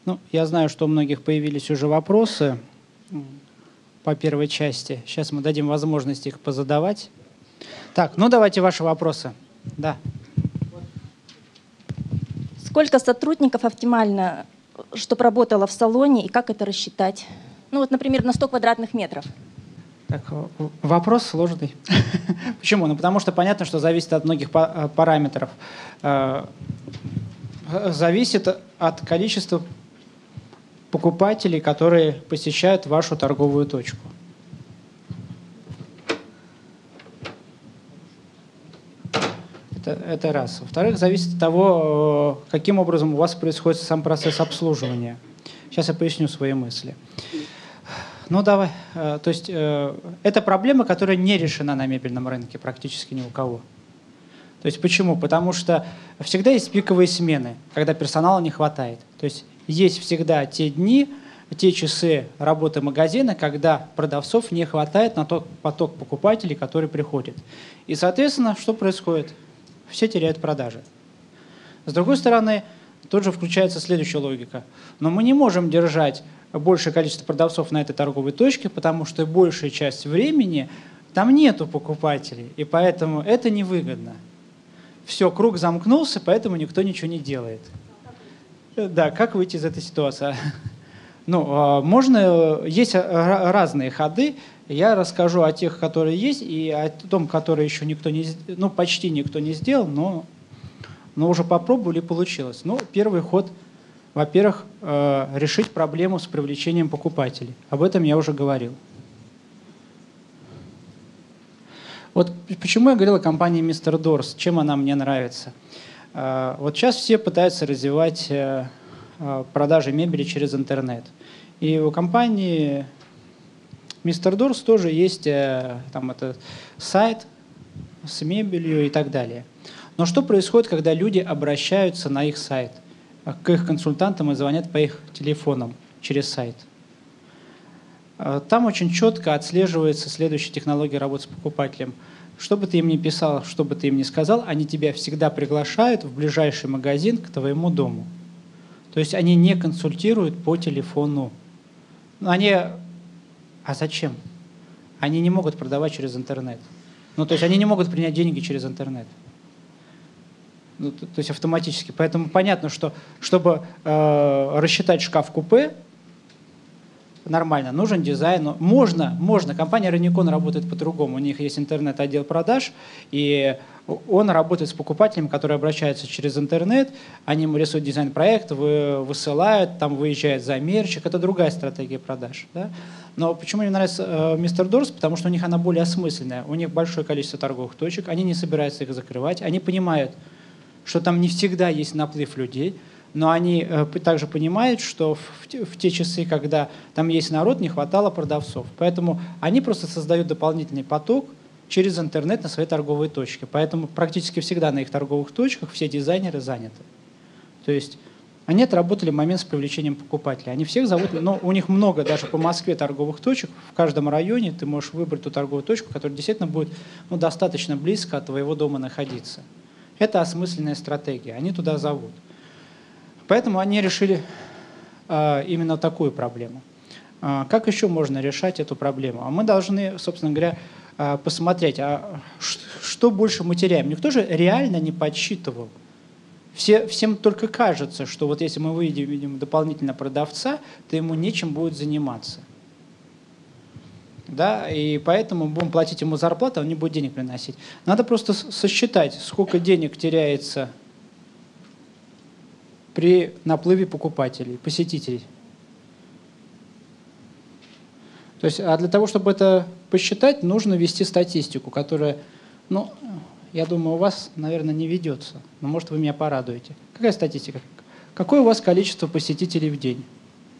Ну, я знаю, что у многих появились уже вопросы по первой части. Сейчас мы дадим возможность их позадавать. Так, ну давайте ваши вопросы. Да. Сколько сотрудников оптимально, чтобы работало в салоне, и как это рассчитать? Ну вот, например, на 100 квадратных метров. Так, вопрос сложный. Почему? Ну, потому что понятно, что зависит от многих параметров. Зависит от количества покупателей, которые посещают вашу торговую точку. Это раз. Во-вторых, зависит от того, каким образом у вас происходит сам процесс обслуживания. Сейчас я поясню свои мысли. Ну, давай. То есть это проблема, которая не решена на мебельном рынке практически ни у кого. То есть почему? Потому что всегда есть пиковые смены, когда персонала не хватает. То есть всегда те дни, те часы работы магазина, когда продавцов не хватает на тот поток покупателей, который приходит. И, соответственно, что происходит? Все теряют продажи. С другой стороны, тут же включается следующая логика. Но мы не можем держать большее количество продавцов на этой торговой точке, потому что большая часть времени там нету покупателей, и поэтому это невыгодно. Все, круг замкнулся, поэтому никто ничего не делает. Да, как выйти из этой ситуации? Ну, есть разные ходы. Я расскажу о тех, которые есть, и о том, которые еще почти никто не сделал, но уже попробовали и получилось. Ну, первый ход, во-первых, решить проблему с привлечением покупателей. Об этом я уже говорил. Вот почему я говорил о компании Mr. Doors, чем она мне нравится. Вот сейчас все пытаются развивать продажи мебели через интернет. И у компании Mr. Doors тоже есть сайт с мебелью и так далее. Но что происходит, когда люди обращаются на их сайт, к их консультантам и звонят по их телефонам через сайт? Там очень четко отслеживается следующая технология работы с покупателем. Что бы ты им ни писал, что бы ты им ни сказал, они тебя всегда приглашают в ближайший магазин к твоему дому. То есть они не консультируют по телефону. А зачем? Они не могут продавать через интернет. Ну, то есть они не могут принять деньги через интернет. Ну, то есть автоматически. Поэтому понятно, что чтобы рассчитать шкаф-купе нормально, нужен дизайн. Можно. Компания Реникон работает по-другому. У них есть интернет-отдел продаж, и он работает с покупателями, которые обращаются через интернет, они ему рисуют дизайн-проект, высылают, там выезжает замерщик. Это другая стратегия продаж. Да? Но почему мне нравится Mr. Doors? Потому что у них она более осмысленная. У них большое количество торговых точек, они не собираются их закрывать, они понимают, что там не всегда есть наплыв людей, но они также понимают, что в те часы, когда там есть народ, не хватало продавцов. Поэтому они просто создают дополнительный поток через интернет на своей торговой точке. Поэтому практически всегда на их торговых точках все дизайнеры заняты. То есть они отработали момент с привлечением покупателей. Они всех зовут, но у них много даже по Москве торговых точек. В каждом районе ты можешь выбрать ту торговую точку, которая действительно будет достаточно близко от твоего дома находиться. Это осмысленная стратегия. Они туда зовут. Поэтому они решили именно такую проблему. Как еще можно решать эту проблему? А мы должны, собственно говоря, посмотреть, что больше мы теряем. Никто же реально не подсчитывал. Всем только кажется, что вот если мы выведем дополнительно продавца, то ему нечем будет заниматься. Да? И поэтому будем платить ему зарплату, он не будет денег приносить. Надо просто сосчитать, сколько денег теряется при наплыве покупателей, посетителей. То есть, а для того, чтобы это посчитать, нужно вести статистику, которая, я думаю, у вас, наверное, не ведется. Но, может, вы меня порадуете. Какая статистика? Какое у вас количество посетителей в день?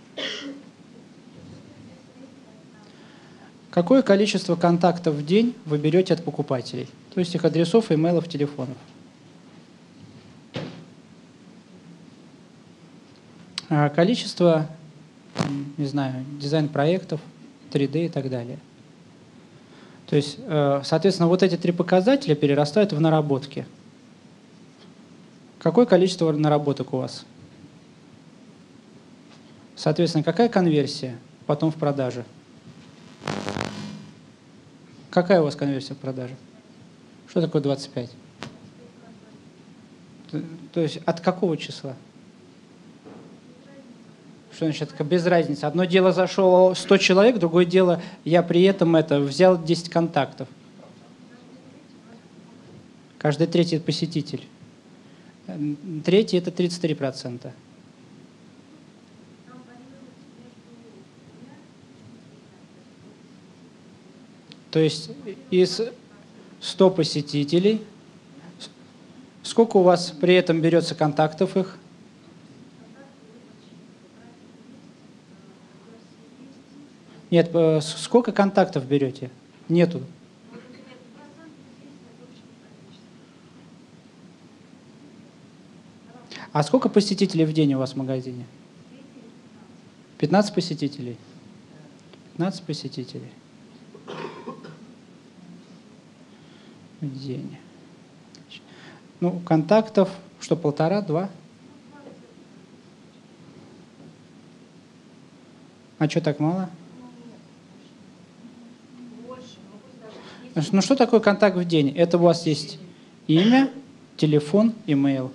Какое количество контактов в день вы берете от покупателей? То есть их адресов, имейлов, телефонов. Количество, не знаю, дизайн-проектов, 3D и так далее. То есть, соответственно, вот эти три показателя перерастают в наработки. Какое количество наработок у вас? Соответственно, какая конверсия потом в продаже? Какая у вас конверсия в продаже? Что такое 25? То есть от какого числа? Что значит без разницы? Одно дело зашло 100 человек, другое дело я при этом взял 10 контактов. Каждый третий посетитель. Третий – это 33%. То есть из 100 посетителей, сколько у вас при этом берется контактов их? Нет, сколько контактов берете? Нету. А сколько посетителей в день у вас в магазине? 15 посетителей. 15 посетителей. В день. Ну, контактов, что, 1,5-2? А что так мало? Ну, что такое контакт в день? Это у вас есть имя, телефон, имейл.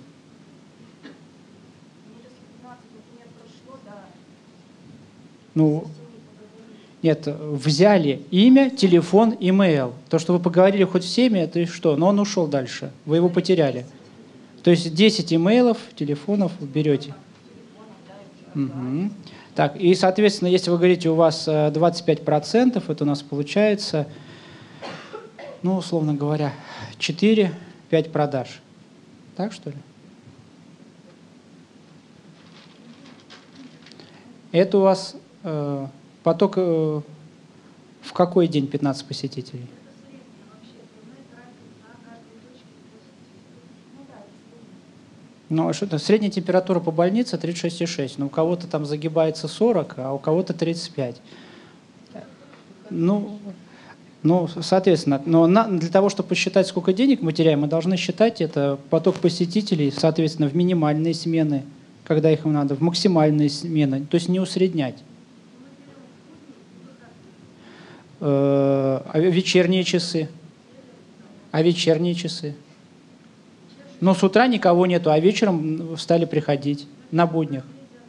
Ну, нет, взяли имя, телефон, имейл. То, что вы поговорили хоть всеми, это и что? Но он ушел дальше, вы его потеряли. То есть 10 имейлов, телефонов берете. Угу. Так, и, соответственно, если вы говорите, у вас 25%, это у нас получается, ну, условно говоря, 4-5 продаж. Так, что ли? Это у вас поток в какой день 15 посетителей? Ну, а что-то средняя температура по больнице 36,6. Но у кого-то там загибается 40, а у кого-то 35. Ну, соответственно, но для того, чтобы посчитать, сколько денег мы теряем, мы должны считать это поток посетителей, соответственно, в минимальные смены, когда их надо, в максимальные смены, то есть не усреднять. А вечерние часы? А вечерние часы? Но с утра никого нету, а вечером стали приходить на буднях.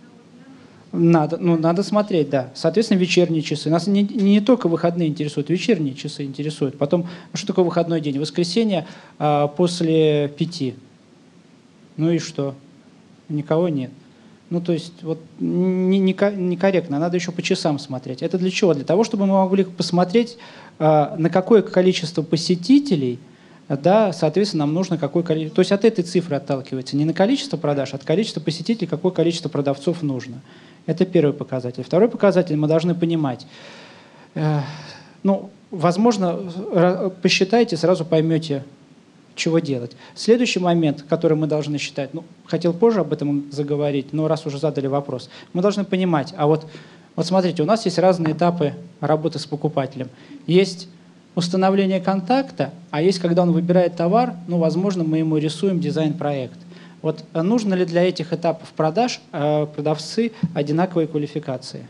Надо смотреть, да. Соответственно, вечерние часы. Нас не только выходные интересуют, вечерние часы интересуют. Потом, что такое выходной день? Воскресенье после 5. Ну и что? Никого нет. Ну, то есть, вот некорректно. Надо еще по часам смотреть. Это для чего? Для того, чтобы мы могли посмотреть, на какое количество посетителей, да, соответственно, нам нужно какое количество. То есть от этой цифры отталкивается. Не на количество продаж, а от количества посетителей, какое количество продавцов нужно. Это первый показатель. Второй показатель мы должны понимать. Ну, возможно, посчитайте, сразу поймете, чего делать. Следующий момент, который мы должны считать, ну, хотел позже об этом заговорить, но раз уже задали вопрос, мы должны понимать, а вот смотрите, у нас есть разные этапы работы с покупателем. Есть установление контакта, а есть, когда он выбирает товар, ну, возможно, мы ему рисуем дизайн-проект. Вот нужно ли для этих этапов продаж продавцы одинаковой квалификации?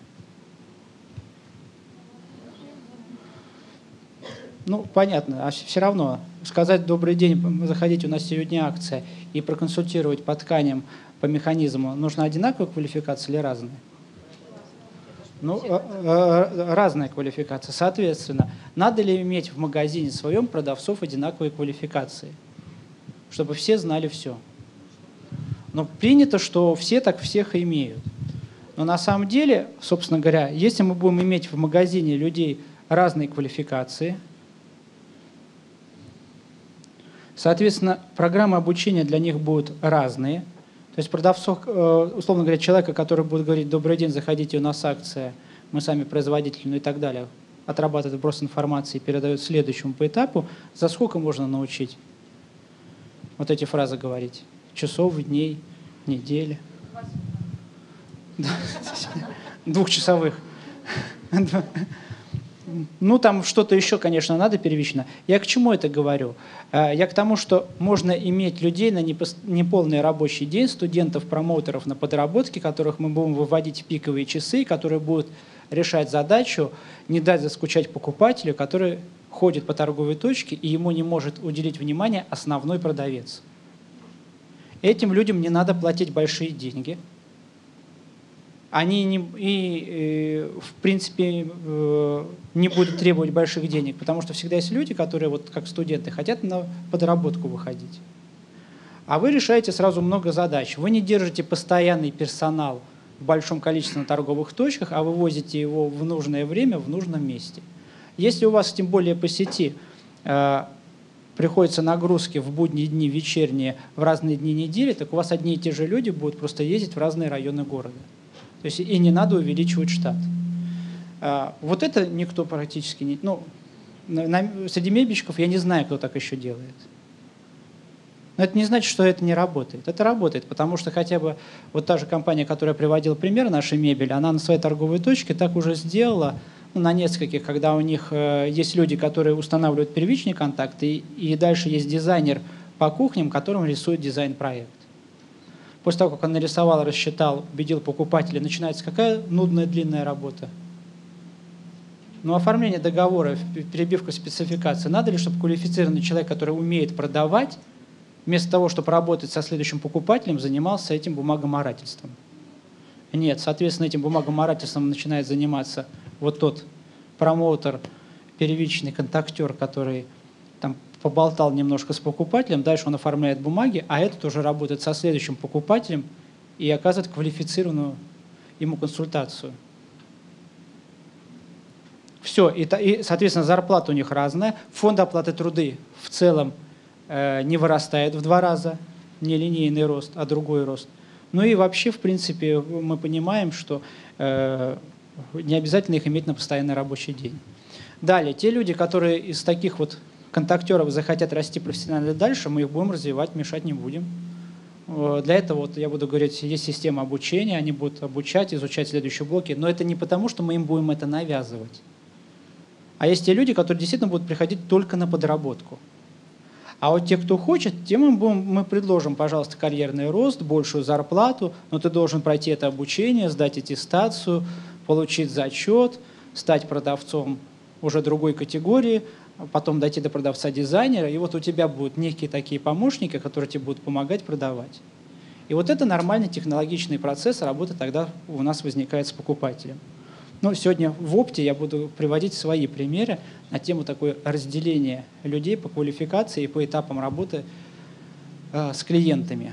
Ну, понятно, а все равно сказать «добрый день, заходите, у нас сегодня акция» и проконсультировать по тканям, по механизму, нужна одинаковая квалификация или разная? Ну, разная квалификация. Соответственно, надо ли иметь в магазине своем продавцов одинаковой квалификации, чтобы все знали все? Но принято, что все так всех имеют. Но на самом деле, собственно говоря, если мы будем иметь в магазине людей разной квалификации, соответственно, программы обучения для них будут разные. То есть продавцов, условно говоря, человека, который будет говорить «добрый день, заходите, у нас акция, мы сами производители», ну и так далее, отрабатывает вброс информации и передает следующему по этапу, за сколько можно научить вот эти фразы говорить? Часов, дней, недели? Двухчасовых. Ну, там что-то еще, конечно, надо первично. Я к чему это говорю? Я к тому, что можно иметь людей на неполный рабочий день, студентов, промоутеров на подработке, которых мы будем выводить в пиковые часы, которые будут решать задачу, не дать заскучать покупателю, который ходит по торговой точке, и ему не может уделить внимание основной продавец. Этим людям не надо платить большие деньги. Они в принципе не будут требовать больших денег, потому что всегда есть люди, которые, вот как студенты, хотят на подработку выходить. А вы решаете сразу много задач. Вы не держите постоянный персонал в большом количестве на торговых точках, а вывозите его в нужное время в нужном месте. Если у вас, тем более по сети, приходится нагрузки в будние дни, вечерние, в разные дни недели, так у вас одни и те же люди будут просто ездить в разные районы города. То есть и не надо увеличивать штат. Вот это никто практически не... Ну, среди мебельщиков я не знаю, кто так еще делает. Но это не значит, что это не работает. Это работает, потому что хотя бы вот та же компания, которая приводила пример нашей мебели, она на своей торговой точке так уже сделала, ну, на нескольких, когда у них есть люди, которые устанавливают первичный контакт, и дальше есть дизайнер по кухням, которым рисует дизайн-проект. После того, как он нарисовал, рассчитал, убедил покупателя, начинается какая нудная, длинная работа? Ну, оформление договора, перебивка спецификации. Надо ли, чтобы квалифицированный человек, который умеет продавать, вместо того, чтобы работать со следующим покупателем, занимался этим бумагоморательством? Нет, соответственно, этим бумагоморательством начинает заниматься вот тот промоутер, первичный контактер, который там поболтал немножко с покупателем, дальше он оформляет бумаги, а этот уже работает со следующим покупателем и оказывает квалифицированную ему консультацию. Все, и, соответственно, зарплата у них разная, фонд оплаты труда в целом не вырастает в 2 раза, не линейный рост, а другой рост. Ну и вообще, в принципе, мы понимаем, что не обязательно их иметь на постоянный рабочий день. Далее, те люди, которые из таких вот контактеров захотят расти профессионально дальше, мы их будем развивать, мешать не будем. Для этого, вот я буду говорить, есть система обучения, они будут обучать, изучать следующие блоки, но это не потому, что мы им будем это навязывать. А есть те люди, которые действительно будут приходить только на подработку. А вот те, кто хочет, тем мы предложим, пожалуйста, карьерный рост, большую зарплату, но ты должен пройти это обучение, сдать аттестацию, получить зачет, стать продавцом уже другой категории, потом дойти до продавца-дизайнера, и вот у тебя будут некие такие помощники, которые тебе будут помогать продавать. И вот это нормальный технологичный процесс работы тогда у нас возникает с покупателем. Но сегодня в опте я буду приводить свои примеры на тему такое разделения людей по квалификации и по этапам работы с клиентами.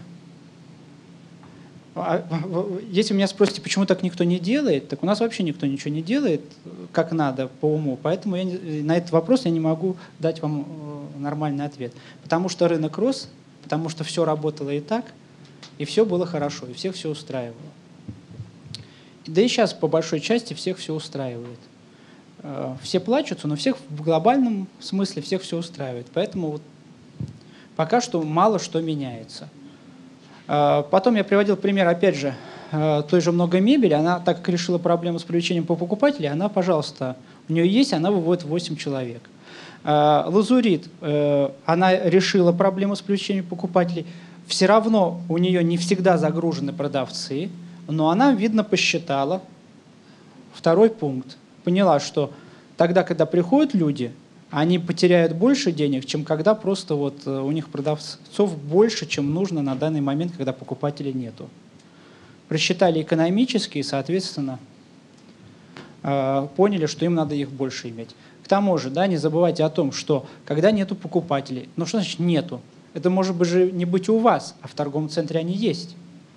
Если меня спросите, почему так никто не делает, так у нас вообще никто ничего не делает как надо по уму, поэтому на этот вопрос я не могу дать вам нормальный ответ. Потому что рынок рос, потому что все работало и так, и все было хорошо, и всех все устраивало. Да и сейчас по большой части всех все устраивает. Все плачутся, но всех в глобальном смысле всех все устраивает. Поэтому вот пока что мало что меняется. Потом я приводил пример, опять же, той же «Много мебели». Она, так как решила проблему с привлечением покупателей, она, пожалуйста, у нее есть, она выводит 8 человек. «Лазурит», она решила проблему с привлечением покупателей. Все равно у нее не всегда загружены продавцы, но она, видно, посчитала второй пункт. Поняла, что тогда, когда приходят люди, они потеряют больше денег, чем когда просто вот у них продавцов больше, чем нужно на данный момент, когда покупателей нету. Просчитали экономически и, соответственно, поняли, что им надо их больше иметь. К тому же, да, не забывайте о том, что когда нету покупателей, ну что значит нету? Это может быть же не быть у вас, а в торговом центре они есть.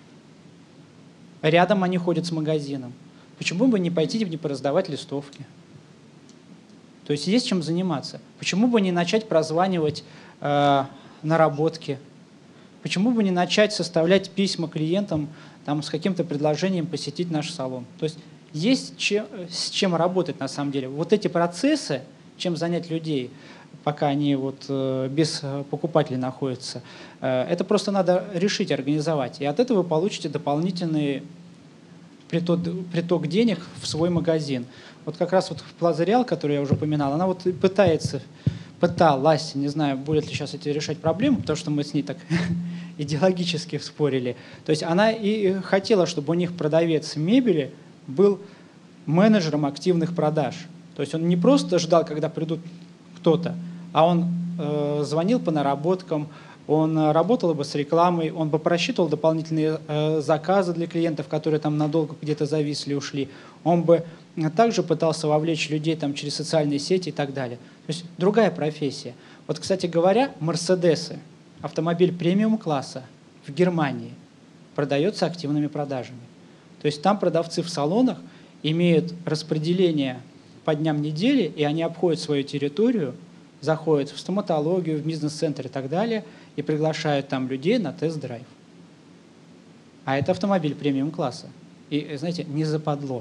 Рядом они ходят с магазином. Почему бы не пойти и не пораздавать листовки? То есть есть чем заниматься. Почему бы не начать прозванивать наработки? Почему бы не начать составлять письма клиентам там, с каким-то предложением посетить наш салон? То есть с чем работать на самом деле. Вот эти процессы, чем занять людей, пока они вот без покупателей находятся, это просто надо решить, организовать. И от этого вы получите дополнительные приток денег в свой магазин. Вот как раз вот Plaza Real, который я уже упоминал, она вот пыталась, не знаю, будет ли сейчас эти решать проблему, потому что мы с ней так идеологически спорили. То есть она и хотела, чтобы у них продавец мебели был менеджером активных продаж. То есть он не просто ждал, когда придут кто-то, а он звонил по наработкам, он работал бы с рекламой, он бы просчитывал дополнительные заказы для клиентов, которые там надолго где-то зависли, ушли. Он бы также пытался вовлечь людей там, через социальные сети и так далее. То есть другая профессия. Вот, кстати говоря, Мерседесы, автомобиль премиум-класса в Германии, продается активными продажами. То есть там продавцы в салонах имеют распределение по дням недели, и они обходят свою территорию, заходят в стоматологию, в бизнес-центр и так далее, и приглашают там людей на тест-драйв. А это автомобиль премиум-класса. И, знаете, не западло.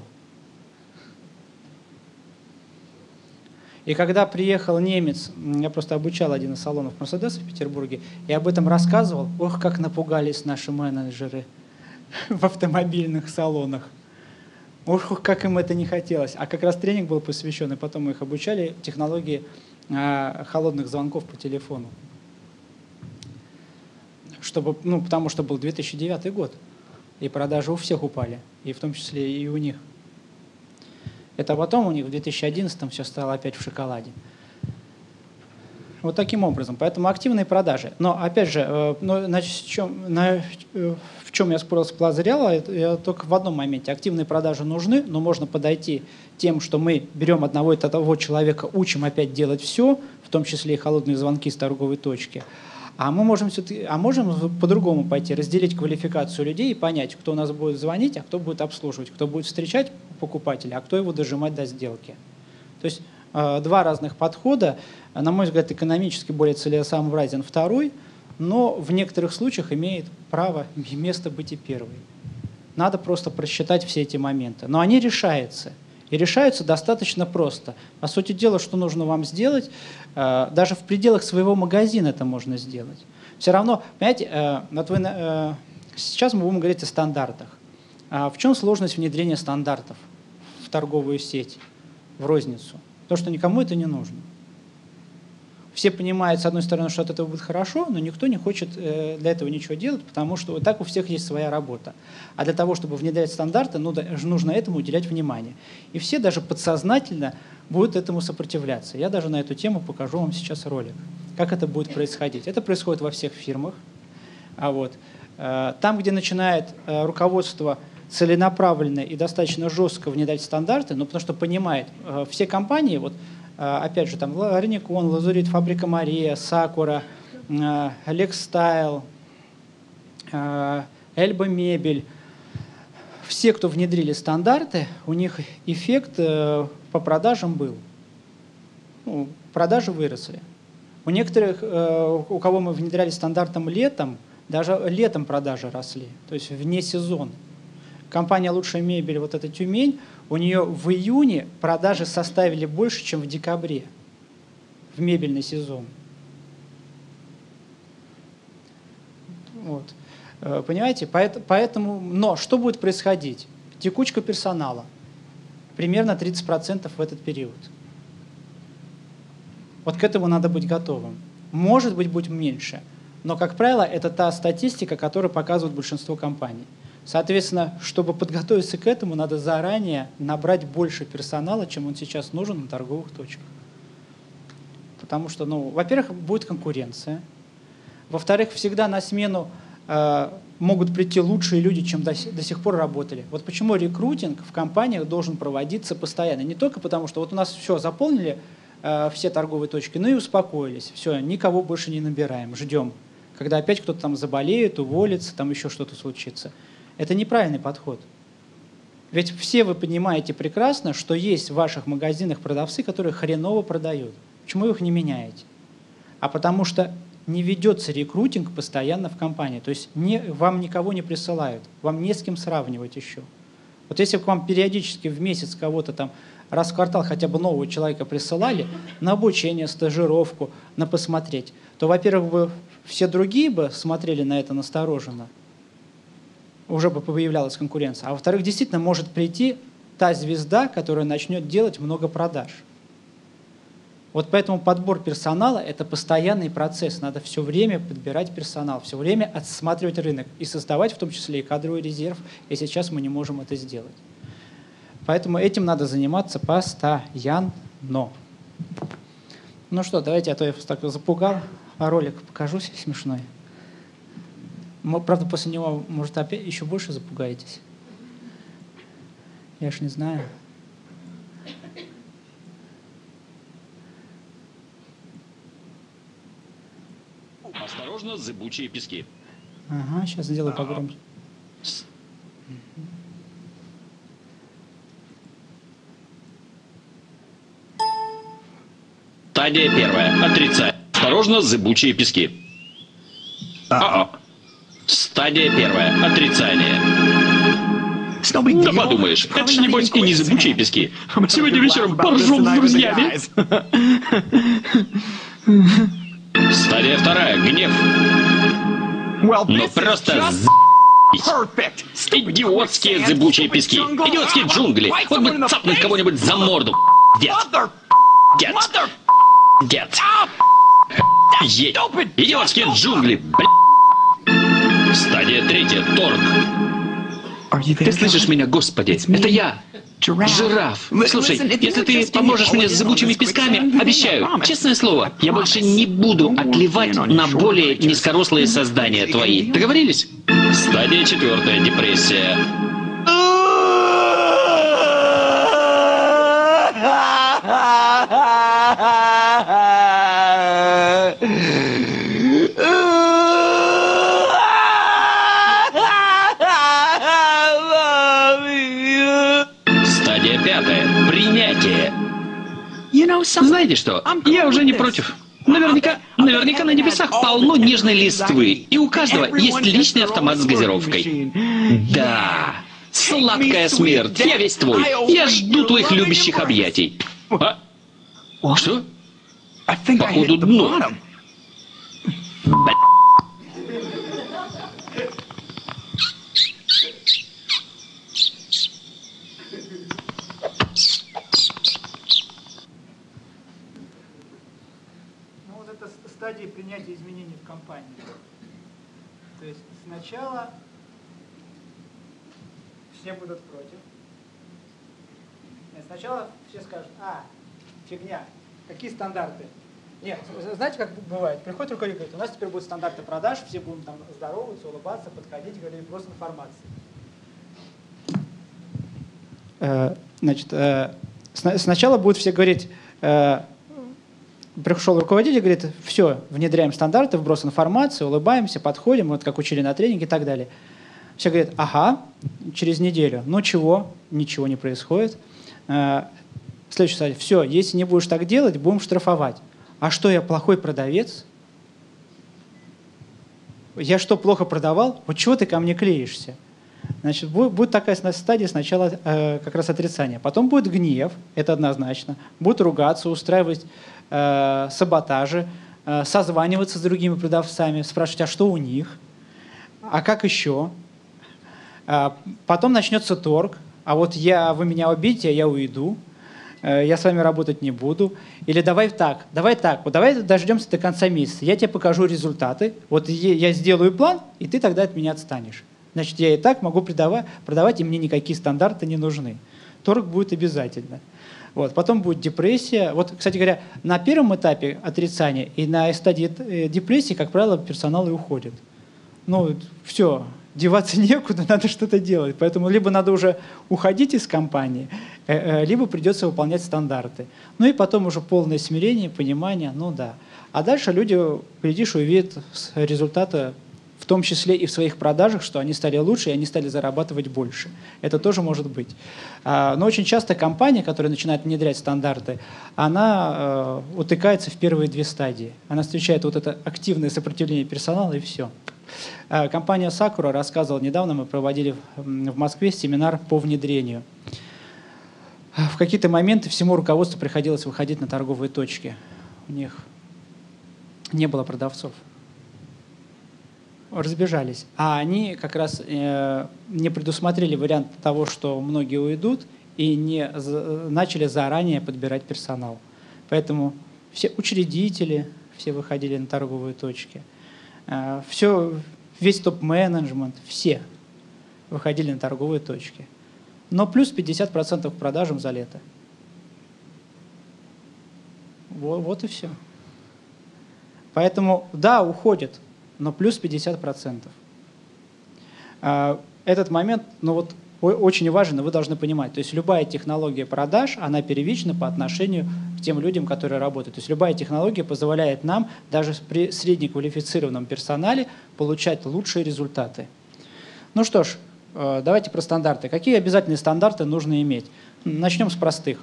И когда приехал немец, я просто обучал один из салонов Мерседеса в Петербурге, и об этом рассказывал, ох, как напугались наши менеджеры в автомобильных салонах. Ох, как им это не хотелось. А как раз тренинг был посвящен, и потом мы их обучали технологии холодных звонков по телефону. Потому что был 2009 год, и продажи у всех упали, и в том числе и у них. Это потом у них в 2011 все стало опять в шоколаде. Вот таким образом. Поэтому активные продажи. Но опять же, в чем я спорил с Plaza Real, я только в одном моменте. Активные продажи нужны, но можно подойти тем, что мы берем одного и того человека, учим опять делать все, в том числе и холодные звонки с торговой точки. А мы можем по-другому пойти, разделить квалификацию людей и понять, кто у нас будет звонить, а кто будет обслуживать, кто будет встречать покупателя, а кто его дожимать до сделки. То есть два разных подхода. На мой взгляд, экономически более целесообразен второй, но в некоторых случаях имеет право и место быть и первый. Надо просто просчитать все эти моменты. Но они решаются. И решаются достаточно просто. По сути дела, что нужно вам сделать, даже в пределах своего магазина это можно сделать. Все равно, понимаете, сейчас мы будем говорить о стандартах. В чем сложность внедрения стандартов в торговую сеть, в розницу? Потому что никому это не нужно. Все понимают, с одной стороны, что от этого будет хорошо, но никто не хочет для этого ничего делать, потому что вот так у всех есть своя работа. А для того, чтобы внедрять стандарты, нужно этому уделять внимание. И все даже подсознательно будут этому сопротивляться. Я даже на эту тему покажу вам сейчас ролик. Как это будет происходить? Это происходит во всех фирмах. Там, где начинает руководство целенаправленно и достаточно жестко внедрять стандарты, потому что понимает, все компании, опять же, там Ларникон, Лазурит, Фабрика Мария, Сакура, Лекстайл, Эльба Мебель. Все, кто внедрили стандарты, у них эффект по продажам был. Продажи выросли. У некоторых, у кого мы внедряли стандартом летом, даже летом продажи росли, то есть вне сезона. Компания «Лучшая мебель», вот эта Тюмень, у нее в июне продажи составили больше, чем в декабре, в мебельный сезон. Понимаете? Поэтому, но что будет происходить? Текучка персонала. Примерно 30% в этот период. Вот к этому надо быть готовым. Может быть, будет меньше, но, как правило, это та статистика, которую показывает большинство компаний. Соответственно, чтобы подготовиться к этому, надо заранее набрать больше персонала, чем он сейчас нужен на торговых точках. Потому что, во-первых, будет конкуренция. Во-вторых, всегда на смену могут прийти лучшие люди, чем до сих пор работали. Вот почему рекрутинг в компаниях должен проводиться постоянно. Не только потому, что у нас все, заполнили все торговые точки, и успокоились. Все, никого больше не набираем, ждем. Когда опять кто-то там заболеет, уволится, там еще что-то случится. Это неправильный подход. Ведь все вы понимаете прекрасно, что есть в ваших магазинах продавцы, которые хреново продают. Почему вы их не меняете? А потому что не ведется рекрутинг постоянно в компании. То есть вам никого не присылают, вам не с кем сравнивать еще. Вот если бы к вам периодически в месяц кого-то там раз в квартал хотя бы нового человека присылали на обучение, стажировку, на посмотреть, то, во-первых, все другие бы смотрели на это настороженно. уже бы появлялась конкуренция. А во-вторых, действительно может прийти та звезда, которая начнет делать много продаж. Вот поэтому подбор персонала – это постоянный процесс. Надо все время подбирать персонал, все время отсматривать рынок и создавать в том числе и кадровый резерв, и сейчас мы не можем это сделать. Поэтому этим надо заниматься постоянно. Ну что, давайте, а то я вас так запугал, а ролик покажу смешной. Правда, после него, может, опять еще больше запугаетесь. Я ж не знаю. Осторожно, зыбучие пески. Ага, сейчас сделаю погромче. Стадия первая. Отрицай. Осторожно, зыбучие пески. Стадия первая. Отрицание. Да подумаешь, это ж небось и не зыбучие пески. Сегодня вечером поржем с друзьями. Стадия вторая. Гнев. Но просто идиотские зыбучие пески. Идиотские джунгли. Вот бы цапнуть кого-нибудь за морду. Дед. Едь. Идиотские джунгли. Стадия третья. Торг. Ты слышишь меня, Господи? Это я. Жираф. Слушай, если ты поможешь мне с зыбучими песками, обещаю, честное слово, я больше не буду отливать на более низкорослые создания твои. Договорились? Стадия четвертая. Депрессия. Стадия пятая. Принятие. Знаете что? Я уже не против. Наверняка на небесах полно нежной листвы, и у каждого есть личный автомат с газировкой. Да, сладкая смерть, я весь твой. Я жду твоих любящих объятий. А? Что? Походу, дно. Ну вот это стадия принятия изменений в компании. То есть сначала все будут против. Нет, сначала все скажут: фигня, какие стандарты? Нет, знаете, как бывает? Приходит руководитель и говорит: у нас теперь будут стандарты продаж, все будем там здороваться, улыбаться, подходить, говорить просто информации. Значит, сначала будут все говорить, пришел руководитель и говорит: все, внедряем стандарты, вброс информации, улыбаемся, подходим, вот как учили на тренинге и так далее. Все говорят: ага, через неделю. Ну чего? Ничего не происходит. Следующий стадия: все, если не будешь так делать, будем штрафовать. А что, я плохой продавец? Я что, плохо продавал? Вот чего ты ко мне клеишься? Значит, будет такая стадия сначала как раз отрицания. Потом будет гнев, это однозначно. Будут ругаться, устраивать саботажи, созваниваться с другими продавцами, спрашивать: а что у них? А как еще? Потом начнется торг. А вот вы меня обидите, а я уйду. Я с вами работать не буду. Или давай так, вот давай дождемся до конца месяца. Я тебе покажу результаты. Вот я сделаю план, и ты тогда от меня отстанешь. Значит, я и так могу продавать, и мне никакие стандарты не нужны. Торг будет обязательно. Вот. Потом будет депрессия. Вот, кстати говоря, на первом этапе отрицания и на стадии депрессии, как правило, персонал и уходит. Ну, все, деваться некуда, надо что-то делать. Поэтому либо надо уже уходить из компании, либо придется выполнять стандарты. Ну и потом уже полное смирение, понимание, ну да. А дальше люди, глядишь, увидят результаты, в том числе и в своих продажах, что они стали лучше, и они стали зарабатывать больше. Это тоже может быть. Но очень часто компания, которая начинает внедрять стандарты, она утыкается в первые две стадии. Она встречает вот это активное сопротивление персонала, и все. Компания Sakura рассказывала, недавно мы проводили в Москве семинар по внедрению. В какие-то моменты всему руководству приходилось выходить на торговые точки. У них не было продавцов. разбежались. А они как раз не предусмотрели вариант того, что многие уйдут, и не начали заранее подбирать персонал. Поэтому все учредители, все выходили на торговые точки. Весь топ-менеджмент, все выходили на торговые точки. Но плюс 50% к продажам за лето. Вот и все. Поэтому, да, уходят, но плюс 50%. Этот момент, очень важен, и вы должны понимать. То есть любая технология продаж, она первична по отношению к тем людям, которые работают. То есть любая технология позволяет нам даже при среднеквалифицированном персонале получать лучшие результаты. Ну что ж, давайте про стандарты. Какие обязательные стандарты нужно иметь? Начнем с простых.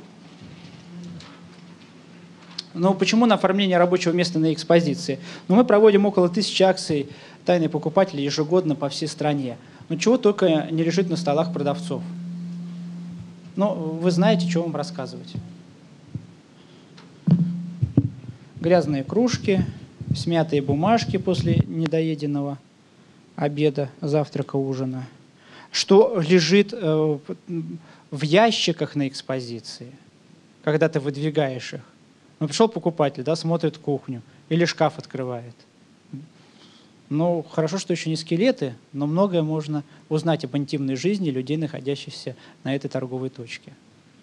Почему на оформление рабочего места на экспозиции? Мы проводим около 1000 акций «Тайные покупатели» ежегодно по всей стране. Чего только не лежит на столах продавцов. Вы знаете, что вам рассказывать. Грязные кружки, смятые бумажки после недоеденного обеда, завтрака, ужина. Что лежит в ящиках на экспозиции, когда ты выдвигаешь их. Пришел покупатель, смотрит кухню или шкаф открывает. Хорошо, что еще не скелеты, но многое можно узнать об интимной жизни людей, находящихся на этой торговой точке.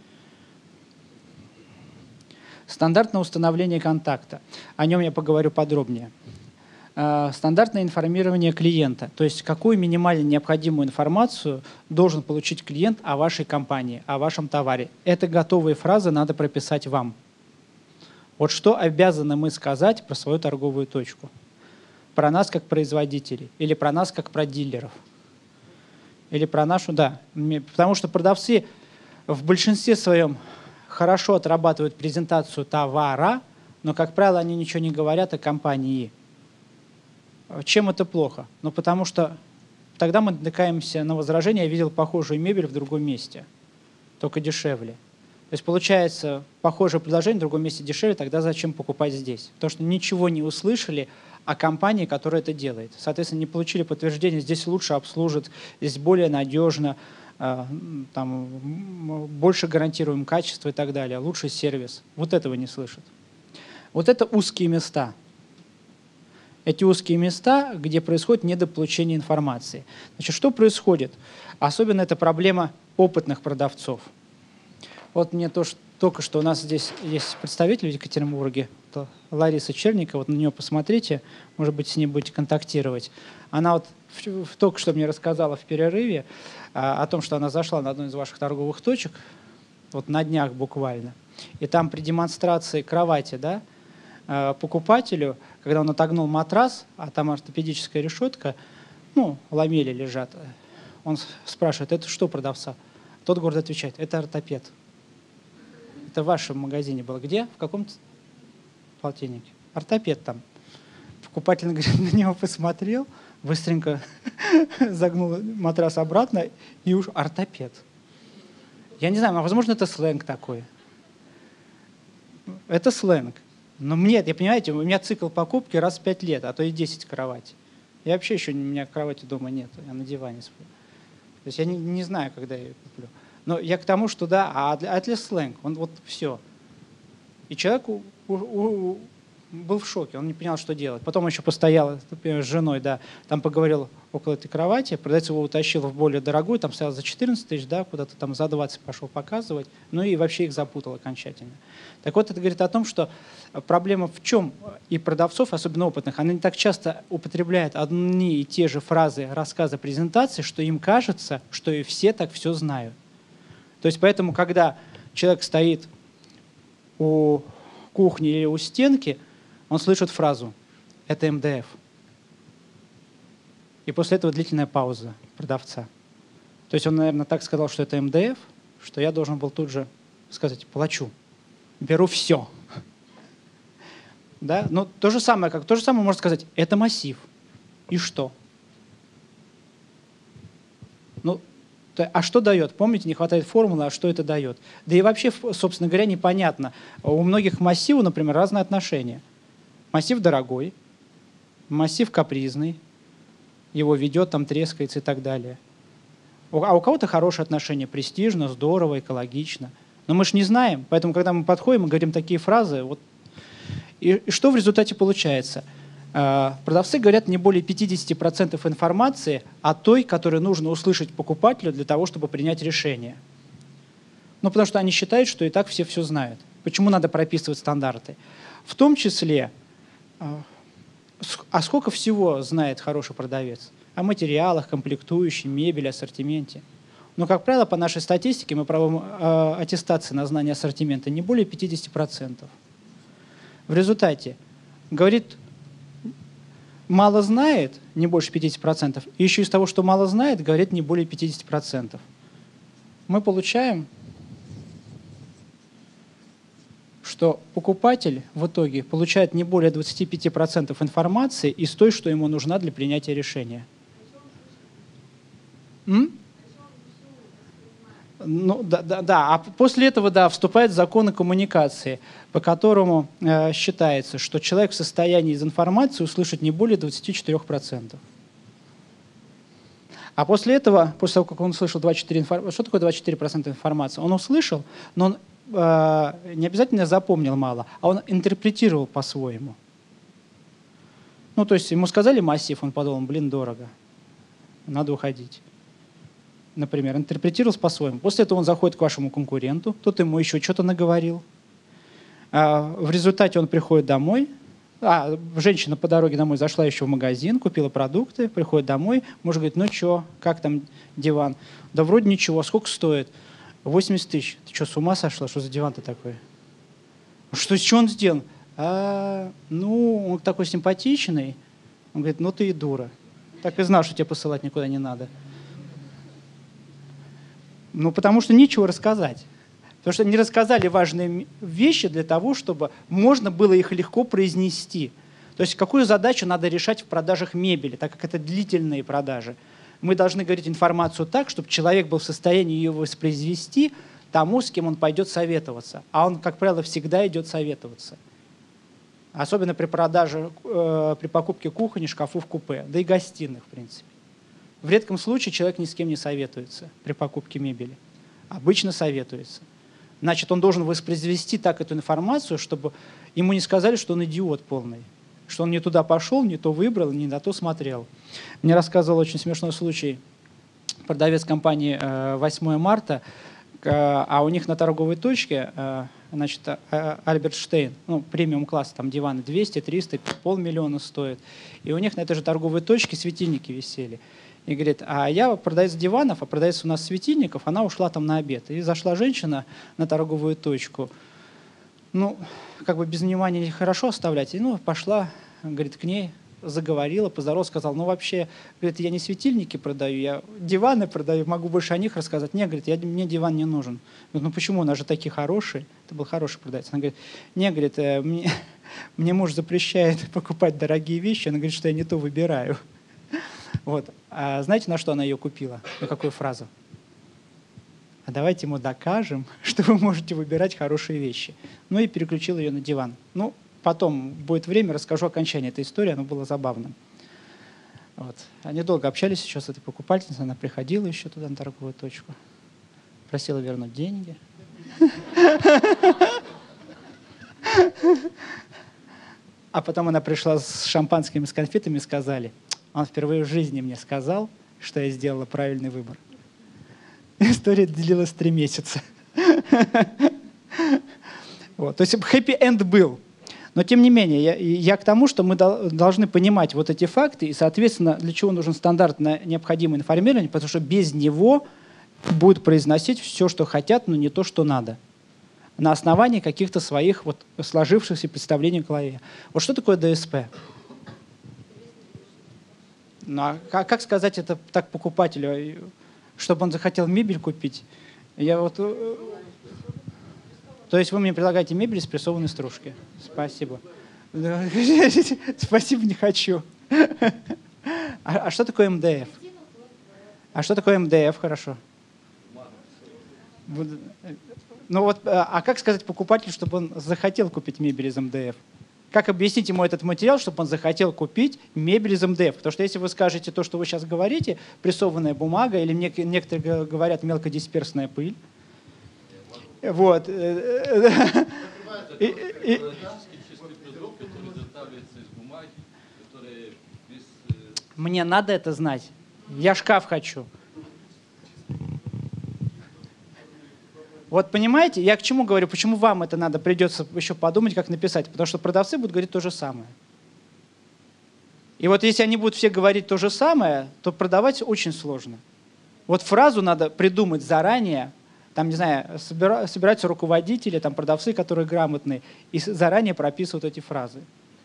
Стандартное установление контакта. О нем я поговорю подробнее. Стандартное информирование клиента, то есть какую минимально необходимую информацию должен получить клиент о вашей компании, о вашем товаре. Это готовые фразы надо прописать вам. Что обязаны мы сказать про свою торговую точку? Про нас как производителей, или про нас как про дилеров, или про нашу, потому что продавцы в большинстве своем хорошо отрабатывают презентацию товара, но, как правило, они ничего не говорят о компании. Чем это плохо? Потому что тогда мы натыкаемся на возражение: я видел похожую мебель в другом месте, только дешевле. То есть получается похожее предложение в другом месте дешевле, тогда зачем покупать здесь? Потому что ничего не услышали о компании, которая это делает. Соответственно, не получили подтверждение, здесь лучше обслужат, здесь более надежно, больше гарантируем качество и так далее, лучший сервис. Этого не слышат. Это узкие места. Эти узкие места, где происходит недополучение информации. Что происходит? Особенно это проблема опытных продавцов. Мне только что у нас здесь есть представитель в Екатеринбурге, Лариса Черникова, на нее посмотрите, может быть, с ней будете контактировать. Она только что мне рассказала в перерыве о том, что она зашла на одну из ваших торговых точек, на днях буквально, и там при демонстрации кровати, покупателю, когда он отогнул матрас, а там ортопедическая решетка, ламели лежат, он спрашивает: это что продавца? Тот гордо отвечает: это ортопед. Это в вашем магазине было. Где? В каком-то полтиннике. Ортопед там. Покупатель на него посмотрел, быстренько загнул матрас обратно и уж ортопед. Я не знаю, возможно, это сленг такой. Это сленг. Но понимаете, у меня цикл покупки раз в 5 лет, а то и 10 кроватей. Я вообще еще, у меня кровати дома нет, я на диване сплю. То есть я не знаю, когда я ее куплю. Но я к тому, что а для сленг, он все. И человек был в шоке, он не понял, что делать. Потом еще постоял, например, с женой, там поговорил около этой кровати, продавец его утащил в более дорогую, там стоял за 14 тысяч, куда-то там за 20 пошел показывать, и вообще их запутал окончательно. Так это говорит о том, что проблема в чем? И продавцов, особенно опытных, они так часто употребляют одни и те же фразы рассказа презентации, что им кажется, что и все так все знают. То есть поэтому, когда человек стоит у кухни или у стенки, он слышит фразу: это МДФ. И после этого длительная пауза продавца. То есть он, наверное, так сказал, что это МДФ, что я должен был тут же сказать: плачу, беру все. То же самое можно сказать: это массив. И что? А что дает? Помните, не хватает формулы, а что это дает? Да и вообще, собственно говоря, непонятно. У многих массивов, например, разные отношения. Массив дорогой, массив капризный, его ведет, там трескается и так далее. А у кого-то хорошие отношения, престижно, здорово, экологично. Но мы же не знаем, поэтому, когда мы подходим и говорим такие фразы, вот, и что в результате получается? Продавцы говорят не более 50% информации о той, которую нужно услышать покупателю для того, чтобы принять решение. Ну, потому что они считают, что и так все знают. Почему надо прописывать стандарты? В том числе, а сколько всего знает хороший продавец? О материалах, комплектующих, мебели, ассортименте. Но, как правило, по нашей статистике мы проводим аттестации на знание ассортимента не более 50%. В результате, говорит, мало знает, не больше 50%, и еще из того, что мало знает, говорит не более 50%. Мы получаем, что покупатель в итоге получает не более 25% информации из той, что ему нужна для принятия решения. Ну, да. А после этого, да, вступают законы коммуникации, по которому считается, что человек в состоянии из информации услышать не более 24%. А после этого, после того, как он услышал 24%, что такое 24% информации? Он услышал, но он не обязательно запомнил мало, а он интерпретировал по-своему. Ну, то есть ему сказали массив, он подумал, блин, дорого, надо уходить. Например, интерпретировал по-своему. После этого он заходит к вашему конкуренту, тот ему еще что-то наговорил. В результате он приходит домой. Женщина по дороге домой зашла еще в магазин, купила продукты, приходит домой, муж говорит, ну что, как там диван? Да вроде ничего, сколько стоит? 80 тысяч. Ты что, с ума сошла? Что за диван-то такой? Что он сделал? Ну, он такой симпатичный. Он говорит, ну ты и дура. Так и знал, что тебя посылать никуда не надо. Ну, потому что нечего рассказать. Потому что не рассказали важные вещи для того, чтобы можно было их легко произнести. То есть какую задачу надо решать в продажах мебели, так как это длительные продажи. Мы должны говорить информацию так, чтобы человек был в состоянии ее воспроизвести тому, с кем он пойдет советоваться. А он, как правило, всегда идет советоваться. Особенно при продаже, при покупке кухни, шкафов, купе, да и гостиных, в принципе. В редком случае человек ни с кем не советуется при покупке мебели. Обычно советуется. Значит, он должен воспроизвести так эту информацию, чтобы ему не сказали, что он идиот полный, что он не туда пошел, не то выбрал, не на то смотрел. Мне рассказывал очень смешной случай продавец компании 8 марта, а у них на торговой точке, значит, Альберт Штейн, ну, премиум-класс, там диваны 200, 300, 500 000 стоят. И у них на этой же торговой точке светильники висели. И говорит, а я продавец диванов, а продавец у нас светильников, она ушла там на обед. И зашла женщина на торговую точку. Ну, как бы без внимания нехорошо оставлять. И, ну, пошла, говорит, к ней, заговорила, поздоровалась, сказала, ну, вообще, говорит, я не светильники продаю, я диваны продаю, могу больше о них рассказать. Не, говорит, мне диван не нужен. Говорит, ну, почему, у нас же такие хорошие. Это был хороший продавец. Она говорит, не, говорит, мне муж запрещает покупать дорогие вещи, она говорит, что я не то выбираю. Вот. А знаете, на что она ее купила? На какую фразу? А давайте ему докажем, что вы можете выбирать хорошие вещи. Ну и переключил ее на диван. Ну, потом будет время, расскажу окончание этой истории, оно было забавным. Вот. Они долго общались еще с этой покупательницей, она приходила еще туда на торговую точку, просила вернуть деньги. А потом она пришла с шампанским и с конфетами и сказали, он впервые в жизни мне сказал, что я сделала правильный выбор. История длилась 3 месяца. Вот. То есть хэппи-энд был. Но тем не менее, я к тому, что мы должны понимать вот эти факты, и, соответственно, для чего нужен стандарт на необходимое информирование, потому что без него будут произносить все, что хотят, но не то, что надо. На основании каких-то своих вот сложившихся представлений в голове. Вот что такое ДСП? Ну, а как сказать это так покупателю, чтобы он захотел мебель купить? Я вот... То есть вы мне предлагаете мебель из прессованной стружки? Спасибо. Спасибо, не хочу. А что такое МДФ? А что такое МДФ, хорошо? Ну вот, а как сказать покупателю, чтобы он захотел купить мебель из МДФ? Как объяснить ему этот материал, чтобы он захотел купить мебель из МДФ? Потому что если вы скажете то, что вы сейчас говорите, прессованная бумага, или некоторые говорят мелкодисперсная пыль, вот. Мне надо это знать. Я шкаф хочу. Вот понимаете, я к чему говорю, почему вам это надо, придется еще подумать, как написать, потому что продавцы будут говорить то же самое. И вот если они будут все говорить то же самое, то продавать очень сложно. Вот фразу надо придумать заранее, там, не знаю, собираются руководители, там, продавцы, которые грамотные, и заранее прописывают эти фразы.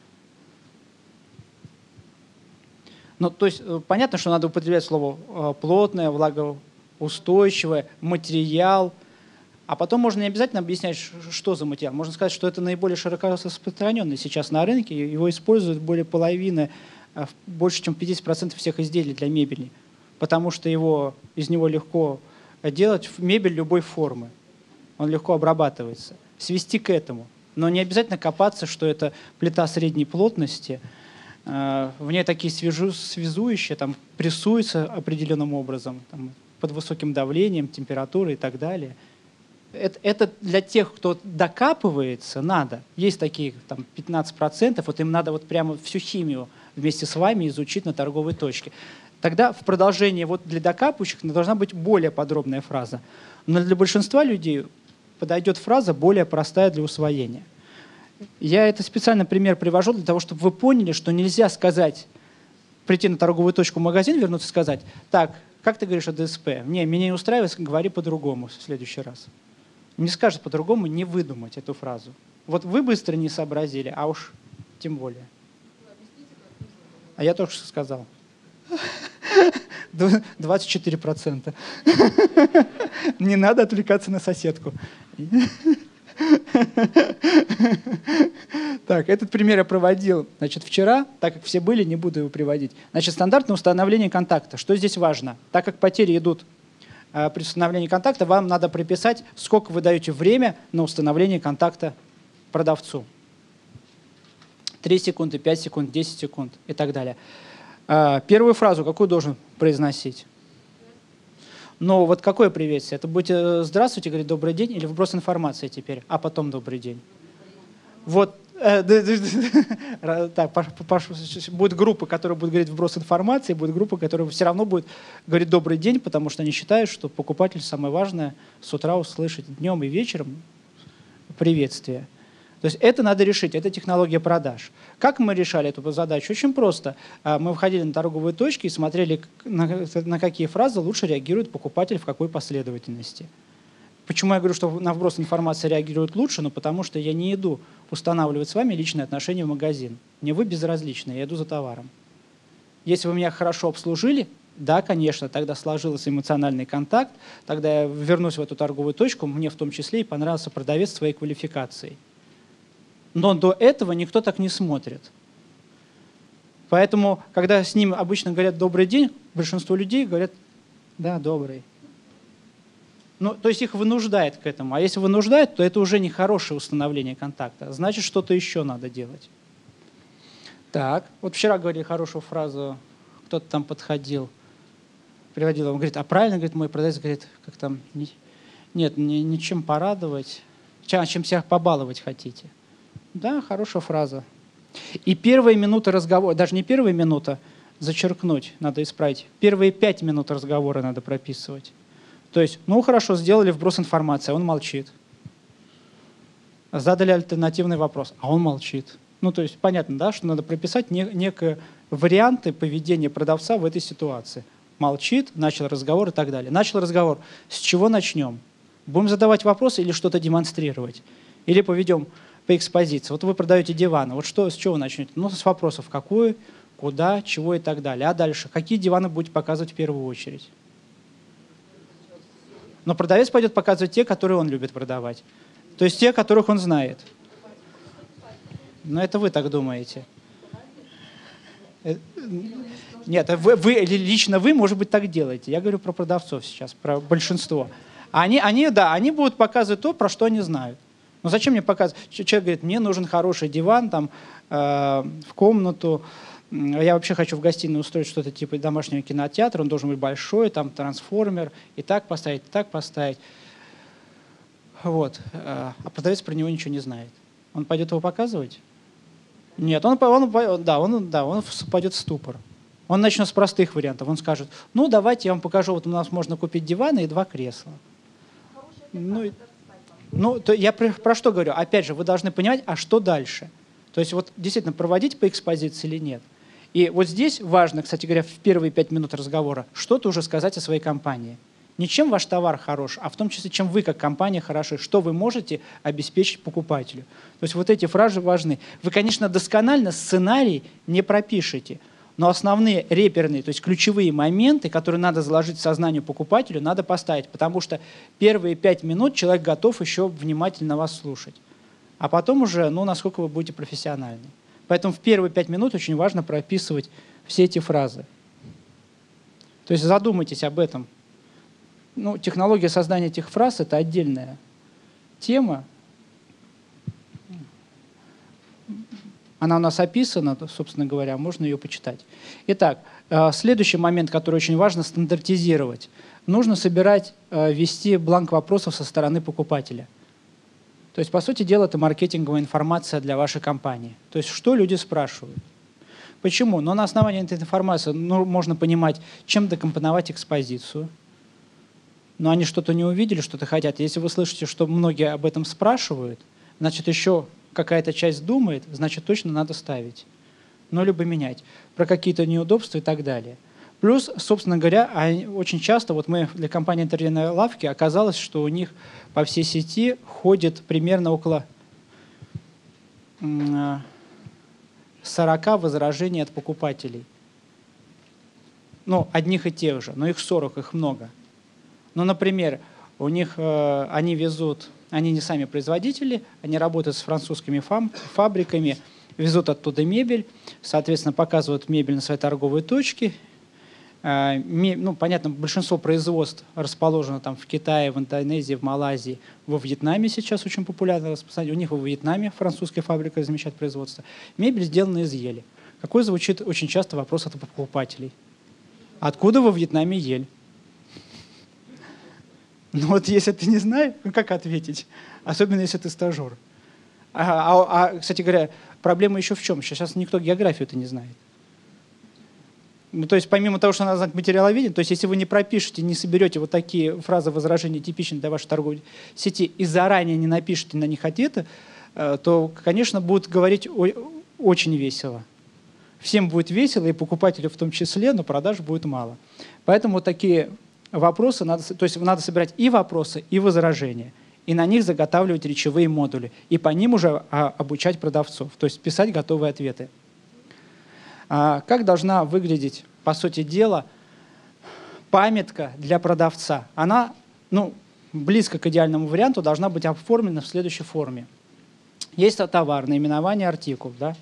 Ну, то есть понятно, что надо употреблять слово плотное, влагоустойчивое, материал. А потом можно не обязательно объяснять, что за материал. Можно сказать, что это наиболее широко распространенный сейчас на рынке. Его используют более половины, больше, чем 50% всех изделий для мебели. Потому что из него легко делать мебель любой формы. Он легко обрабатывается. Свести к этому. Но не обязательно копаться, что это плита средней плотности. В ней такие связующие, там, прессуются определенным образом, там, под высоким давлением, температурой и так далее. Это для тех, кто докапывается, надо. Есть такие там, 15%, вот им надо вот прямо всю химию вместе с вами изучить на торговой точке. Тогда в продолжении вот для докапывающих должна быть более подробная фраза. Но для большинства людей подойдет фраза более простая для усвоения. Я это специально пример привожу для того, чтобы вы поняли, что нельзя сказать, прийти на торговую точку в магазин, вернуться и сказать, так, как ты говоришь о ДСП? Не, меня не устраивает, говори по-другому в следующий раз. Не скажет по-другому, не выдумать эту фразу. Вот вы быстро не сообразили, а уж тем более. А я только что сказал. 24%. Не надо отвлекаться на соседку. Так, этот пример я проводил, значит, вчера, так как все были, не буду его приводить. Значит, стандартное установление контакта. Что здесь важно? Так как потери идут при установлении контакта, вам надо прописать, сколько вы даете время на установление контакта продавцу. 3 секунды, 5 секунд, 10 секунд и так далее. Первую фразу какую должен произносить? Но вот какое приветствие? Это будет «здравствуйте», говорит «добрый день» или вброс информации теперь, а потом «добрый день». Вот так, будет группа, которая будет говорить вброс информации, будет группа, которая все равно будет говорить «добрый день», потому что они считают, что покупатель самое важное с утра услышать днем и вечером приветствие. То есть это надо решить, это технология продаж. Как мы решали эту задачу? Очень просто. Мы входили на торговые точки и смотрели, на какие фразы лучше реагирует покупатель, в какой последовательности. Почему я говорю, что на вброс информации реагирует лучше? Ну, потому что я не иду устанавливать с вами личные отношения в магазин. Мне вы безразличны, я иду за товаром. Если вы меня хорошо обслужили, да, конечно, тогда сложился эмоциональный контакт, тогда я вернусь в эту торговую точку, мне в том числе и понравился продавец своей квалификацией. Но до этого никто так не смотрит. Поэтому, когда с ним обычно говорят «добрый день», большинство людей говорят «да, добрый». Ну, то есть их вынуждает к этому. А если вынуждает, то это уже не хорошее установление контакта. Значит, что-то еще надо делать. Так, вот вчера говорили хорошую фразу, кто-то там подходил, приводил, он говорит, а правильно, говорит, мой продавец, говорит, как там, нет, ничем порадовать, чем себя побаловать хотите. Да, хорошая фраза. И первые минуты разговора, даже не первая минута, зачеркнуть, надо исправить. Первые 5 минут разговора надо прописывать. То есть, ну хорошо, сделали вброс информации, а он молчит. Задали альтернативный вопрос, а он молчит. Ну то есть понятно, да, что надо прописать некие варианты поведения продавца в этой ситуации. Молчит, начал разговор и так далее. Начал разговор. С чего начнем? Будем задавать вопросы или что-то демонстрировать? Или поведем по экспозиции. Вот вы продаете диваны. Вот с чего начнете? Ну, с вопросов какую, куда, чего и так далее. А дальше? Какие диваны будете показывать в первую очередь? Но продавец пойдет показывать те, которые он любит продавать. То есть те, которых он знает. Но это вы так думаете. Нет, лично вы, может быть, так делаете. Я говорю про продавцов сейчас, про большинство. Они будут показывать то, про что они знают. Ну зачем мне показывать? Человек говорит, мне нужен хороший диван там, в комнату, я вообще хочу в гостиной устроить что-то типа домашнего кинотеатра, он должен быть большой, там трансформер, и так поставить, и так поставить. Вот. А продавец про него ничего не знает. Он пойдет его показывать? Нет, он пойдет в ступор. Он начнет с простых вариантов. Он скажет, ну давайте я вам покажу, вот у нас можно купить диван и 2 кресла. Я про что говорю? Опять же, вы должны понимать, а что дальше? То есть вот действительно проводить по экспозиции или нет. И вот здесь важно, кстати говоря, в первые 5 минут разговора что-то уже сказать о своей компании. Не чем ваш товар хорош, а в том числе, чем вы как компания хороши, что вы можете обеспечить покупателю. То есть вот эти фразы важны. Вы, конечно, досконально сценарий не пропишете, но основные реперные, то есть ключевые моменты, которые надо заложить в сознание покупателю, надо поставить, потому что первые 5 минут человек готов еще внимательно вас слушать. А потом уже, насколько вы будете профессиональны. Поэтому в первые 5 минут очень важно прописывать все эти фразы. То есть задумайтесь об этом. Технология создания этих фраз – это отдельная тема. Она у нас описана, собственно говоря, можно ее почитать. Итак, следующий момент, который очень важно – стандартизировать. Нужно вести бланк вопросов со стороны покупателя. То есть, по сути дела, это маркетинговая информация для вашей компании. То есть, что люди спрашивают. Почему? Но на основании этой информации можно понимать, чем докомпоновать экспозицию. Но они что-то не увидели, что-то хотят. Если вы слышите, что многие об этом спрашивают, значит, еще какая-то часть думает, значит, точно надо ставить. Либо менять. Про какие-то неудобства и так далее. Плюс, собственно говоря, очень часто, вот мы для компании «Интерьерные лавки» оказалось, что у них по всей сети ходит примерно около 40 возражений от покупателей. Одних и тех же, но их 40, их много. Например, у них они не сами производители, они работают с французскими фабриками, везут оттуда мебель, соответственно, показывают мебель на своей торговой точке. Понятно, большинство производств расположено там в Китае, в Индонезии, в Малайзии, во Вьетнаме сейчас очень популярно распространение. У них во Вьетнаме французская фабрика замечает производство. Мебель сделана из ели. Какой звучит очень часто вопрос от покупателей? Откуда во Вьетнаме ель? Если ты не знаешь, как ответить? Особенно, если ты стажер. Кстати говоря, проблема еще в чем? Сейчас никто географию-то не знает. То есть помимо того, что надо знать материаловедение, то есть если вы не пропишете, не соберете вот такие фразы возражений, типичные для вашей торговой сети, и заранее не напишете на них ответы, то, конечно, будут говорить очень весело. Всем будет весело, и покупателю в том числе, но продаж будет мало. Поэтому вот такие вопросы надо собирать и вопросы, и возражения, и на них заготавливать речевые модули, и по ним уже обучать продавцов, то есть писать готовые ответы. Как должна выглядеть, по сути дела, памятка для продавца? Она, близко к идеальному варианту, должна быть оформлена в следующей форме. Есть товар, наименование, артикул, да?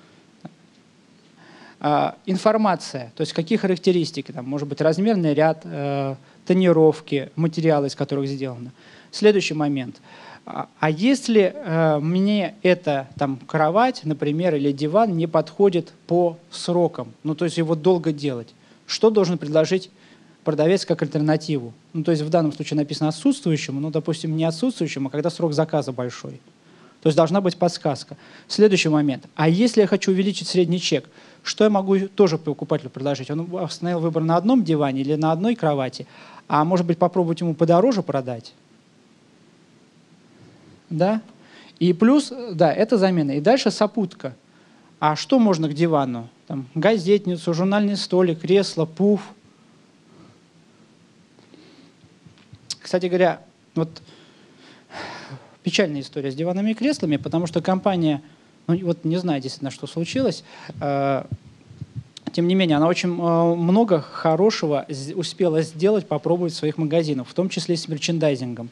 Информация, то есть какие характеристики, там, может быть, размерный ряд, тонировки, материалы, из которых сделано. Следующий момент. А если мне эта кровать, например, или диван не подходит по срокам, то есть его долго делать, что должен предложить продавец как альтернативу? То есть в данном случае написано отсутствующему, допустим, не отсутствующему, а когда срок заказа большой. То есть должна быть подсказка. Следующий момент. А если я хочу увеличить средний чек, что я могу тоже покупателю предложить? Он остановил выбор на одном диване или на одной кровати, а может быть попробовать ему подороже продать? Да? И плюс, да, это замена. И дальше сопутка. А что можно к дивану? Газетницу, журнальный столик, кресло, пуф. Кстати говоря, печальная история с диванами и креслами, потому что компания, не знаю действительно, что случилось, тем не менее, она очень много хорошего успела сделать, попробовать в своих магазинах, в том числе и с мерчендайзингом.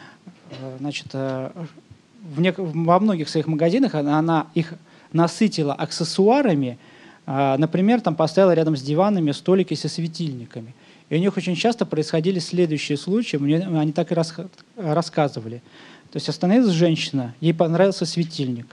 Во многих своих магазинах она их насытила аксессуарами, например, поставила рядом с диванами столики со светильниками. И у них очень часто происходили следующие случаи, они так и рассказывали. То есть остановилась женщина, ей понравился светильник,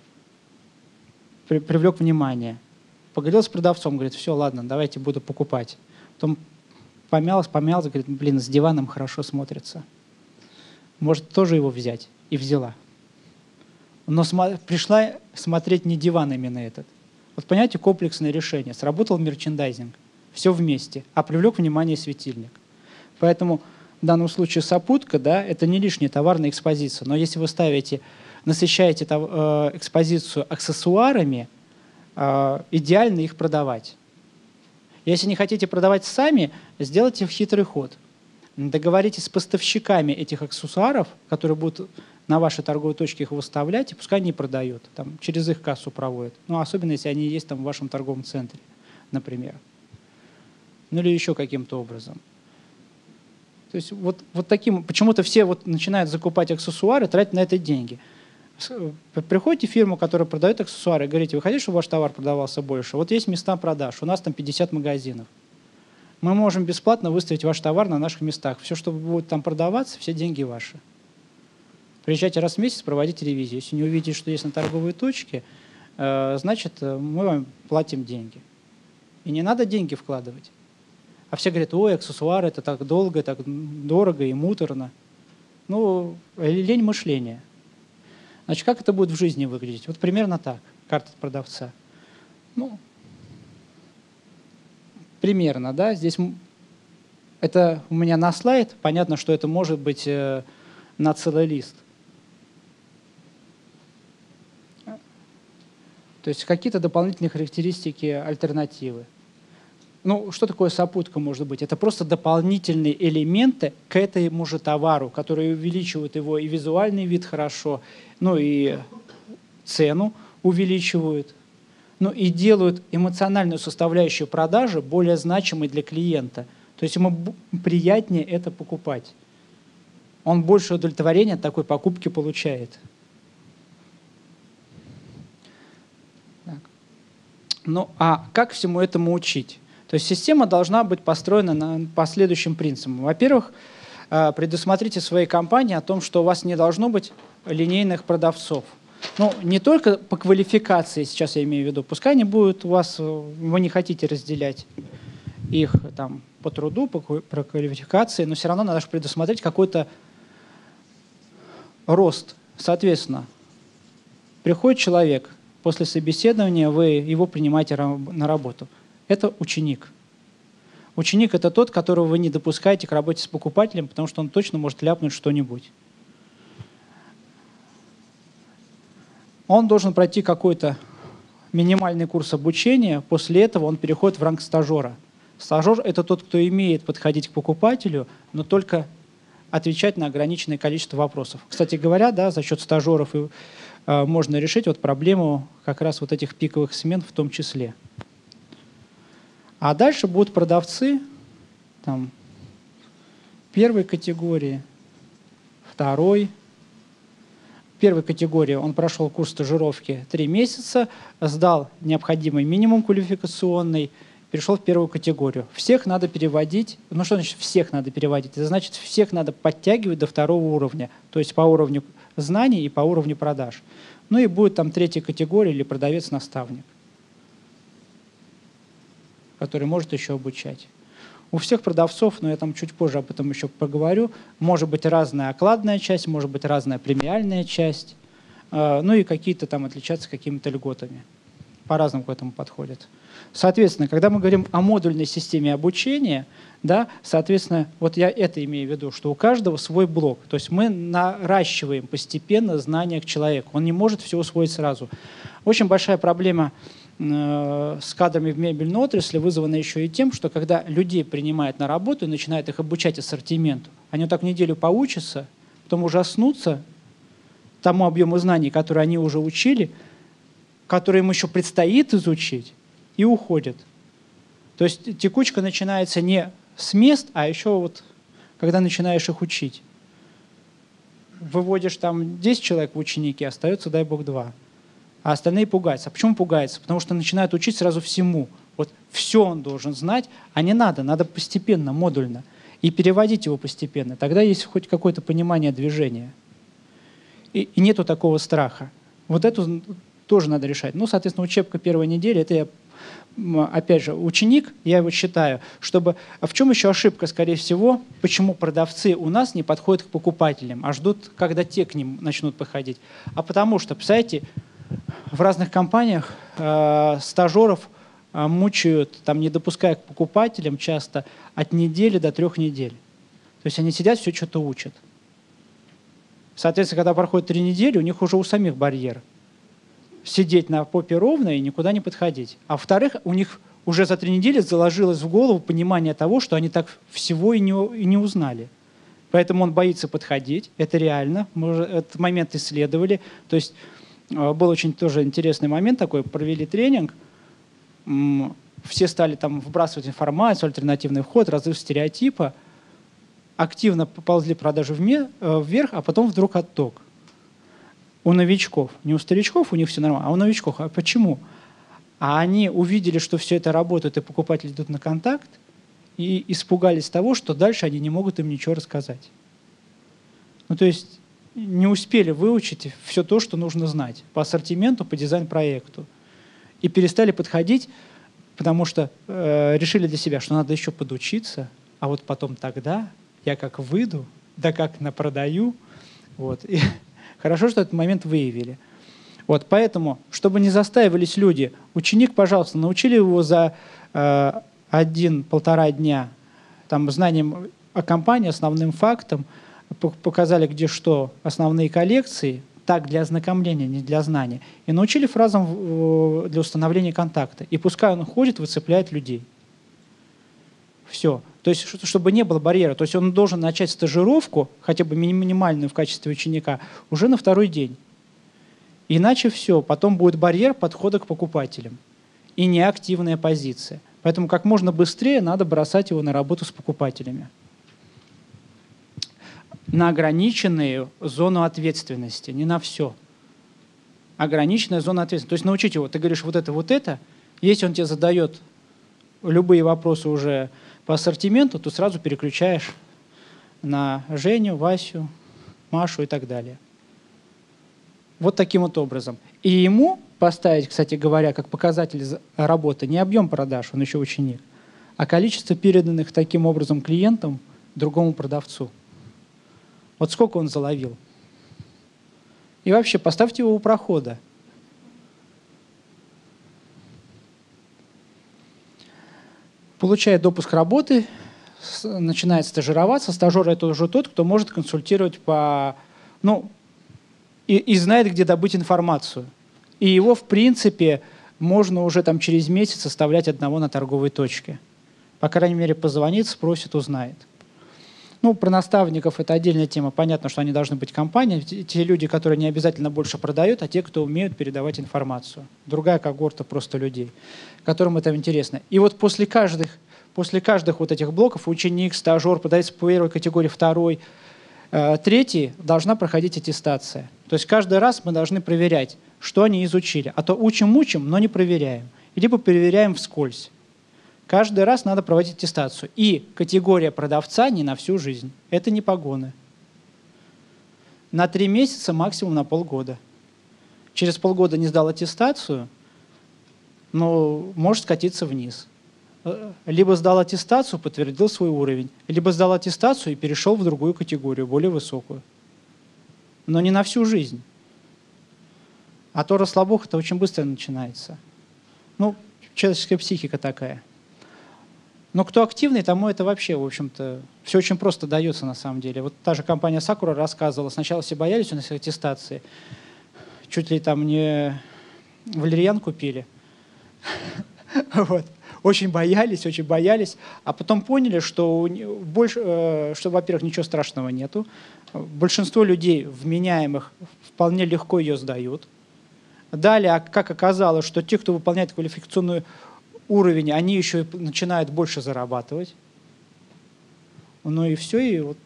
привлек внимание. Поговорил с продавцом, говорит, все, ладно, давайте буду покупать. Потом помялась, говорит, блин, с диваном хорошо смотрится. Может, тоже его взять? И взяла. Но пришла смотреть не диван именно этот. Вот понимаете, комплексное решение. Сработал мерчендайзинг. Все вместе. А привлек внимание светильник. Поэтому в данном случае сопутка, да, это не лишняя товарная экспозиция. Но если вы насыщаете экспозицию аксессуарами, идеально их продавать. Если не хотите продавать сами, сделайте хитрый ход. Договоритесь с поставщиками этих аксессуаров, которые будут на вашей торговой точке их выставлять, и пускай они продают, там, через их кассу проводят. Ну, особенно, если они есть там в вашем торговом центре, например. Ну, или еще каким-то образом. То есть вот таким, почему-то все вот начинают закупать аксессуары, тратить на это деньги. Приходите в фирму, которая продает аксессуары, и говорите, вы хотите, чтобы ваш товар продавался больше? Вот есть места продаж, у нас там 50 магазинов. Мы можем бесплатно выставить ваш товар на наших местах. Все, что будет там продаваться, все деньги ваши. Приезжайте раз в месяц, проводите ревизию. Если не увидите, что есть на торговой точке, значит, мы вам платим деньги. И не надо деньги вкладывать. А все говорят, ой, аксессуары, это так долго, так дорого и муторно. Ну, лень мышления. Значит, как это будет в жизни выглядеть? Вот примерно так, карта продавца. Ну, примерно, да, здесь это у меня на слайд, понятно, что это может быть на целый лист. То есть какие-то дополнительные характеристики, альтернативы. Ну, что такое сопутка может быть? Это просто дополнительные элементы к этому же товару, которые увеличивают его и визуальный вид хорошо, ну и цену увеличивают, ну и делают эмоциональную составляющую продажи более значимой для клиента. То есть ему приятнее это покупать. Он больше удовлетворения от такой покупки получает. Так. Ну а как всему этому учить? То есть система должна быть построена по следующим принципам. Во-первых, предусмотрите в своей компании о том, что у вас не должно быть линейных продавцов. Ну, не только по квалификации, сейчас я имею в виду, пускай они будут у вас, вы не хотите разделять их там, по труду, по квалификации, но все равно надо предусмотреть какой-то рост. Соответственно, приходит человек, после собеседования вы его принимаете на работу. Это ученик. Ученик – это тот, которого вы не допускаете к работе с покупателем, потому что он точно может ляпнуть что-нибудь. Он должен пройти какой-то минимальный курс обучения, после этого он переходит в ранг стажера. Стажер – это тот, кто умеет подходить к покупателю, но только отвечать на ограниченное количество вопросов. Кстати говоря, да, за счет стажеров можно решить вот проблему как раз вот этих пиковых смен в том числе. А дальше будут продавцы там, первой категории, второй. Первой категории он прошел курс стажировки 3 месяца, сдал необходимый минимум квалификационный, перешел в первую категорию. Всех надо переводить. Ну что значит всех надо переводить? Это значит всех надо подтягивать до 2-го уровня, то есть по уровню знаний и по уровню продаж. Ну и будет там 3-я категория или продавец-наставник, который может еще обучать. У всех продавцов, но я там чуть позже об этом еще поговорю, может быть разная окладная часть, может быть разная премиальная часть, ну и какие-то там отличаться какими-то льготами. По-разному к этому подходят. Соответственно, когда мы говорим о модульной системе обучения, да, соответственно, вот я это имею в виду, что у каждого свой блок. То есть мы наращиваем постепенно знания к человеку. Он не может все усвоить сразу. Очень большая проблема с кадрами в мебельной отрасли вызвано еще и тем, что когда людей принимают на работу и начинают их обучать ассортименту, они вот так неделю поучатся, потом ужаснутся тому объему знаний, которые они уже учили, которые им еще предстоит изучить, и уходят. То есть текучка начинается не с мест, а еще вот когда начинаешь их учить. Выводишь там 10 человек в ученики, остается, дай бог, 2. А остальные пугаются. А почему пугаются? Потому что начинают учить сразу всему. Вот все он должен знать, а не надо постепенно, модульно. И переводить его постепенно. Тогда есть хоть какое-то понимание движения. и нету такого страха. Вот эту тоже надо решать. Ну, соответственно, учебка первой недели, это я, опять же, ученик, я его считаю, чтобы... А в чем еще ошибка, скорее всего, почему продавцы у нас не подходят к покупателям, а ждут, когда те к ним начнут подходить? А потому что, представляете, в разных компаниях стажеров мучают, там, не допуская к покупателям часто от недели до 3 недель. То есть они сидят, все что-то учат. Соответственно, когда проходит 3 недели, у них уже у самих барьер. Сидеть на попе ровно и никуда не подходить. А во-вторых, у них уже за 3 недели заложилось в голову понимание того, что они так всего и не узнали. Поэтому он боится подходить. Это реально. Мы этот момент исследовали. То есть был очень тоже интересный момент такой. Провели тренинг. Все стали там вбрасывать информацию, альтернативный вход, разрыв стереотипа. Активно поползли продажи вверх, а потом вдруг отток. У новичков. Не у старичков, у них все нормально, а у новичков. А почему? А они увидели, что все это работает, и покупатели идут на контакт, и испугались того, что дальше они не могут им ничего рассказать. Ну, то есть не успели выучить все то, что нужно знать по ассортименту, по дизайн-проекту. И перестали подходить, потому что решили для себя, что надо еще подучиться, а вот потом тогда я как выйду, да как напродаю. Вот. И хорошо, что этот момент выявили. Вот, поэтому, чтобы не застаивались люди, ученик, пожалуйста, научили его за 1-1,5 дня там, знанием о компании, основным фактам, показали, где что, основные коллекции, так для ознакомления, не для знания, и научили фразам для установления контакта. И пускай он ходит, выцепляет людей. Все. То есть, чтобы не было барьера. То есть он должен начать стажировку, хотя бы минимальную в качестве ученика, уже на 2-й день. Иначе все, потом будет барьер подхода к покупателям и неактивная позиция. Поэтому как можно быстрее надо бросать его на работу с покупателями. На ограниченную зону ответственности, не на все. Ограниченная зона ответственности. То есть научить его, ты говоришь вот это, если он тебе задает любые вопросы уже по ассортименту, то сразу переключаешь на Женю, Васю, Машу и так далее. Вот таким вот образом. И ему поставить, кстати говоря, как показатель работы не объем продаж, он еще ученик, а количество переданных таким образом клиентам другому продавцу. Вот сколько он заловил. И вообще поставьте его у прохода. Получает допуск работы, начинает стажироваться. Стажер – это уже тот, кто может консультировать по... Ну, и знает, где добыть информацию. И его, в принципе, можно уже там через месяц оставлять одного на торговой точке. По крайней мере, позвонит, спросит, узнает. Ну, про наставников это отдельная тема. Понятно, что они должны быть компании. Те люди, которые не обязательно больше продают, а те, кто умеют передавать информацию. Другая когорта просто людей, которым это интересно. И вот после каждых вот этих блоков ученик, стажер, продавец по 1-й категории, 2-й, 3-й должна проходить аттестация. То есть каждый раз мы должны проверять, что они изучили. А то учим, но не проверяем. Либо проверяем вскользь. Каждый раз надо проводить аттестацию. И категория продавца не на всю жизнь. Это не погоны. На 3 месяца, максимум на полгода. Через полгода не сдал аттестацию, но может скатиться вниз. Либо сдал аттестацию, подтвердил свой уровень, либо сдал аттестацию и перешел в другую категорию, более высокую. Но не на всю жизнь. А то расслабуха это очень быстро начинается. Ну, человеческая психика такая. Но кто активный, тому это вообще, в общем-то, все очень просто дается на самом деле. Вот та же компания Sakura рассказывала, сначала все боялись у нас аттестации, чуть ли там не валерьян купили. Вот. Очень боялись, а потом поняли, что, во-первых, ничего страшного нету. Большинство людей вменяемых вполне легко ее сдают. Далее, как оказалось, что те, кто выполняет квалификационный уровень, они еще и начинают больше зарабатывать. Ну и все, и вот.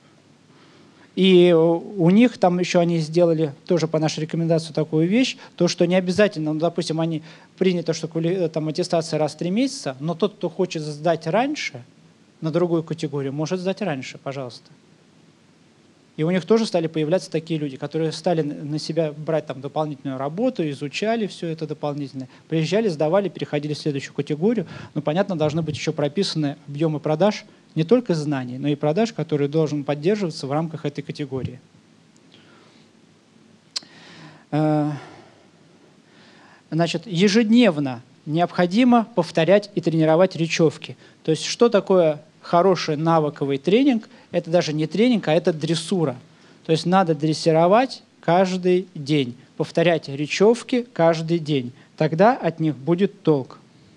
И у них там еще они сделали тоже по нашей рекомендации такую вещь, то, что не обязательно, ну, допустим, они принято, что там аттестация раз в 3 месяца, но тот, кто хочет сдать раньше, на другую категорию, может сдать раньше, пожалуйста. И у них тоже стали появляться такие люди, которые стали на себя брать там дополнительную работу, изучали все это дополнительно, приезжали, сдавали, переходили в следующую категорию. Но, понятно, должны быть еще прописаны объемы продаж не только знаний, но и продаж, которые должен поддерживаться в рамках этой категории. Значит, ежедневно необходимо повторять и тренировать речевки. То есть что такое хороший навыковый тренинг? Это даже не тренинг, а это дрессура. То есть надо дрессировать каждый день, повторять речевки каждый день. Тогда от них будет толк.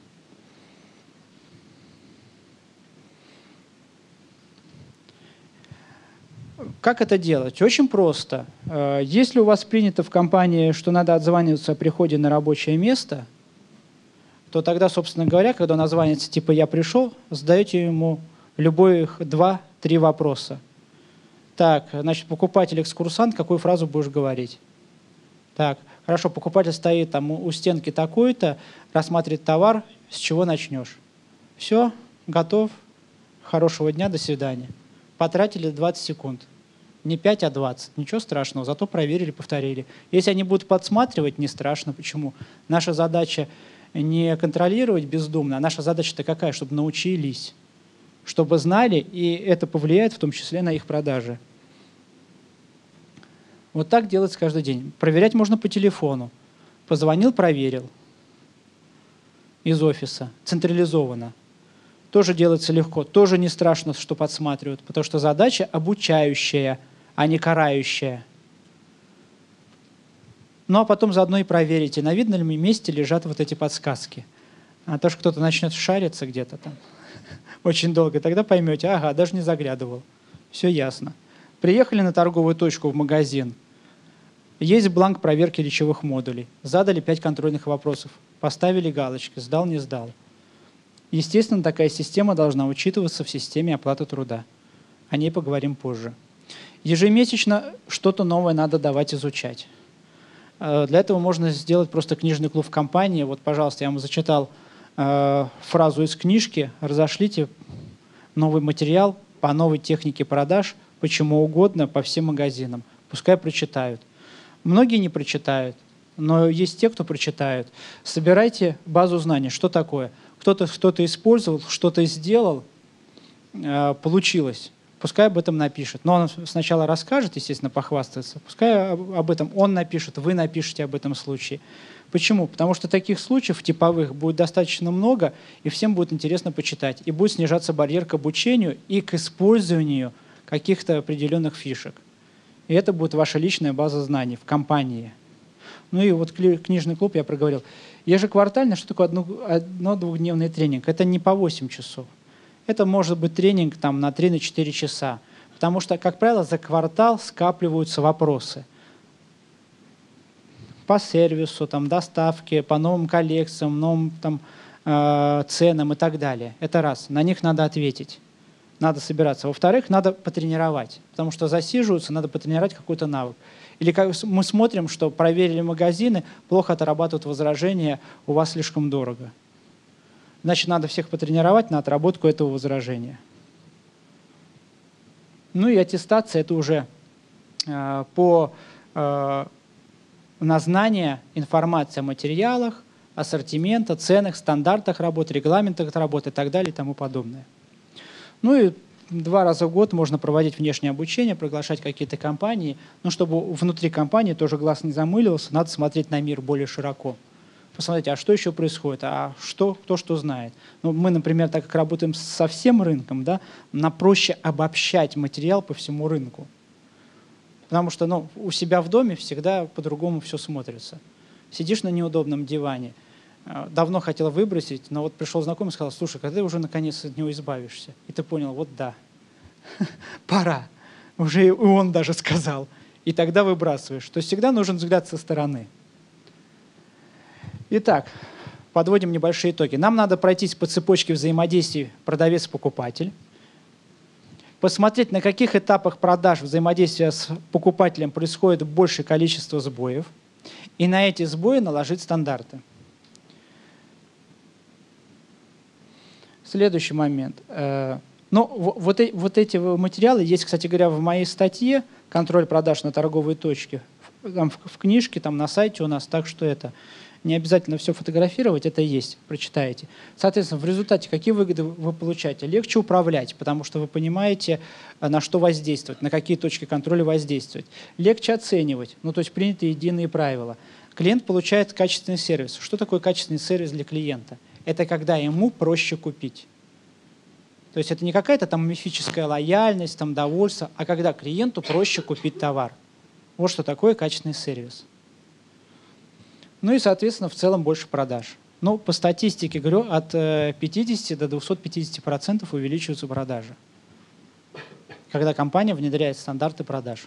Как это делать? Очень просто. Если у вас принято в компании, что надо отзваниваться о приходе на рабочее место, то тогда, собственно говоря, когда он отзванивается типа «я пришел», задаете ему любых 2-3 вопроса. Так, значит, покупатель-экскурсант, какую фразу будешь говорить? Так, хорошо, покупатель стоит там у стенки такой-то, рассматривает товар, с чего начнешь? Все, готов, хорошего дня, до свидания. Потратили 20 секунд. Не 5, а 20. Ничего страшного, зато проверили, повторили. Если они будут подсматривать, не страшно. Почему? Наша задача не контролировать бездумно, а наша задача-то какая? Чтобы научились, чтобы знали, и это повлияет в том числе на их продажи. Вот так делается каждый день. Проверять можно по телефону. Позвонил, проверил. Из офиса, централизованно. Тоже делается легко, тоже не страшно, что подсматривают, потому что задача обучающая, а не карающая. Ну а потом заодно и проверите, на видном ли месте лежат вот эти подсказки. А то, что кто-то начнет шариться где-то там очень долго, тогда поймете, ага, даже не заглядывал. Все ясно. Приехали на торговую точку в магазин, есть бланк проверки речевых модулей, задали 5 контрольных вопросов, поставили галочки, сдал, не сдал. Естественно, такая система должна учитываться в системе оплаты труда. О ней поговорим позже. Ежемесячно что-то новое надо давать изучать. Для этого можно сделать просто книжный клуб в компании. Вот, пожалуйста, я вам зачитал фразу из книжки. Разошлите новый материал по новой технике продаж, почему угодно, по всем магазинам. Пускай прочитают. Многие не прочитают, но есть те, кто прочитают. Собирайте базу знаний. Что такое? Кто-то что-то использовал, что-то сделал, получилось. Пускай об этом напишет. Но он сначала расскажет, естественно, похвастается. Пускай об этом он напишет, вы напишите об этом случае. Почему? Потому что таких случаев типовых будет достаточно много, и всем будет интересно почитать. И будет снижаться барьер к обучению и к использованию каких-то определенных фишек. И это будет ваша личная база знаний в компании. Ну и вот книжный клуб я проговорил. Ежеквартально, что такое одно-двухдневный тренинг? Это не по 8 часов. Это может быть тренинг там, на 3-4 часа. Потому что, как правило, за квартал скапливаются вопросы. По сервису, там, доставке, по новым коллекциям, новым там, ценам и так далее. Это раз. На них надо ответить. Надо собираться. Во-вторых, надо потренировать. Потому что засиживаются, надо потренировать какой-то навык. Или как мы смотрим, что проверили магазины, плохо отрабатывают возражения, у вас слишком дорого. Значит, надо всех потренировать на отработку этого возражения. Ну и аттестация – это уже на знание информации о материалах, ассортимента, ценах, стандартах работы, регламентах работы и так далее и тому подобное. Ну и 2 раза в год можно проводить внешнее обучение, приглашать какие-то компании. Но чтобы внутри компании тоже глаз не замыливался, надо смотреть на мир более широко. Посмотрите, а что еще происходит, а кто что знает. Ну, мы, например, так как работаем со всем рынком, да, нам проще обобщать материал по всему рынку. Потому что у себя в доме всегда по-другому все смотрится. Сидишь на неудобном диване, давно хотел выбросить, но вот пришел знакомый и сказал, слушай, когда ты уже наконец от него избавишься? И ты понял, вот да, пора. Уже и он даже сказал. И тогда выбрасываешь. То есть всегда нужен взгляд со стороны. Итак, подводим небольшие итоги. Нам надо пройтись по цепочке взаимодействий продавец-покупатель, посмотреть, на каких этапах продаж взаимодействия с покупателем происходит большее количество сбоев, и на эти сбои наложить стандарты. Следующий момент. Но вот эти материалы есть, кстати говоря, в моей статье «Контроль продаж на торговые точки». Там в книжке, там на сайте у нас, так что это не обязательно все фотографировать, это есть, прочитаете. Соответственно, в результате какие выгоды вы получаете? Легче управлять, потому что вы понимаете, на что воздействовать, на какие точки контроля воздействовать. Легче оценивать, ну то есть приняты единые правила. Клиент получает качественный сервис. Что такое качественный сервис для клиента? Это когда ему проще купить. То есть это не какая-то там мифическая лояльность, там довольство, а когда клиенту проще купить товар. Вот что такое качественный сервис. Ну и, соответственно, в целом больше продаж. Ну, по статистике, говорю, от 50 до 250% увеличиваются продажи, когда компания внедряет стандарты продаж.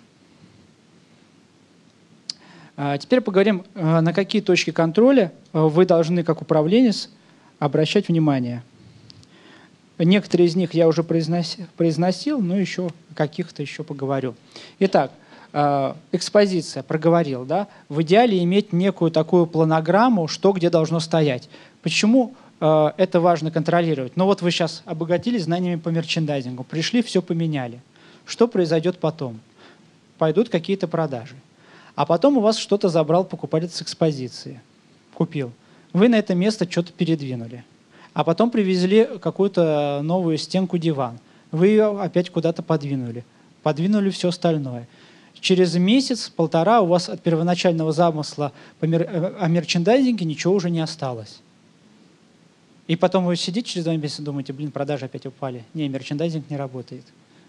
Теперь поговорим, на какие точки контроля вы должны, как управленец, обращать внимание. Некоторые из них я уже произносил, но еще каких-то еще поговорю. Итак, экспозиция, проговорил, да? В идеале иметь некую такую планограмму, что где должно стоять. Почему это важно контролировать? Ну вот вы сейчас обогатились знаниями по мерчендайзингу, пришли, все поменяли. Что произойдет потом? Пойдут какие-то продажи. А потом у вас что-то забрал покупатель с экспозиции, купил. Вы на это место что-то передвинули. А потом привезли какую-то новую стенку диван. Вы ее опять куда-то подвинули все остальное. Через месяц-полтора у вас от первоначального замысла о мерчендайзинге ничего уже не осталось. И потом вы сидите через 2 месяца и думаете, блин, продажи опять упали. Не, мерчендайзинг не работает.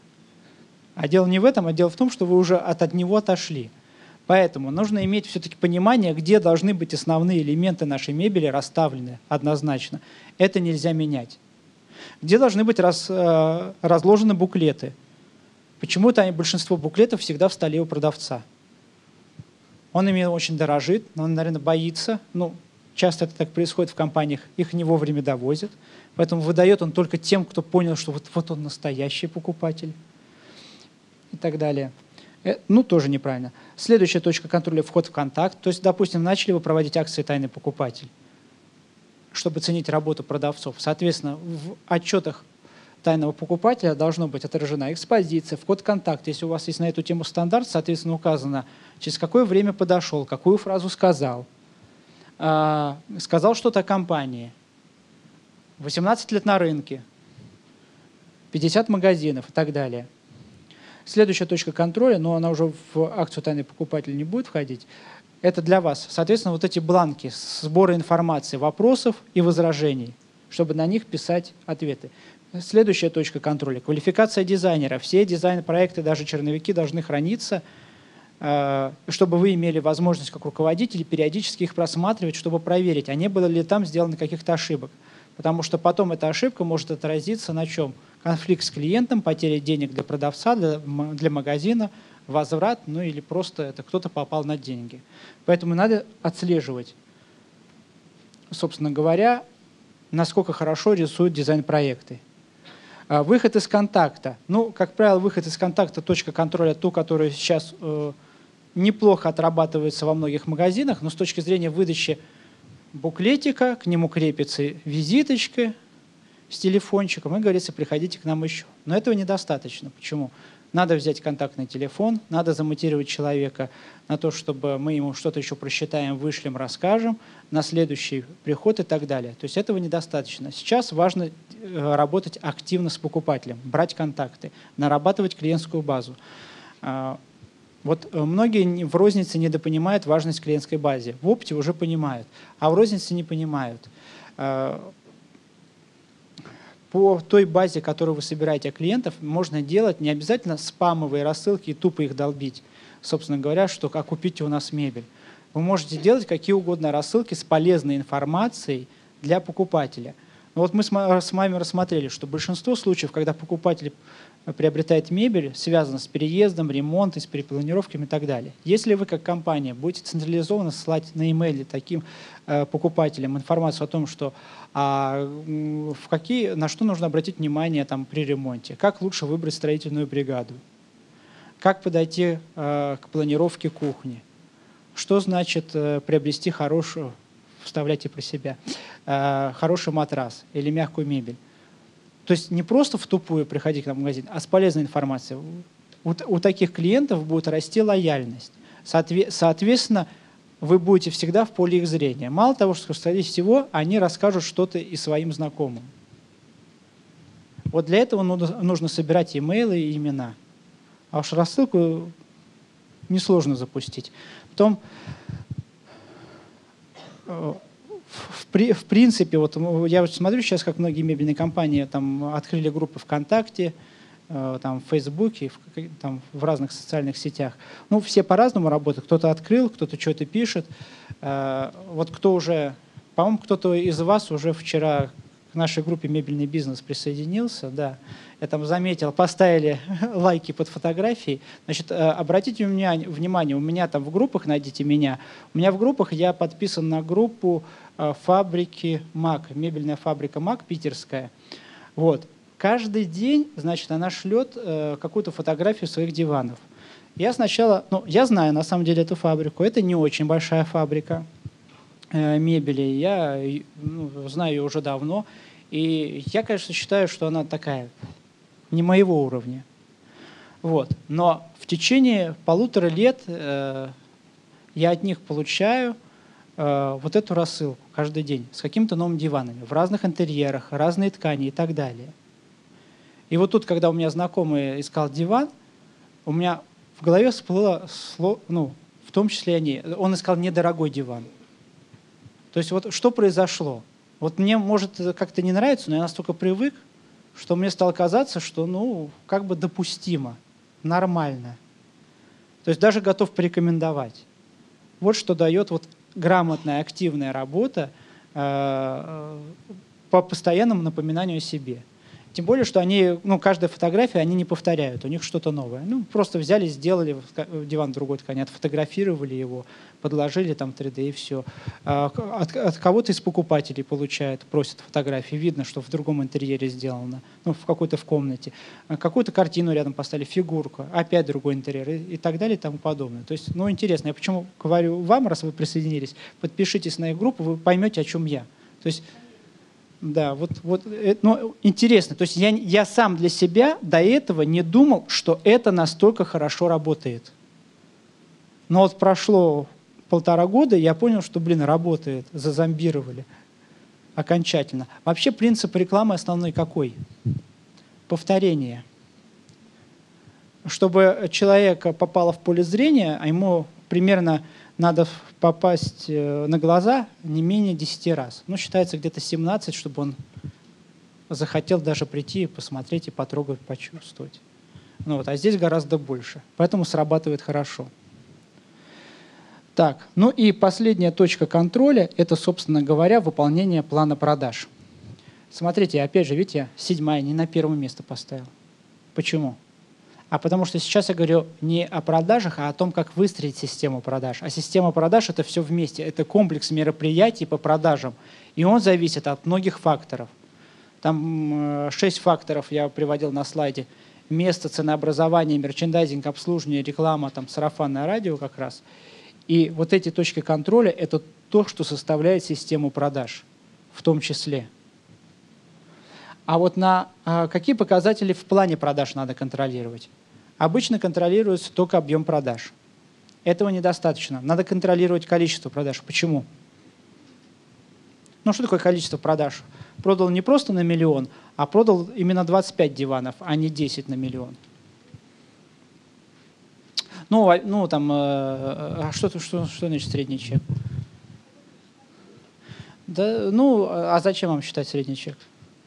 А дело не в этом, а дело в том, что вы уже от него отошли. Поэтому нужно иметь все-таки понимание, где должны быть основные элементы нашей мебели расставлены однозначно. Это нельзя менять. Где должны быть разложены буклеты. Почему-то большинство буклетов всегда в столе у продавца. Он ими очень дорожит, но он, наверное, боится. Ну, часто это так происходит в компаниях, их не вовремя довозят. Поэтому выдает он только тем, кто понял, что вот он настоящий покупатель. И так далее. Ну, тоже неправильно. Следующая точка контроля – вход в контакт. То есть, допустим, начали вы проводить акции «Тайный покупатель», чтобы ценить работу продавцов. Соответственно, в отчетах тайного покупателя должно быть отражена экспозиция, вход в контакт. Если у вас есть на эту тему стандарт, соответственно, указано, через какое время подошел, какую фразу сказал. Сказал что-то о компании. 18 лет на рынке, 50 магазинов и так далее. Следующая точка контроля, но она уже в акцию «Тайный покупатель» не будет входить, это для вас. Соответственно, вот эти бланки сбора информации, вопросов и возражений, чтобы на них писать ответы. Следующая точка контроля – квалификация дизайнера. Все дизайн-проекты, даже черновики должны храниться, чтобы вы имели возможность как руководитель периодически их просматривать, чтобы проверить, а не было ли там сделано каких-то ошибок. Потому что потом эта ошибка может отразиться на чем? Конфликт с клиентом, потеря денег для продавца, для магазина, возврат, ну или просто это кто-то попал на деньги. Поэтому надо отслеживать, собственно говоря, насколько хорошо рисуют дизайн-проекты. Выход из контакта. Ну, как правило, выход из контакта, точка контроля, ту, которая сейчас неплохо отрабатывается во многих магазинах, но с точки зрения выдачи буклетика, к нему крепится визиточка с телефончиком и говорится, приходите к нам еще. Но этого недостаточно. Почему? Надо взять контактный телефон, надо замотивировать человека на то, чтобы мы ему что-то еще просчитаем, вышлем, расскажем, на следующий приход и так далее. То есть этого недостаточно. Сейчас важно работать активно с покупателем, брать контакты, нарабатывать клиентскую базу. Вот многие в рознице недопонимают важность клиентской базы. В опте уже понимают, а в рознице не понимают. По той базе, которую вы собираете клиентов, можно делать не обязательно спамовые рассылки и тупо их долбить. Собственно говоря, что как купите у нас мебель. Вы можете делать какие угодно рассылки с полезной информацией для покупателя. Но вот мы с вами рассмотрели, что большинство случаев, когда покупатель приобретает мебель, связано с переездом, ремонтом, с перепланировками и так далее. Если вы как компания будете централизованно ссылать на e-mail таким покупателям информацию о том, что на что нужно обратить внимание там, при ремонте, как лучше выбрать строительную бригаду, как подойти к планировке кухни, что значит приобрести хорошую, вставляйте про себя, хороший матрас или мягкую мебель. То есть не просто в тупую приходить к нам в магазин, а с полезной информацией. У таких клиентов будет расти лояльность. Соответственно, вы будете всегда в поле их зрения. Мало того, что, скорее всего, они расскажут что-то и своим знакомым. Вот для этого нужно собирать имейлы и имена. А уж рассылку несложно запустить. Потом, в принципе, вот я вот смотрю сейчас, как многие мебельные компании там открыли группы ВКонтакте, там, в Фейсбуке, там, в разных социальных сетях. Ну, все по-разному работают. Кто-то открыл, кто-то что-то пишет. Вот кто уже, по-моему, кто-то из вас уже вчера к нашей группе «Мебельный бизнес» присоединился, да. Я там заметил, поставили лайки под фотографией. Значит, обратите внимание, у меня там в группах, найдите меня, у меня в группах я подписан на группу фабрики МАК, мебельная фабрика МАК питерская. Вот. Каждый день, значит, она шлет какую-то фотографию своих диванов. Я сначала, ну, я знаю на самом деле эту фабрику, это не очень большая фабрика мебели, я знаю ее уже давно, и я, конечно, считаю, что она такая, не моего уровня. Вот. Но в течение 1,5 лет я от них получаю вот эту рассылку каждый день с какими-то новыми диванами, в разных интерьерах, разные ткани и так далее. И вот тут, когда у меня знакомый искал диван, у меня в голове всплыло, ну, в том числе он искал недорогой диван. То есть вот что произошло? Вот мне, может, как-то не нравится, но я настолько привык, что мне стало казаться, что, ну, как бы допустимо, нормально. То есть даже готов порекомендовать. Вот что дает вот грамотная, активная работа по постоянному напоминанию о себе. Тем более, что они, ну, каждая фотография, они не повторяют, у них что-то новое. Ну, просто взяли, сделали диван другой ткани, отфотографировали его, подложили там 3D и все. От кого-то из покупателей просят фотографии, видно, что в другом интерьере сделано, ну, в какой-то в комнате. Какую-то картину рядом поставили, фигурку, опять другой интерьер и так далее и тому подобное. То есть, ну, интересно. Я почему говорю вам, раз вы присоединились, подпишитесь на их группу, вы поймете, о чем я. То есть, да, вот ну, интересно. То есть я сам для себя до этого не думал, что это настолько хорошо работает. Но вот прошло 1,5 года, и я понял, что, блин, работает, зазомбировали окончательно. Вообще принцип рекламы основной какой? Повторение. Чтобы человек попал в поле зрения, а ему примерно надо попасть на глаза не менее 10 раз. Ну, считается где-то 17, чтобы он захотел даже прийти и посмотреть, и потрогать, почувствовать. Ну, вот, а здесь гораздо больше. Поэтому срабатывает хорошо. Так, ну и последняя точка контроля – это, собственно говоря, выполнение плана продаж. Смотрите, опять же, видите, 7-я не на первое место поставил. Почему? А потому что сейчас я говорю не о продажах, а о том, как выстроить систему продаж. А система продаж – это все вместе. Это комплекс мероприятий по продажам. И он зависит от многих факторов. Там 6 факторов я приводил на слайде. Место, ценообразование, мерчендайзинг, обслуживание, реклама, там, сарафанное радио как раз. И вот эти точки контроля – это то, что составляет систему продаж в том числе. А вот какие показатели в плане продаж надо контролировать? Обычно контролируется только объем продаж. Этого недостаточно. Надо контролировать количество продаж. Почему? Ну, что такое количество продаж? Продал не просто на 1 миллион, а продал именно 25 диванов, а не 10 на 1 миллион. Ну там, что значит средний чек? Да, ну, а зачем вам считать средний чек?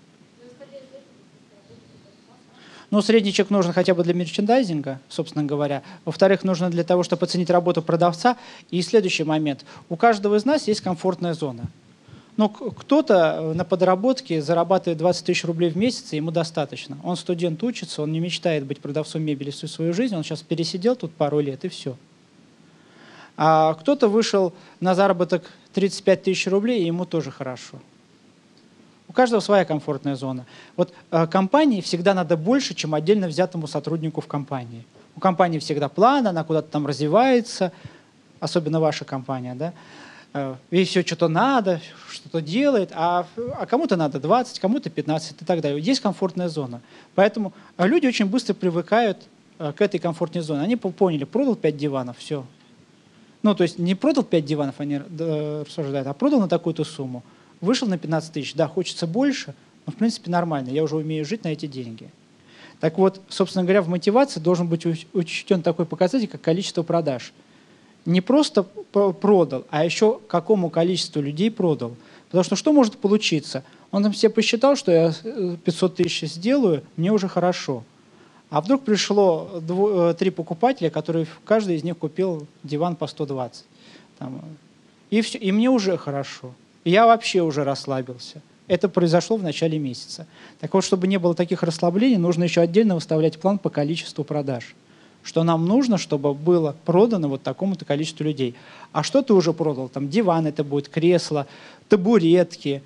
Ну, средний чек нужен хотя бы для мерчендайзинга, собственно говоря. Во-вторых, нужно для того, чтобы оценить работу продавца. И следующий момент. У каждого из нас есть комфортная зона. Ну, кто-то на подработке зарабатывает 20 тысяч рублей в месяц, и ему достаточно. Он студент, учится, он не мечтает быть продавцом мебели всю свою жизнь, он сейчас пересидел тут пару лет, и все. А кто-то вышел на заработок 35 тысяч рублей, и ему тоже хорошо. У каждого своя комфортная зона. Вот компании всегда надо больше, чем отдельно взятому сотруднику в компании. У компании всегда план, она куда-то там развивается, особенно ваша компания, да? и все что-то надо, что-то делает, а кому-то надо 20, кому-то 15 и так далее. Есть комфортная зона. Поэтому люди очень быстро привыкают к этой комфортной зоне. Они поняли, продал 5 диванов, все. Ну, то есть не продал 5 диванов, они рассуждают, а продал на такую-то сумму. Вышел на 15 тысяч, да, хочется больше, но в принципе нормально, я уже умею жить на эти деньги. Так вот, собственно говоря, в мотивации должен быть учтен такой показатель, как количество продаж. Не просто продал, а еще какому количеству людей продал. Потому что может получиться? Он там себе посчитал, что я 500 тысяч сделаю, мне уже хорошо. А вдруг пришло 3 покупателя, которые каждый из них купил диван по 120. И все, и мне уже хорошо. И я вообще уже расслабился. Это произошло в начале месяца. Так вот, чтобы не было таких расслаблений, нужно еще отдельно выставлять план по количеству продаж. Что нам нужно, чтобы было продано вот такому-то количеству людей. А что ты уже продал? Там диван это будет, кресло, табуретки.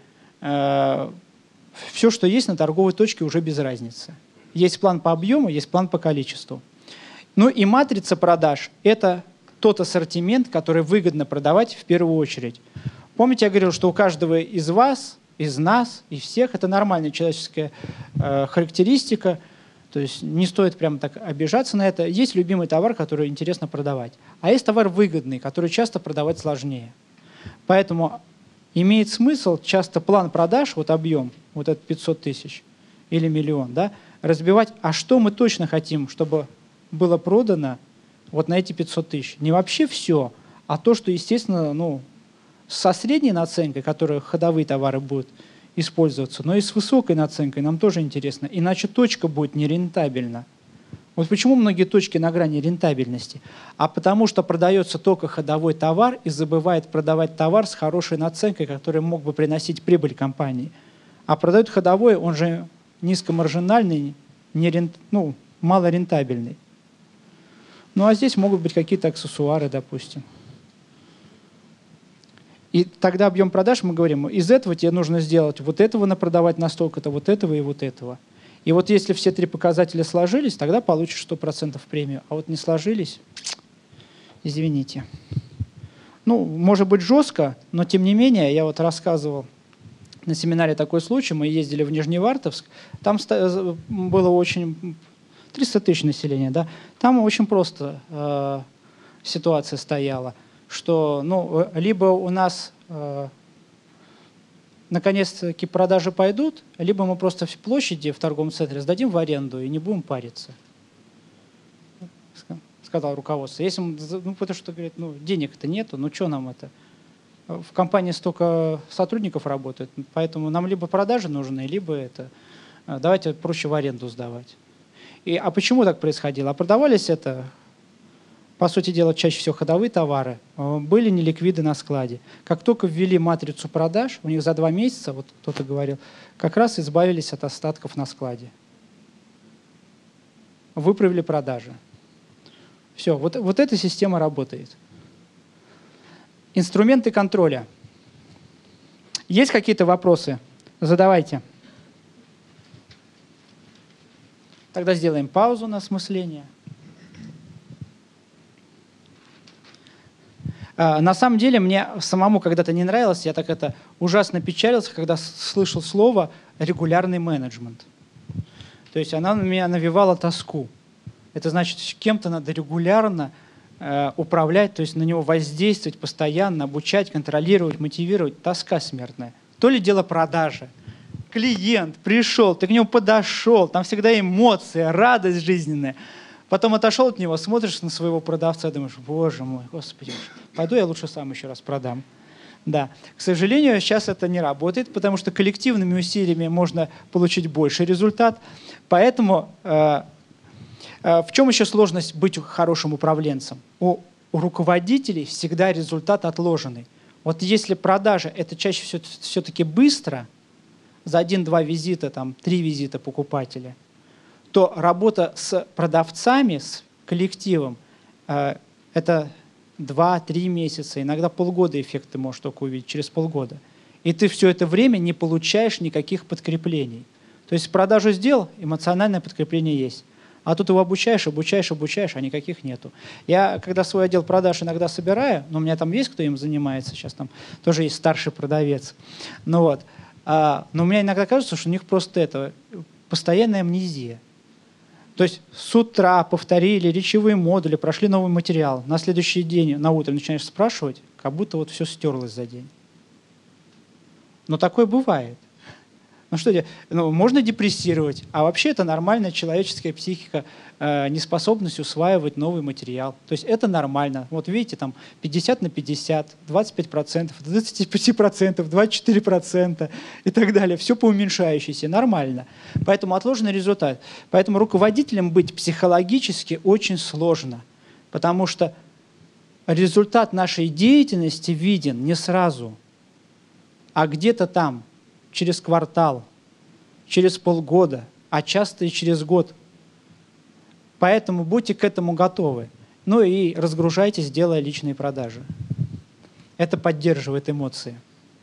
Все, что есть на торговой точке, уже без разницы. Есть план по объему, есть план по количеству. Ну и матрица продаж – это тот ассортимент, который выгодно продавать в первую очередь. Помните, я говорил, что у каждого из вас, из нас, из всех – это нормальная человеческая характеристика. То есть не стоит прямо так обижаться на это. Есть любимый товар, который интересно продавать. А есть товар выгодный, который часто продавать сложнее. Поэтому имеет смысл часто план продаж, вот объем, вот этот 500 тысяч или миллион, да, разбивать, а что мы точно хотим, чтобы было продано вот на эти 500 тысяч. Не вообще все, а то, что, естественно, со средней наценкой, которой ходовые товары будут использоваться, но и с высокой наценкой нам тоже интересно, иначе точка будет нерентабельна. Вот почему многие точки на грани рентабельности? А потому что продается только ходовой товар и забывает продавать товар с хорошей наценкой, который мог бы приносить прибыль компании. А продают ходовой, он же низкомаржинальный, малорентабельный. Ну а здесь могут быть какие-то аксессуары, допустим. И тогда объем продаж, мы говорим, из этого тебе нужно сделать вот этого напродавать на столько-то, вот этого и вот этого. И вот если все 3 показателя сложились, тогда получишь 100% премию. А вот не сложились, извините. Может быть жестко, но тем не менее, я вот рассказывал на семинаре такой случай, мы ездили в Нижневартовск, там было очень 300 тысяч населения, да, там очень просто ситуация стояла, что либо у нас наконец-таки продажи пойдут, либо мы просто в площади в торговом центре сдадим в аренду и не будем париться, сказал руководство. Если потому что говорит, денег-то нету, что нам это? В компании столько сотрудников работает, поэтому нам либо продажи нужны, либо давайте проще в аренду сдавать. А почему так происходило? А продавались по сути дела, чаще всего ходовые товары, были неликвиды на складе. Как только ввели матрицу продаж, у них за 2 месяца, вот кто-то говорил, как раз избавились от остатков на складе. Выправили продажи. Все, вот эта система работает. Инструменты контроля. Есть какие-то вопросы? Задавайте. Тогда сделаем паузу на осмысление. На самом деле мне самому когда-то не нравилось, я так ужасно печалился, когда слышал слово «регулярный менеджмент». То есть она на меня навевала тоску. Это значит, кем-то надо регулярно управлять, то есть на него воздействовать постоянно, обучать, контролировать, мотивировать. Тоска смертная. То ли дело продажи. Клиент пришел, ты к нему подошел, там всегда эмоции, радость жизненная. Потом отошел от него, смотришь на своего продавца, думаешь, боже мой, господи, пойду я лучше сам еще раз продам. Да, к сожалению, сейчас это не работает, потому что коллективными усилиями можно получить больший результат. Поэтому в чем еще сложность быть хорошим управленцем? У руководителей всегда результат отложенный. Вот если продажа – это чаще все-таки быстро, за 1-2 визита, 3 визита покупателя, то работа с продавцами, с коллективом, это 2-3 месяца, иногда полгода эффект ты можешь только увидеть, через полгода. И ты все это время не получаешь никаких подкреплений. То есть продажу сделал, эмоциональное подкрепление есть. А тут его обучаешь, а никаких нету. Я, когда свой отдел продаж иногда собираю, но у меня там есть, кто им занимается, сейчас там тоже есть старший продавец. Ну вот. Но у меня иногда кажется, что у них просто постоянная амнезия. То есть с утра повторили речевые модули, прошли новый материал. На следующий день, на утро начинаешь спрашивать, как будто вот все стерлось за день. Но такое бывает. Ну что, можно депрессировать, а вообще это нормальная человеческая психика, неспособность усваивать новый материал. То есть это нормально. Вот видите, там 50 на 50, 25%, 25%, 24% и так далее. Все по уменьшающейся. Нормально. Поэтому отложенный результат. Поэтому руководителем быть психологически очень сложно, потому что результат нашей деятельности виден не сразу, а где-то там, через квартал, через полгода, а часто и через год. Поэтому будьте к этому готовы. Ну и разгружайтесь, делая личные продажи. Это поддерживает эмоции.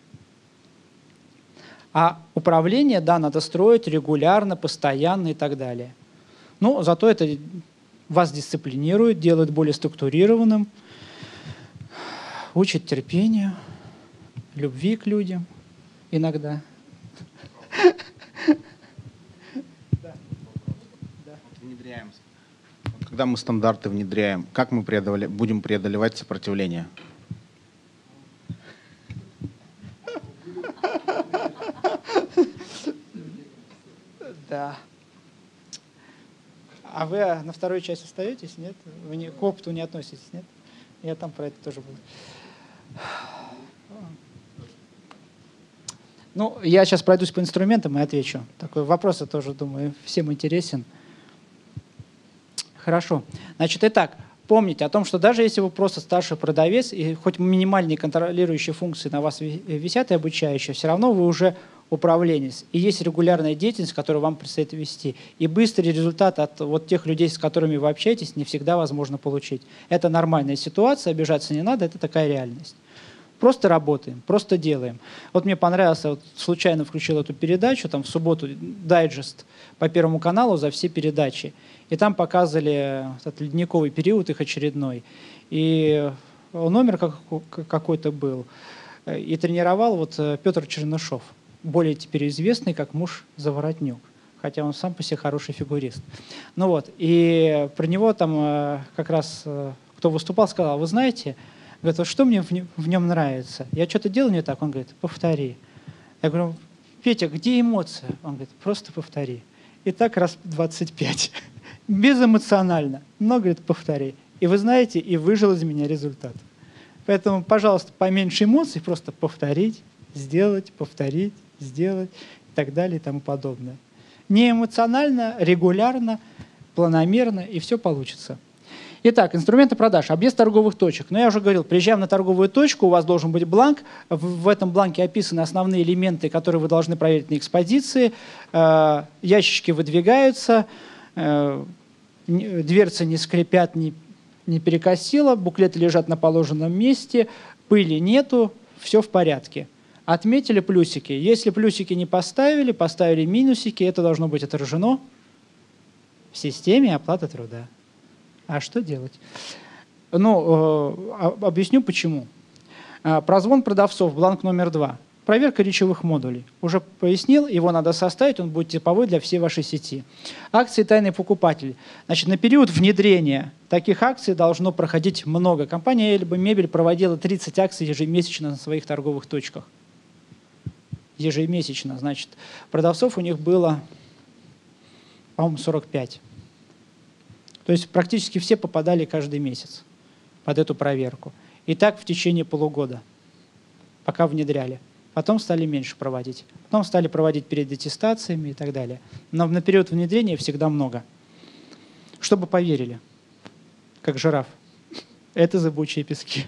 А управление, да, надо строить регулярно, постоянно и так далее. Но зато это вас дисциплинирует, делает более структурированным, учит терпению, любви к людям иногда. Внедряем. Когда мы стандарты внедряем, как мы будем преодолевать сопротивление? Да. А вы на вторую часть остаетесь, нет? Вы к опыту не относитесь, нет? Я там про это тоже был. Ну, я сейчас пройдусь по инструментам и отвечу. Такой вопрос, я тоже думаю, всем интересен. Хорошо. Значит, итак, помните о том, что даже если вы просто старший продавец, и хоть минимальные контролирующие функции на вас висят и обучающие, все равно вы уже управленец. И есть регулярная деятельность, которую вам предстоит вести. И быстрый результат от вот тех людей, с которыми вы общаетесь, не всегда возможно получить. Это нормальная ситуация, обижаться не надо, это такая реальность. Просто работаем, просто делаем. Вот мне понравилось, вот случайно включил эту передачу, там в субботу дайджест по Первому каналу за все передачи. И там показывали этот ледниковый период, их очередной. И номер какой-то был. И тренировал вот Петр Чернышов, более теперь известный как муж Заворотнюк, хотя он сам по себе хороший фигурист. Ну вот, и про него там как раз кто выступал, сказал, вы знаете, говорит, вот что мне в нем нравится? Я что-то делаю не так? Он говорит, повтори. Я говорю, Петя, где эмоция? Он говорит, просто повтори. И так раз 25. Безэмоционально. Но, говорит, повтори. И вы знаете, и выжил из меня результат. Поэтому, пожалуйста, поменьше эмоций, просто повторить, сделать, повторить, сделать и так далее и тому подобное. Не эмоционально, регулярно, планомерно, и все получится. Итак, инструменты продаж, объезд торговых точек. Но я уже говорил, приезжаем на торговую точку, у вас должен быть бланк. В этом бланке описаны основные элементы, которые вы должны проверить на экспозиции. Ящички выдвигаются, дверцы не скрипят, не перекосило, буклеты лежат на положенном месте, пыли нету, все в порядке. Отметили плюсики. Если плюсики не поставили, поставили минусики, это должно быть отражено в системе оплаты труда. А что делать? Ну, объясню почему. Прозвон продавцов, бланк номер 2. Проверка речевых модулей. Уже пояснил, его надо составить, он будет типовой для всей вашей сети. Акции «Тайный покупатель». Значит, на период внедрения таких акций должно проходить много. Компания «Эльба Мебель» проводила 30 акций ежемесячно на своих торговых точках. Ежемесячно. Значит, продавцов у них было, по-моему, 45. То есть практически все попадали каждый месяц под эту проверку. И так в течение полугода, пока внедряли. Потом стали меньше проводить. Потом стали проводить перед аттестациями и так далее. Но на период внедрения всегда много. Чтобы поверили, как жираф. Это зыбучие пески.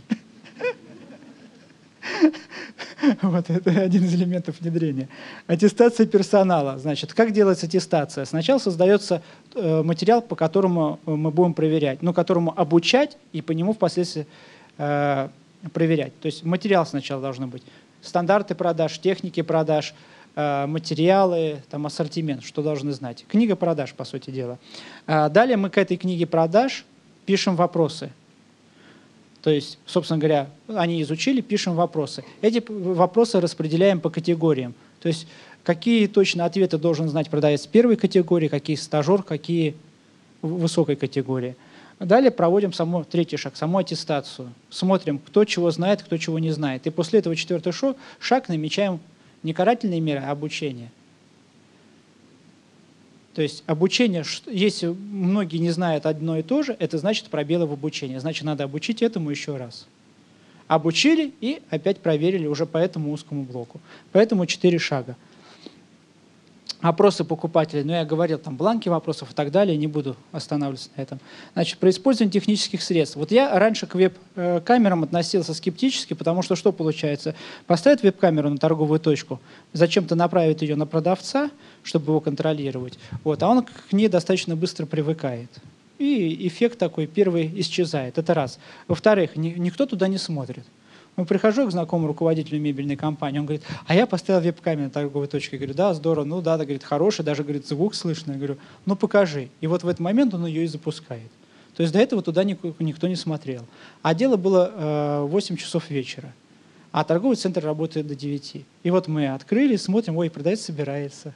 Вот это один из элементов внедрения. Аттестация персонала. Значит, как делается аттестация? Сначала создается материал, по которому мы будем проверять, ну, которому обучать и по нему впоследствии проверять. То есть материал сначала должен быть. Стандарты продаж, техники продаж, материалы, там, ассортимент, что должны знать. Книга продаж, по сути дела. Далее мы к этой книге продаж пишем вопросы. То есть, собственно говоря, они изучили, пишем вопросы. Эти вопросы распределяем по категориям. То есть, какие точно ответы должен знать продавец первой категории, какие стажер, какие высокой категории. Далее проводим третий шаг, саму аттестацию. Смотрим, кто чего знает, кто чего не знает. И после этого четвертый шаг намечаем не карательные меры, а обучение. То есть обучение, если многие не знают одно и то же, это значит пробелы в обучении. Значит, надо обучить этому еще раз. Обучили и опять проверили уже по этому узкому блоку. Поэтому 4 шага. Опросы покупателей, я говорил, там бланки вопросов и так далее, не буду останавливаться на этом. Значит, про использование технических средств. Вот я раньше к веб-камерам относился скептически, потому что получается? Поставить веб-камеру на торговую точку, зачем-то направить ее на продавца, чтобы его контролировать, а он к ней достаточно быстро привыкает. И эффект такой первый исчезает. Это раз. Во-вторых, никто туда не смотрит. Прихожу к знакомому руководителю мебельной компании, он говорит, а я поставил веб-камеру на торговой точке. Я говорю, да, здорово, да, говорит, хороший, даже, говорит, звук слышно. Я говорю, покажи. И вот в этот момент он ее и запускает. То есть до этого туда никто не смотрел. А дело было 8 часов вечера, а торговый центр работает до 9. И вот мы открыли, смотрим, продавец собирается.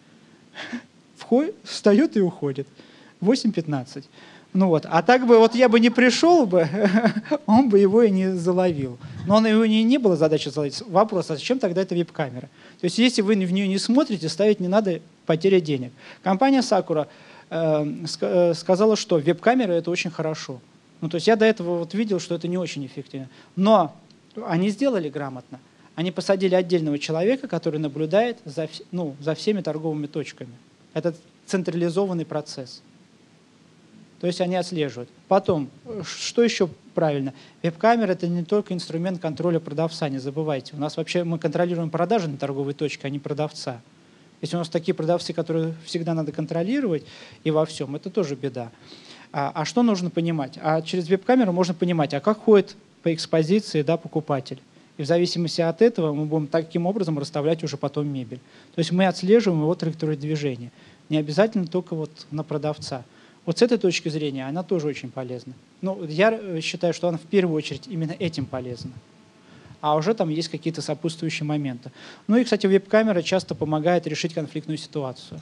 Встает и уходит. 8:15. А так бы я бы не пришел бы, он бы его и не заловил. Но у него не было задачи заловить. Вопрос, а зачем тогда эта веб-камера? То есть если вы в нее не смотрите, ставить не надо, потеря денег. Компания Sakura сказала, что веб-камера это очень хорошо. То есть я до этого видел, что это не очень эффективно. Но они сделали грамотно. Они посадили отдельного человека, который наблюдает за всеми торговыми точками. Это централизованный процесс. То есть они отслеживают. Потом, что еще правильно? Веб-камера – это не только инструмент контроля продавца, не забывайте. У нас вообще мы контролируем продажи на торговой точке, а не продавца. Если у нас такие продавцы, которые всегда надо контролировать и во всем, это тоже беда. А что нужно понимать? Через веб-камеру можно понимать, как ходит по экспозиции покупатель. И в зависимости от этого мы будем таким образом расставлять уже потом мебель. То есть мы отслеживаем его траекторию движения. Не обязательно только на продавца. С этой точки зрения она тоже очень полезна. Я считаю, что она в первую очередь именно этим полезна. А уже там есть какие-то сопутствующие моменты. И, кстати, веб-камера часто помогает решить конфликтную ситуацию.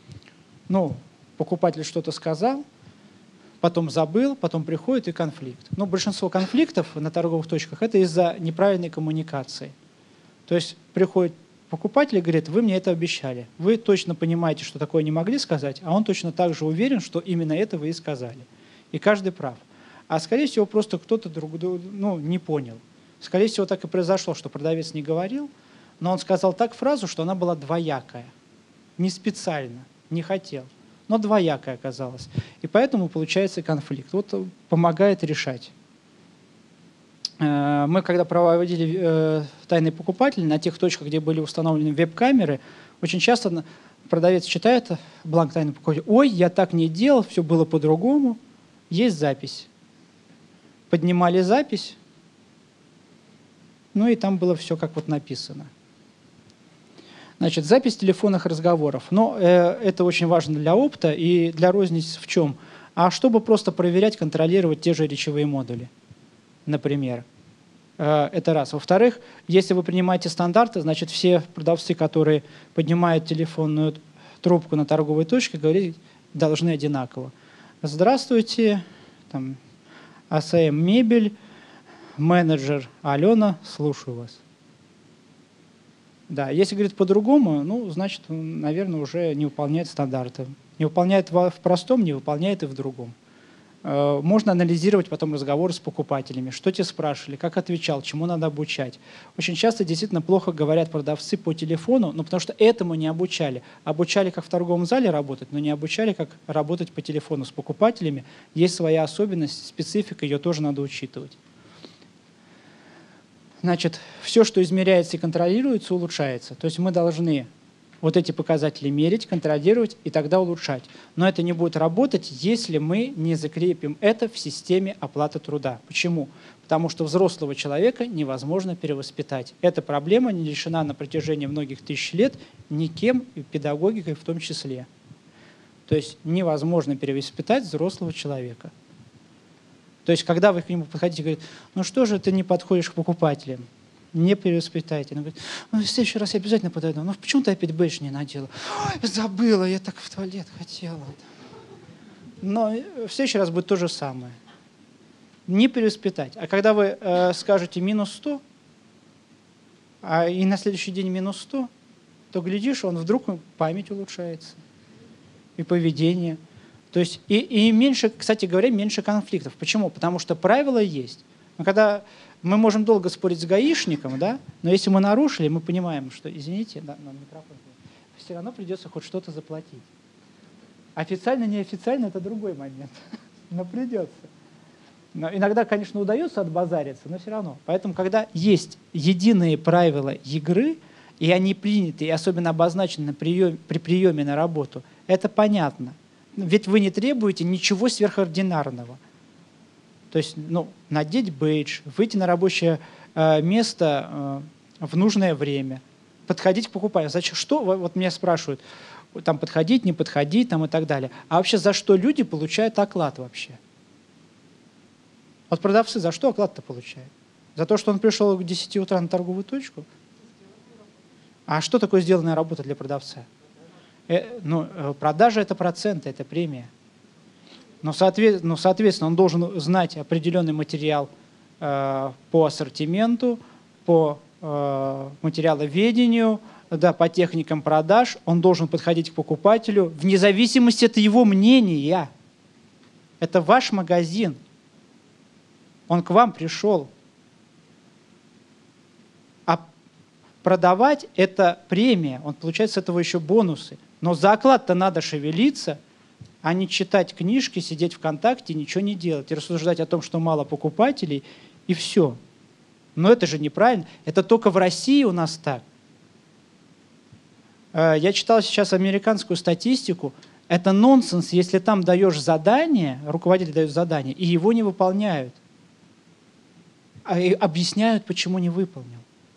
Покупатель что-то сказал, потом забыл, потом приходит и конфликт. Большинство конфликтов на торговых точках это из-за неправильной коммуникации. То есть приходит покупатель говорит, вы мне это обещали. Вы точно понимаете, что такое не могли сказать, а он точно так же уверен, что именно это вы и сказали. И каждый прав. А скорее всего, просто кто-то не понял. Скорее всего, так и произошло, что продавец не говорил, но он сказал так фразу, что она была двоякая. Не специально, не хотел, но двоякая оказалась. И поэтому получается конфликт. Помогает решать. Мы, когда проводили тайный покупатель на тех точках, где были установлены веб-камеры, очень часто продавец читает бланк тайного покупателя. Ой, я так не делал, все было по-другому. Есть запись. Поднимали запись, и там было все как написано. Значит, запись телефонных разговоров. Но это очень важно для опыта и для розницы в чем? Чтобы просто проверять, контролировать те же речевые модули. Например. Это раз. Во-вторых, если вы принимаете стандарты, значит, все продавцы, которые поднимают телефонную трубку на торговой точке, говорить должны одинаково. Здравствуйте, АСМ Мебель, менеджер Алена, слушаю вас. Да, если говорит по-другому, значит, наверное, уже не выполняет стандарты. Не выполняет в простом, не выполняет и в другом. Можно анализировать потом разговоры с покупателями, что те спрашивали, как отвечал, чему надо обучать. Очень часто действительно плохо говорят продавцы по телефону, потому что этому не обучали. Обучали, как в торговом зале работать, но не обучали, как работать по телефону с покупателями. Есть своя особенность, специфика, ее тоже надо учитывать. Значит, все, что измеряется и контролируется, улучшается. То есть мы должны вот эти показатели мерить, контролировать и тогда улучшать. Но это не будет работать, если мы не закрепим это в системе оплаты труда. Почему? Потому что взрослого человека невозможно перевоспитать. Эта проблема не решена на протяжении многих тысяч лет никем, и педагогикой в том числе. То есть невозможно перевоспитать взрослого человека. То есть когда вы к нему подходите и говорите, ну что же ты не подходишь к покупателям? Не перевоспитайте. Он говорит, ну в следующий раз я обязательно подойду. Ну почему ты опять бэдж не надела? Ой, забыла, я так в туалет хотела. Но в следующий раз будет то же самое. Не перевоспитать. А когда вы скажете минус 100, и на следующий день минус 100, то, глядишь, он вдруг память улучшается. И поведение. То есть и меньше, кстати говоря, меньше конфликтов. Почему? Потому что правила есть. Но когда мы можем долго спорить с гаишником, да, но если мы нарушили, мы понимаем, что, извините, на микрофон, все равно придется хоть что-то заплатить. Официально, неофициально – это другой момент. Но придется. Но иногда, конечно, удается отбазариться, но все равно. Поэтому, когда есть единые правила игры, и они приняты, и особенно обозначены при приеме на работу, это понятно. Ведь вы не требуете ничего сверхординарного. То есть надеть бейдж, выйти на рабочее место в нужное время, подходить к покупателю. Зачем? Что? Вот меня спрашивают, там подходить, не подходить там, и так далее. А вообще за что люди получают оклад вообще? Вот продавцы за что оклад-то получают? За то, что он пришел к 10 утра на торговую точку? А что такое сделанная работа для продавца? Продажа – это проценты, это премия. Но, соответственно, он должен знать определенный материал по ассортименту, по материаловедению, да, по техникам продаж. Он должен подходить к покупателю вне зависимости от его мнения. Это ваш магазин. Он к вам пришел. А продавать – это премия. Он получает с этого еще бонусы. Но за оклад-то надо шевелиться, а не читать книжки, сидеть ВКонтакте, ничего не делать, и рассуждать о том, что мало покупателей, и все. Но это же неправильно. Это только в России у нас так. Я читал сейчас американскую статистику. Это нонсенс, если там даешь задание, руководитель дает задание, и его не выполняют. И объясняют, почему не выполнил.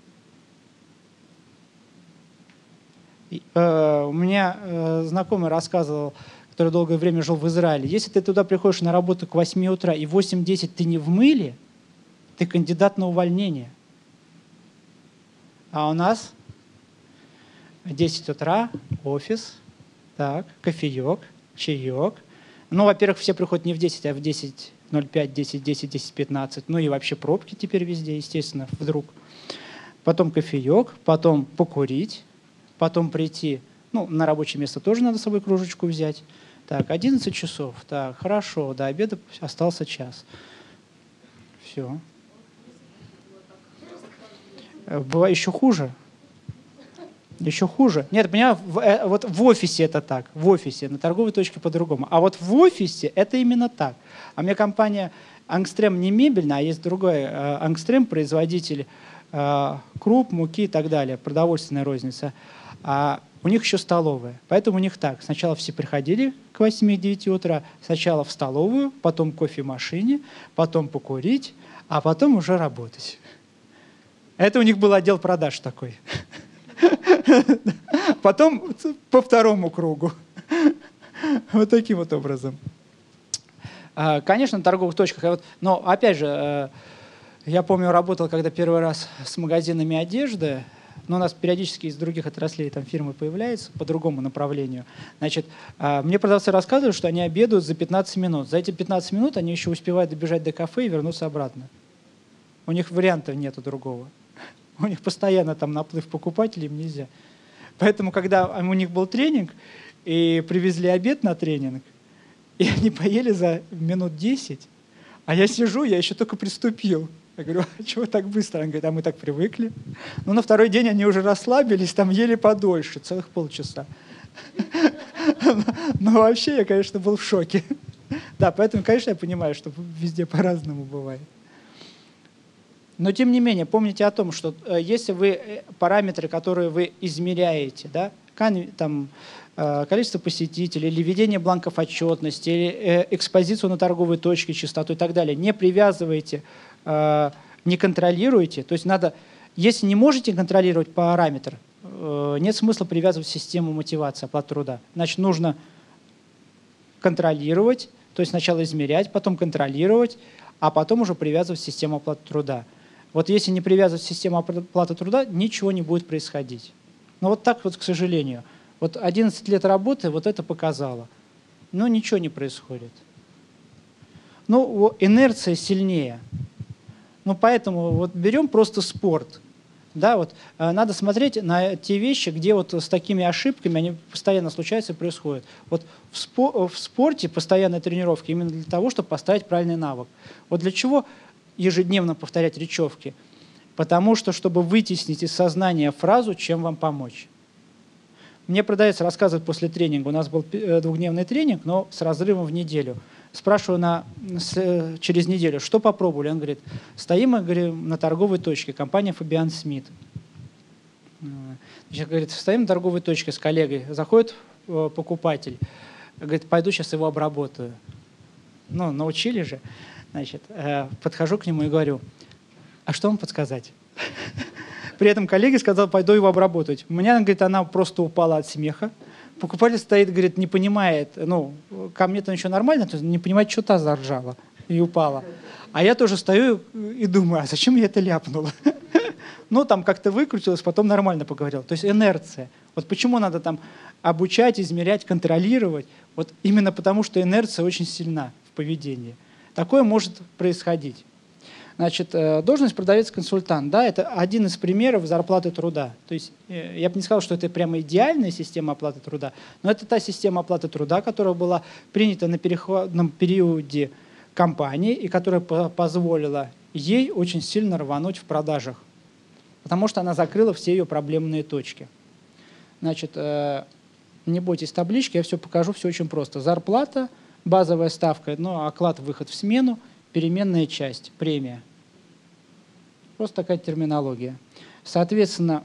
У меня знакомый рассказывал, который долгое время жил в Израиле, если ты туда приходишь на работу к 8 утра и в 8-10 ты не в мыле, ты кандидат на увольнение. А у нас в 10 утра офис, так, кофеек, чаек. Ну, во-первых, все приходят не в 10, а в 10:05, 10:10, 10:15. Ну и вообще пробки теперь везде, естественно, вдруг. Потом кофеек, потом покурить, потом прийти. Ну, на рабочее место тоже надо с собой кружечку взять. Так, 11 часов. Так, хорошо, до обеда остался час. Все. Бывает еще хуже. Еще хуже. Нет, понимаю, вот в офисе это так. В офисе, на торговой точке по-другому. А вот в офисе это именно так. А у меня компания Ангстрем не мебельная, а есть другой Ангстрем, производитель круп, муки и так далее, продовольственная розница. А у них еще столовая. Поэтому у них так. Сначала все приходили к 8-9 утра, сначала в столовую, потом к кофемашине, потом покурить, а потом уже работать. Это у них был отдел продаж такой. Потом по второму кругу. Вот таким вот образом. Конечно, на торговых точках. Но опять же, я помню, работал, когда первый раз с магазинами одежды. Но у нас периодически из других отраслей там фирмы появляются по другому направлению. Значит, мне продавцы рассказывают, что они обедают за 15 минут. За эти 15 минут они еще успевают добежать до кафе и вернуться обратно. У них вариантов нету другого. У них постоянно там наплыв покупателей, им нельзя. Поэтому, когда у них был тренинг, и привезли обед на тренинг, и они поели за минут 10, а я сижу, я еще только приступил. Я говорю, а чего так быстро? Он говорит, а мы так привыкли. Ну, на второй день они уже расслабились, там ели подольше, целых полчаса. Но вообще я, конечно, был в шоке. Да, поэтому, конечно, я понимаю, что везде по-разному бывает. Но, тем не менее, помните о том, что если вы параметры, которые вы измеряете, да, количество посетителей, или введение бланков отчетности, или экспозицию на торговой точке, частоту и так далее. Не привязывайте, не контролируйте. То есть надо, если не можете контролировать параметр, нет смысла привязывать систему мотивации, оплаты труда. Значит, нужно контролировать, то есть сначала измерять, потом контролировать, а потом уже привязывать систему оплаты труда. Вот если не привязывать систему оплаты труда, ничего не будет происходить. Но вот так вот, к сожалению. Вот 11 лет работы вот это показало. Но ничего не происходит. Ну, инерция сильнее. Ну, поэтому вот берем просто спорт. Да, вот, надо смотреть на те вещи, где вот с такими ошибками они постоянно случаются и происходят. Вот в спорте постоянная тренировка именно для того, чтобы поставить правильный навык. Вот для чего ежедневно повторять речевки? Потому что, чтобы вытеснить из сознания фразу «чем вам помочь?». Мне продавец рассказывает после тренинга, у нас был двухдневный тренинг, но с разрывом в неделю. Спрашиваю через неделю, что попробовали? Он говорит, стоим, мы говорим, на торговой точке, компания Фабиан Смит. Говорит, стоим на торговой точке с коллегой, заходит покупатель, говорит, пойду сейчас его обработаю. Ну, научили же. Значит, подхожу к нему и говорю, а что вам подсказать? При этом коллега сказал, пойду его обработать. У меня, говорит, она просто упала от смеха. Покупатель стоит, говорит, не понимает, ну, ко мне-то еще нормально, то есть не понимает, что та заржала и упала. А я тоже стою и думаю, а зачем я это ляпнула? Ну, там как-то выкрутилось, потом нормально поговорил. То есть инерция. Вот почему надо там обучать, измерять, контролировать? Вот именно потому, что инерция очень сильна в поведении. Такое может происходить. Значит, должность продавец-консультант, да, это один из примеров зарплаты труда. То есть я бы не сказал, что это прямо идеальная система оплаты труда, но это та система оплаты труда, которая была принята на переходном периоде компании и которая позволила ей очень сильно рвануть в продажах, потому что она закрыла все ее проблемные точки. Значит, не бойтесь таблички, я все покажу, все очень просто. Зарплата, базовая ставка, ну, оклад, выход в смену, переменная часть, премия. Просто такая терминология. Соответственно,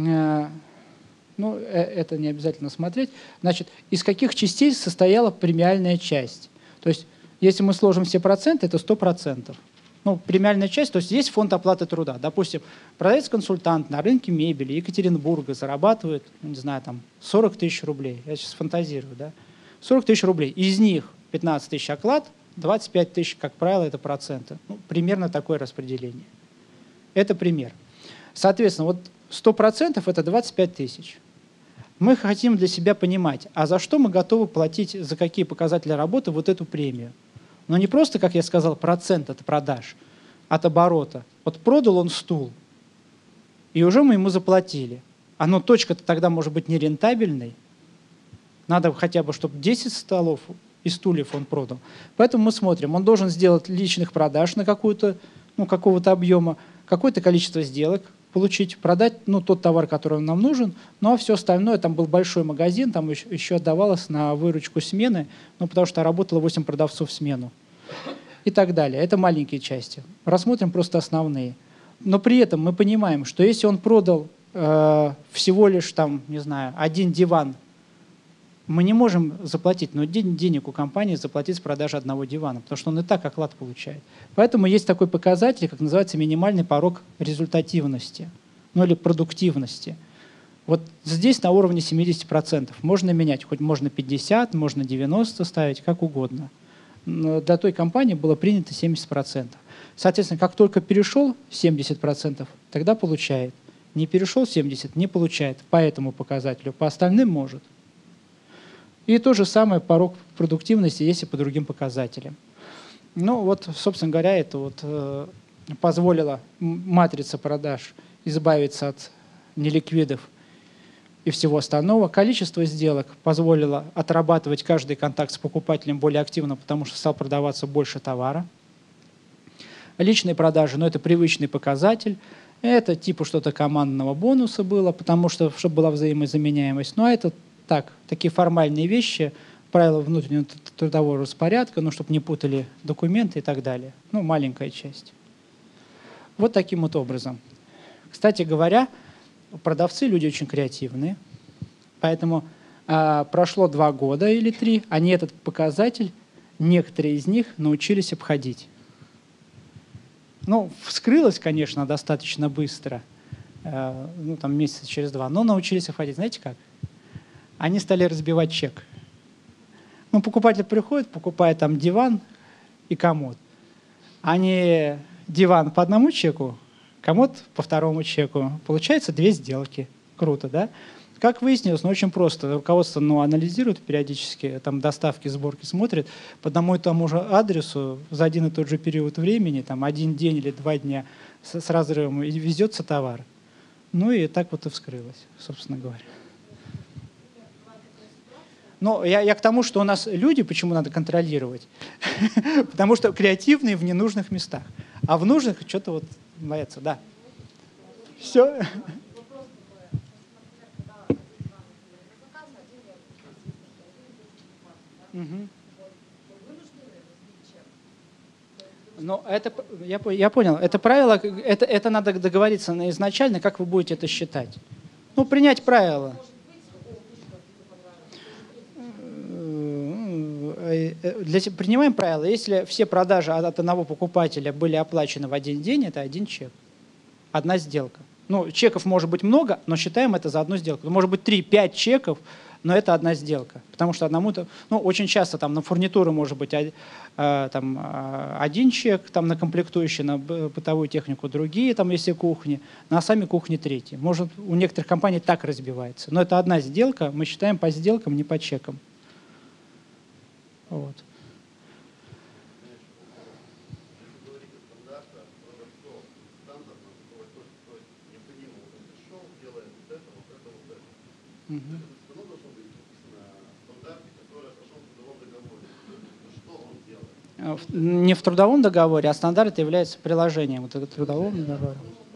ну, это не обязательно смотреть. Значит, из каких частей состояла премиальная часть? То есть, если мы сложим все проценты, это 100%. Ну, премиальная часть, то есть есть фонд оплаты труда. Допустим, продавец-консультант на рынке мебели Екатеринбурга зарабатывает, не знаю, там 40 тысяч рублей. Я сейчас фантазирую, да? 40 тысяч рублей. Из них 15 тысяч оклад, 25 тысяч, как правило, это проценты. Ну, примерно такое распределение. Это пример. Соответственно, вот 100% это 25 тысяч. Мы хотим для себя понимать, а за что мы готовы платить, за какие показатели работы вот эту премию. Но не просто, как я сказал, процент от продаж, от оборота. Вот продал он стул, и уже мы ему заплатили. Но точка-то тогда может быть нерентабельной. Надо хотя бы, чтобы 10 столов и стульев он продал. Поэтому мы смотрим, он должен сделать личных продаж на какую-то, ну, какого-то объема, какое-то количество сделок получить, продать, ну, тот товар, который нам нужен, ну, а все остальное, там был большой магазин, там еще отдавалось на выручку смены, ну, потому что работало 8 продавцов в смену и так далее. Это маленькие части. Рассмотрим просто основные. Но при этом мы понимаем, что если он продал всего лишь, там, не знаю, один диван, мы не можем заплатить, но денег у компании заплатить с продажи одного дивана, потому что он и так оклад получает. Поэтому есть такой показатель, как называется минимальный порог результативности, ну или продуктивности. Вот здесь на уровне 70%. Можно менять, хоть можно 50, можно 90 ставить, как угодно. Но для той компании было принято 70%. Соответственно, как только перешел 70%, тогда получает. Не перешел 70%, не получает по этому показателю, по остальным может. И то же самое порог продуктивности есть и по другим показателям. Ну вот, собственно говоря, это вот позволило матрице продаж избавиться от неликвидов и всего остального. Количество сделок позволило отрабатывать каждый контакт с покупателем более активно, потому что стал продаваться больше товара. Личные продажи, ну это привычный показатель. Это типа что-то командного бонуса было, потому что, чтобы была взаимозаменяемость. Но это так, такие формальные вещи, правила внутреннего трудового распорядка, ну, чтобы не путали документы и так далее. Ну, маленькая часть. Вот таким вот образом. Кстати говоря, продавцы люди очень креативные. Поэтому прошло 2 года или 3, они этот показатель, некоторые из них научились обходить. Ну, вскрылось, конечно, достаточно быстро, ну, там месяца через 2, но научились обходить. Знаете как? Они стали разбивать чек. Ну, покупатель приходит, покупает там диван и комод. Они диван по одному чеку, комод по второму чеку. Получается 2 сделки. Круто, да? Как выяснилось, ну, очень просто. Руководство анализирует периодически, там доставки, сборки смотрит по одному и тому же адресу за один и тот же период времени, там 1 день или 2 дня с разрывом, и везется товар. Ну и так вот и вскрылось, собственно говоря. Но я к тому, что у нас люди, почему надо контролировать? Потому что креативные в ненужных местах. А в нужных что-то вот боятся, да. Все. Но это, я понял, это правило, это надо договориться изначально, как вы будете это считать. Ну, принять правила. Принимаем правило, если все продажи от одного покупателя были оплачены в один день, это 1 чек, 1 сделка. Ну, чеков может быть много, но считаем это за 1 сделку. Может быть 3-5 чеков, но это 1 сделка. Потому что одному-то, ну, очень часто там на фурнитуру может быть там, 1 чек, там на комплектующие, на бытовую технику другие, там если кухни, на сами кухни 3. Может, у некоторых компаний так разбивается. Но это 1 сделка, мы считаем по сделкам, не по чекам. Вот. Не в трудовом договоре, а стандарт является приложением вот к трудовому договору.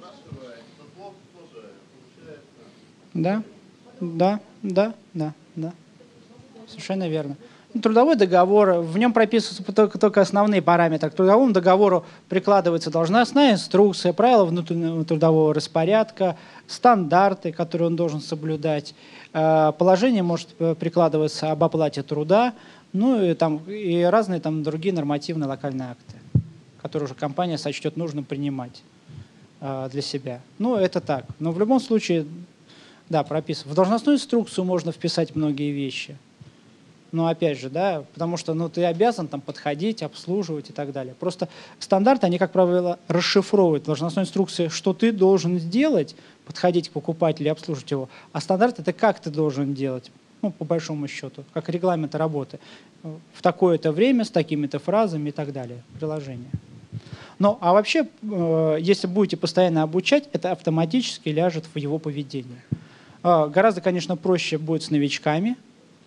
Да, да, да, да, да. Совершенно верно. Трудовой договор, в нем прописываются только основные параметры. К трудовому договору прикладывается должностная инструкция, правила внутреннего трудового распорядка, стандарты, которые он должен соблюдать. Положение может прикладываться об оплате труда, ну и разные там другие нормативные локальные акты, которые уже компания сочтет нужным принимать для себя. Ну, это так. Но в любом случае, да, прописано. В должностную инструкцию можно вписать многие вещи. Но опять же, да, потому что ты обязан там подходить, обслуживать и так далее. Просто стандарты, они, как правило, расшифровывают в должностной инструкции, что ты должен сделать, подходить к покупателю и обслуживать его. А стандарт — это как ты должен делать, ну, по большому счету, как регламент работы. В такое-то время, с такими-то фразами и так далее. Приложение. Ну, а вообще, если будете постоянно обучать, это автоматически ляжет в его поведение. Гораздо, конечно, проще будет с новичками.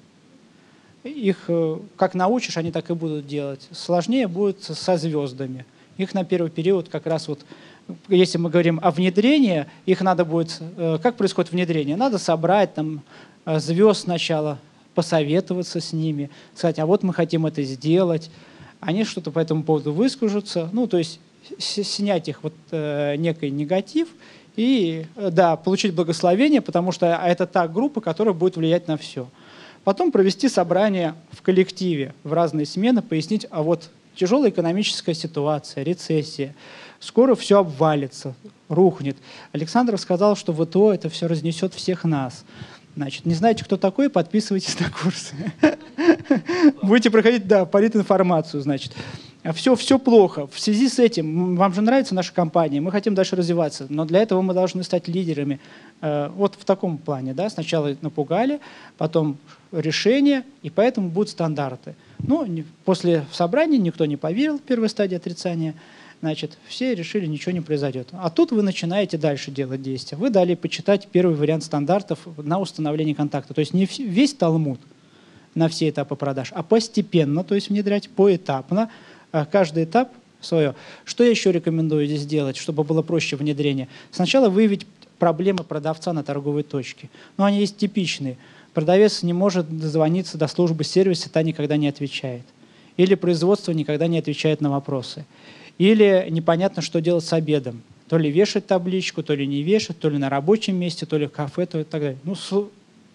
Их как научишь, они так и будут делать. Сложнее будет со звездами. Их на первый период как раз вот, если мы говорим о внедрении, их надо будет, как происходит внедрение? Надо собрать там звезд сначала, посоветоваться с ними, сказать, а вот мы хотим это сделать. Они что-то по этому поводу выскажутся, ну, то есть снять их вот некий негатив и, да, получить благословение, потому что это та группа, которая будет влиять на все. Потом провести собрание в коллективе, в разные смены, пояснить, а вот тяжелая экономическая ситуация, рецессия, скоро все обвалится, рухнет. Александров сказал, что ВТО это все разнесет всех нас. Значит, не знаете, кто такой, подписывайтесь на курсы. Будете проходить, да, политинформацию, значит. Все плохо. В связи с этим, вам же нравится наша компания, мы хотим дальше развиваться, но для этого мы должны стать лидерами. Вот в таком плане, да, сначала напугали, потом решение, и поэтому будут стандарты. Но после собрания никто не поверил, первой стадии отрицания, значит, все решили, ничего не произойдет. А тут вы начинаете дальше делать действия. Вы дали почитать первый вариант стандартов на установление контакта. То есть не весь Талмуд на все этапы продаж, а постепенно, то есть внедрять поэтапно, каждый этап свое. Что я еще рекомендую здесь сделать, чтобы было проще внедрение? Сначала выявить проблемы продавца на торговой точке. Но они есть типичные. Продавец не может дозвониться до службы сервиса, та никогда не отвечает. Или производство никогда не отвечает на вопросы. Или непонятно, что делать с обедом. То ли вешать табличку, то ли не вешать, то ли на рабочем месте, то ли в кафе, то и так далее. Ну,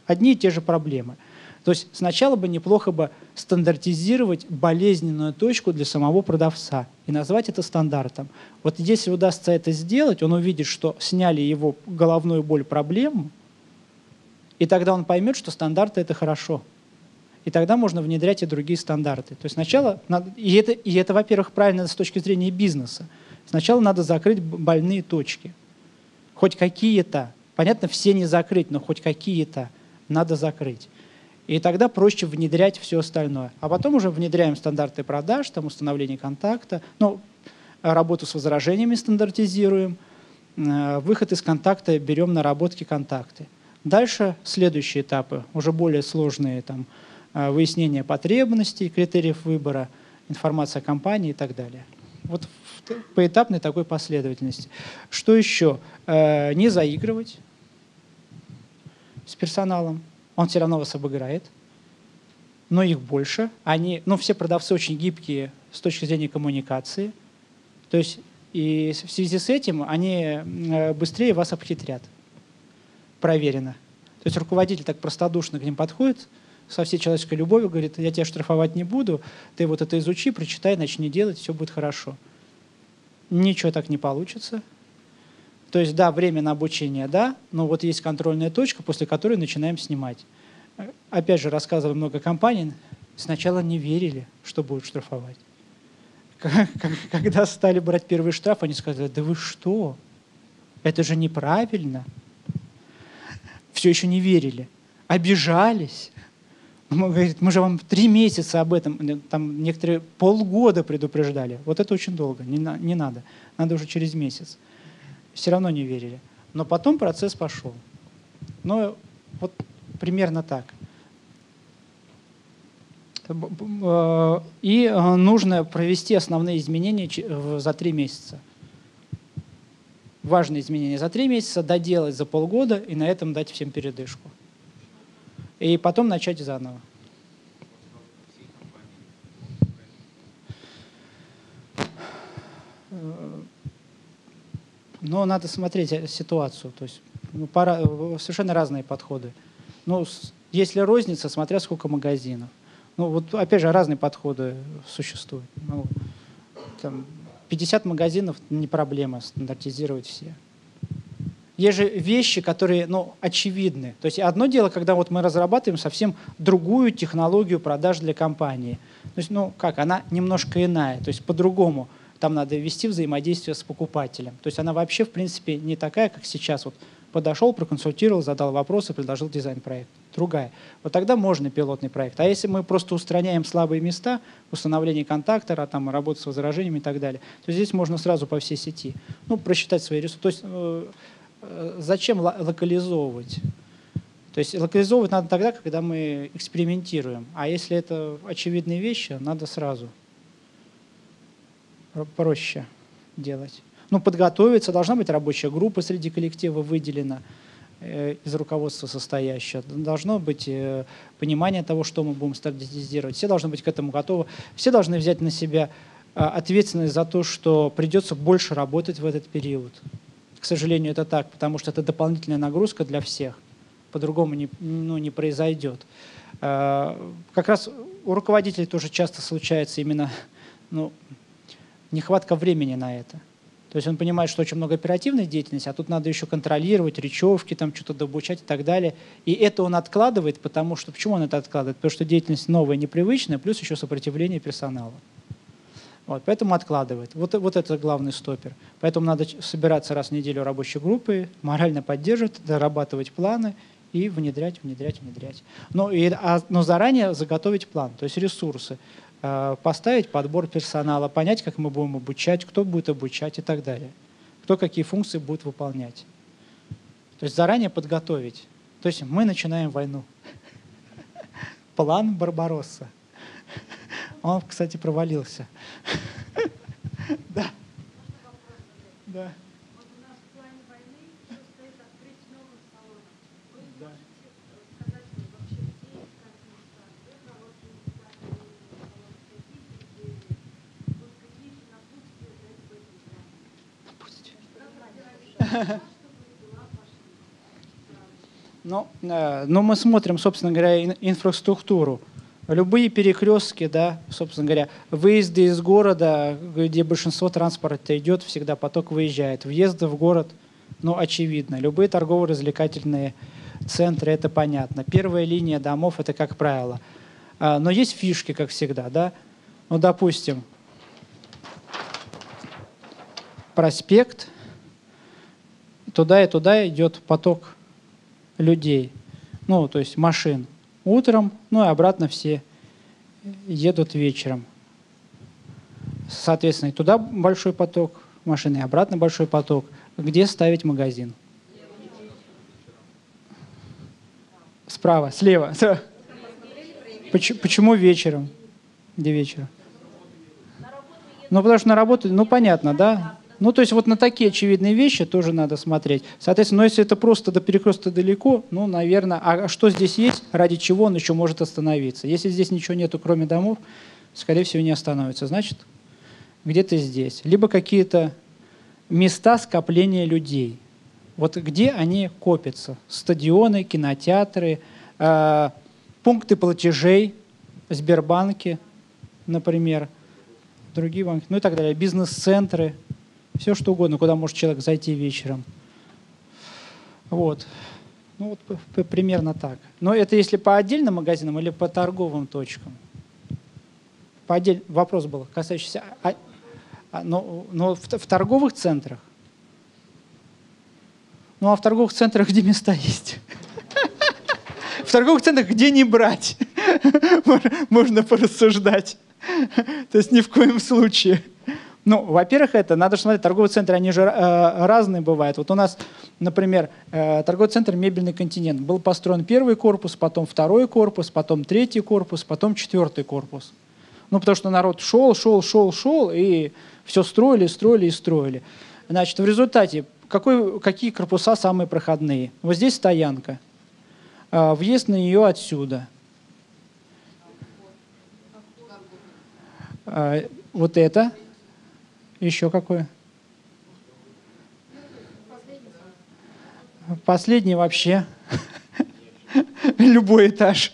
Одни и те же проблемы. То есть сначала бы неплохо бы стандартизировать болезненную точку для самого продавца и назвать это стандартом. Вот если удастся это сделать, он увидит, что сняли его головную боль, проблему, и тогда он поймет, что стандарты – это хорошо. И тогда можно внедрять и другие стандарты. То есть сначала надо, и это, во-первых, правильно с точки зрения бизнеса. Сначала надо закрыть больные точки. Хоть какие-то. Понятно, все не закрыть, но хоть какие-то надо закрыть. И тогда проще внедрять все остальное. А потом уже внедряем стандарты продаж, там, установление контакта, ну, работу с возражениями стандартизируем, выход из контакта берем наработки контакты. Дальше следующие этапы, уже более сложные, там, выяснение потребностей, критериев выбора, информация о компании и так далее. Вот в поэтапной такой последовательности. Что еще? Не заигрывать с персоналом. Он все равно вас обыграет, но их больше. Все продавцы очень гибкие с точки зрения коммуникации. То есть и в связи с этим они быстрее вас обхитрят. Проверено. То есть руководитель так простодушно к ним подходит, со всей человеческой любовью говорит: я тебя штрафовать не буду, ты вот это изучи, прочитай, начни делать, все будет хорошо. Ничего так не получится. То есть, да, время на обучение, да, но вот есть контрольная точка, после которой начинаем снимать. Опять же, рассказывали много компаний, сначала не верили, что будут штрафовать. Когда стали брать первый штраф, они сказали: да вы что, это же неправильно. Все еще не верили, обижались. Мы же вам 3 месяца об этом, там некоторые полгода предупреждали. Вот это очень долго, не надо, надо уже через месяц. Все равно не верили. Но потом процесс пошел. Но вот примерно так. И нужно провести основные изменения за 3 месяца. Важные изменения за 3 месяца, доделать за полгода и на этом дать всем передышку. И потом начать заново. Но надо смотреть ситуацию. То есть совершенно разные подходы. Если розница, смотря сколько магазинов. Вот опять же, разные подходы существуют. 50 магазинов не проблема стандартизировать все. Есть же вещи, которые очевидны. То есть одно дело, когда вот мы разрабатываем совсем другую технологию продаж для компании. То есть, она немножко иная, то есть по-другому. Там надо ввести взаимодействие с покупателем. То есть она вообще, в принципе, не такая, как сейчас. Вот подошел, проконсультировал, задал вопросы, предложил дизайн-проект. Другая. Вот тогда можно пилотный проект. А если мы просто устраняем слабые места, установление контактора, там, работу с возражениями и так далее, то здесь можно сразу по всей сети просчитать свои ресурсы. То есть зачем локализовывать? То есть локализовывать надо тогда, когда мы экспериментируем. А если это очевидные вещи, надо сразу. Проще делать. Подготовиться, должна быть рабочая группа среди коллектива выделена, из руководства состоящая. Должно быть понимание того, что мы будем стандартизировать. Все должны быть к этому готовы. Все должны взять на себя ответственность за то, что придется больше работать в этот период. К сожалению, это так, потому что это дополнительная нагрузка для всех. По-другому не произойдет. Как раз у руководителей тоже часто случается именно нехватка времени на это. То есть он понимает, что очень много оперативной деятельности, а тут надо еще контролировать речевки, там что-то дообучать и так далее. И это он откладывает, потому что... Почему он это откладывает? Потому что деятельность новая, непривычная, плюс еще сопротивление персонала. Поэтому откладывает. Вот это главный стопер. Поэтому надо собираться раз в неделю рабочей группой, морально поддерживать, дорабатывать планы и внедрять. Но заранее заготовить план, то есть ресурсы. Поставить подбор персонала, понять, как мы будем обучать, кто будет обучать и так далее. Кто какие функции будет выполнять. То есть заранее подготовить. То есть мы начинаем войну. План Барбаросса. Он, кстати, провалился. Да. Да. Но мы смотрим, собственно говоря, инфраструктуру. Любые перекрестки, да, собственно говоря, выезды из города, где большинство транспорта идет, всегда поток выезжает. Въезды в город, очевидно. Любые торгово-развлекательные центры, это понятно. Первая линия домов, это как правило. Но есть фишки, как всегда, да. Допустим, проспект, туда и туда идет поток людей, то есть машин. Утром, и обратно все едут вечером. Соответственно, и туда большой поток машин, и обратно большой поток. Где ставить магазин? Справа, слева. Почему вечером? Где вечером? Потому что на работу, понятно, да? То есть вот на такие очевидные вещи тоже надо смотреть. Соответственно, если это просто до перекрестка далеко, наверное, а что здесь есть, ради чего он еще может остановиться? Если здесь ничего нету, кроме домов, скорее всего, не остановится. Значит, где-то здесь. Либо какие-то места скопления людей. Вот где они копятся? Стадионы, кинотеатры, пункты платежей, Сбербанки, например, другие банки, и так далее, бизнес-центры. Все что угодно, куда может человек зайти вечером. Примерно так. Но это если по отдельным магазинам или по торговым точкам? Вопрос был, касающийся... Но в торговых центрах? А в торговых центрах где места есть? В торговых центрах где не брать? Можно порассуждать. То есть ни в коем случае. Во-первых, надо смотреть, торговые центры, они же разные бывают. Вот у нас, например, торговый центр «Мебельный континент». Был построен первый корпус, потом второй корпус, потом третий корпус, потом четвертый корпус. Потому что народ шел, и все строили. Значит, в результате, какие корпуса самые проходные? Вот здесь стоянка. Въезд на нее отсюда. Вот это. Еще какое? Последний вообще. Любой этаж.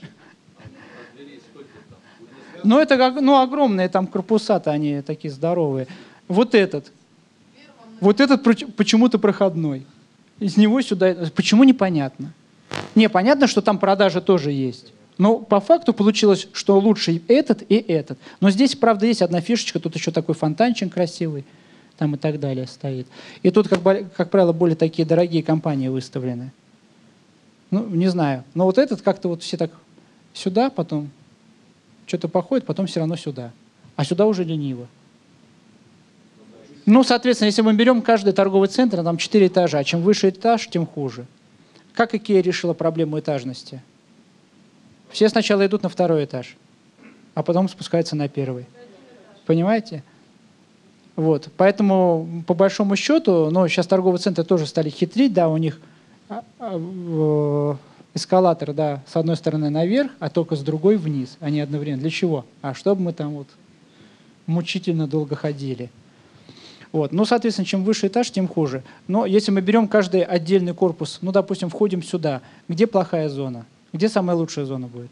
Это как, огромные там корпуса-то, они такие здоровые. Вот этот почему-то проходной. Из него сюда, почему непонятно? Понятно, что там продажи тоже есть. Но по факту получилось, что лучше этот и этот. Но здесь, правда, есть одна фишечка, тут еще такой фонтанчик красивый, там и так далее стоит. И тут, как правило, более такие дорогие компании выставлены. Не знаю. Но вот этот как-то все так сюда, потом что-то походит, потом все равно сюда. А сюда уже лениво. Соответственно, если мы берем каждый торговый центр, там 4 этажа. Чем выше этаж, тем хуже. Как IKEA решила проблему этажности? Все сначала идут на второй этаж, а потом спускаются на первый. Понимаете? Поэтому, по большому счету, сейчас торговые центры тоже стали хитрить, да, у них эскалатор, да, с одной стороны наверх, а только с другой вниз, а не одновременно. Для чего? Чтобы мы там мучительно долго ходили. Соответственно, чем выше этаж, тем хуже. Но если мы берем каждый отдельный корпус, допустим, входим сюда, где плохая зона? Где самая лучшая зона будет?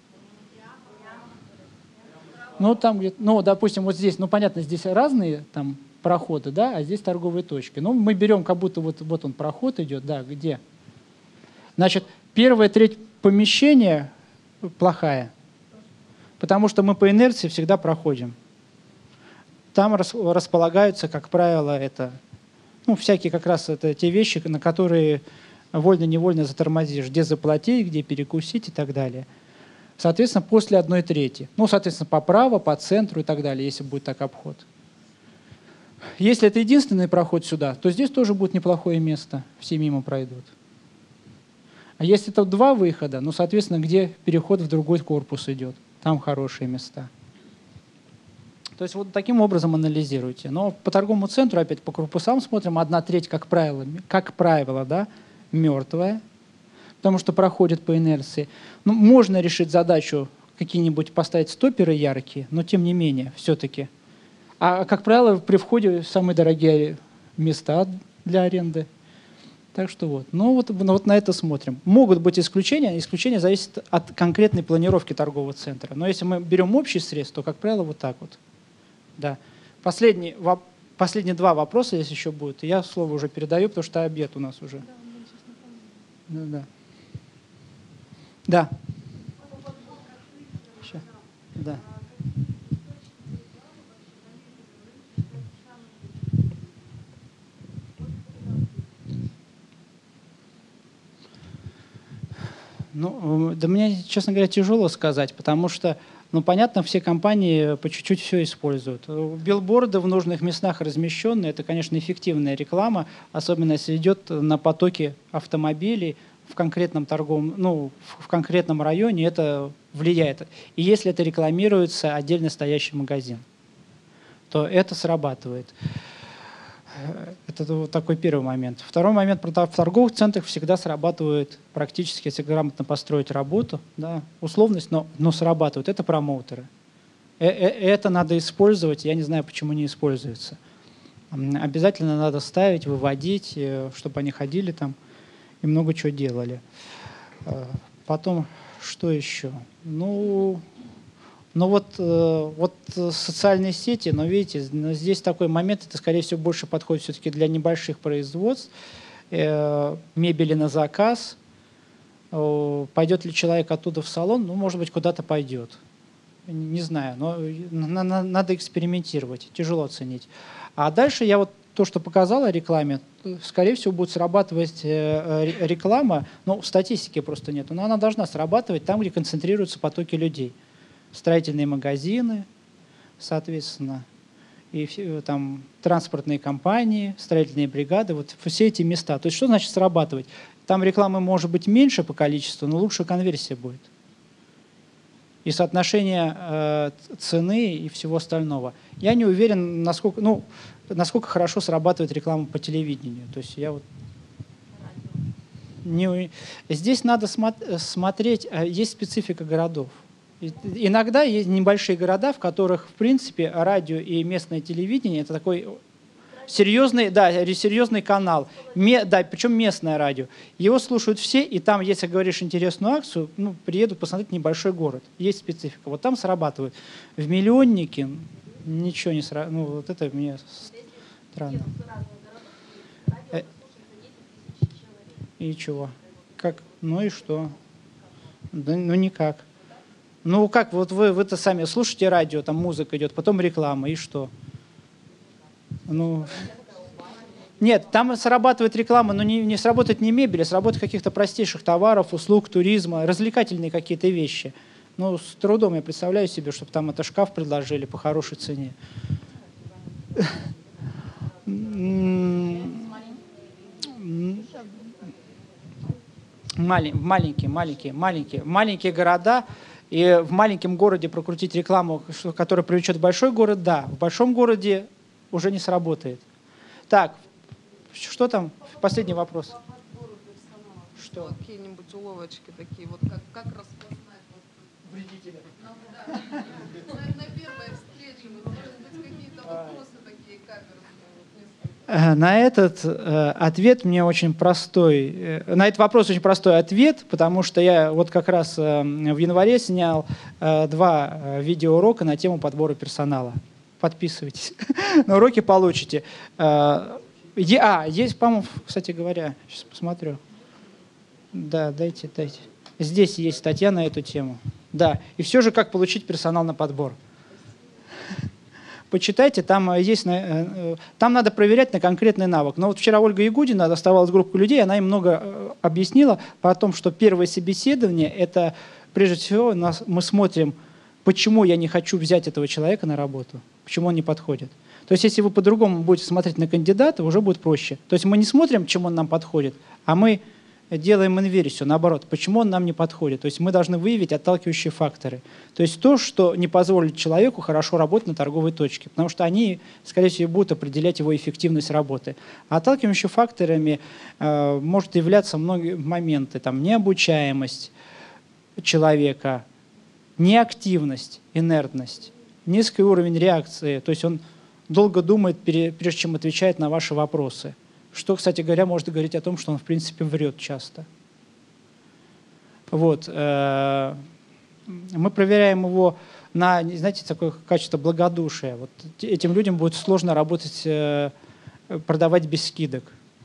Там где-то, допустим, вот здесь, понятно, здесь разные там проходы, да, а здесь торговые точки. Мы берем, как будто вот он проход идет, да, где? Значит, первая треть помещения плохая, потому что мы по инерции всегда проходим. Там располагаются, как правило, всякие как раз это те вещи, на которые вольно-невольно затормозишь, где заплатить, где перекусить и так далее. Соответственно, после 1/3. Соответственно, по праву, по центру и так далее, если будет так обход. Если это единственный проход сюда, то здесь тоже будет неплохое место, все мимо пройдут. А если это 2 выхода, соответственно, где переход в другой корпус идет, там хорошие места. То есть вот таким образом анализируйте. Но по торговому центру, опять по корпусам смотрим, 1/3, как правило, да, мертвая, потому что проходит по инерции. Можно решить задачу, какие-нибудь поставить стоперы яркие, но тем не менее, все-таки. А, как правило, при входе самые дорогие места для аренды. Так что вот. Ну вот на это смотрим. Могут быть исключения. Исключения зависят от конкретной планировки торгового центра. Но если мы берем общий срез, то, как правило, вот так вот. Да. Последние два вопроса, если еще будут. Я слово уже передаю, потому что обед у нас уже. Да. Да. Сейчас. Да. Ну, да мне, честно говоря, тяжело сказать, потому что, ну, понятно, все компании по чуть-чуть все используют. Билборды в нужных местах размещенные, это, конечно, эффективная реклама, особенно если идет на потоке автомобилей в конкретном торговом, ну, в конкретном районе, это влияет. И если это рекламируется отдельно стоящий магазин, то это срабатывает. Это вот такой первый момент. Второй момент, в торговых центрах всегда срабатывает практически, если грамотно построить работу, да, условность, но срабатывает. Это промоутеры. Это надо использовать, я не знаю, почему не используется. Обязательно надо ставить, выводить, чтобы они ходили там и много чего делали. Потом, что еще? Ну вот социальные сети, но видите, здесь такой момент, это, скорее всего, больше подходит все-таки для небольших производств, мебели на заказ. Пойдет ли человек оттуда в салон? Ну, может быть, куда-то пойдет. Не знаю, но надо экспериментировать, тяжело оценить. А дальше я вот то, что показала о рекламе, скорее всего, будет срабатывать реклама, ну, статистики просто нет, но она должна срабатывать там, где концентрируются потоки людей. Строительные магазины, соответственно, и там транспортные компании, строительные бригады, вот все эти места. То есть что значит срабатывать? Там рекламы может быть меньше по количеству, но лучше конверсия будет. И соотношение цены и всего остального. Я не уверен, насколько хорошо срабатывает реклама по телевидению. То есть я вот здесь надо смотреть, есть специфика городов. Иногда есть небольшие города, в которых, в принципе, радио и местное телевидение – это такой серьезный канал, причем местное радио. Его слушают все, и там, если говоришь интересную акцию, приедут посмотреть небольшой город. Есть специфика. Вот там срабатывают. В миллионнике ничего не срабатывает. Вот это мне странно. И чего? Как? Ну и что? Да, никак. Ну как, вот вы-то сами слушаете радио, там музыка идет, потом реклама, и что? Нет, там срабатывает реклама, но не сработает не мебель, а сработает каких-то простейших товаров, услуг, туризма, развлекательные какие-то вещи. С трудом я представляю себе, чтобы там это шкаф предложили по хорошей цене. Маленькие города. И в маленьком городе прокрутить рекламу, которая привлечет большой город, да. В большом городе уже не сработает. Так, что там? Последний вопрос. Что? Какие-нибудь уловочки такие, вот как распознать вредителя? На первой встрече, может быть, какие-то вопросы такие каверзные. На этот ответ мне очень простой. На этот вопрос очень простой ответ, потому что я вот как раз в январе снял 2 видеоурока на тему подбора персонала. Подписывайтесь. На уроки получите. Есть, по-моему, кстати говоря, сейчас посмотрю. Да, дайте. Здесь есть статья на эту тему. Да, и все же, как получить персонал на подбор. Почитайте, там надо проверять на конкретный навык. Но вот вчера Ольга Ягудина оставалась группа людей, она им много объяснила о том, что первое собеседование – это, прежде всего, мы смотрим, почему я не хочу взять этого человека на работу, почему он не подходит. То есть если вы по-другому будете смотреть на кандидата, уже будет проще. То есть мы не смотрим, чем он нам подходит, а мы делаем инверсию, наоборот, почему он нам не подходит. То есть мы должны выявить отталкивающие факторы. То есть то, что не позволит человеку хорошо работать на торговой точке, потому что они, скорее всего, будут определять его эффективность работы. А отталкивающими факторами может являться многие моменты, там, необучаемость человека, неактивность, инертность, низкий уровень реакции, то есть он долго думает, прежде чем отвечает на ваши вопросы. что, кстати говоря, может говорить о том, что он, в принципе, врет часто. Вот. Мы проверяем его на, знаете, такое качество благодушия. Вот этим людям будет сложно работать, продавать без скидок.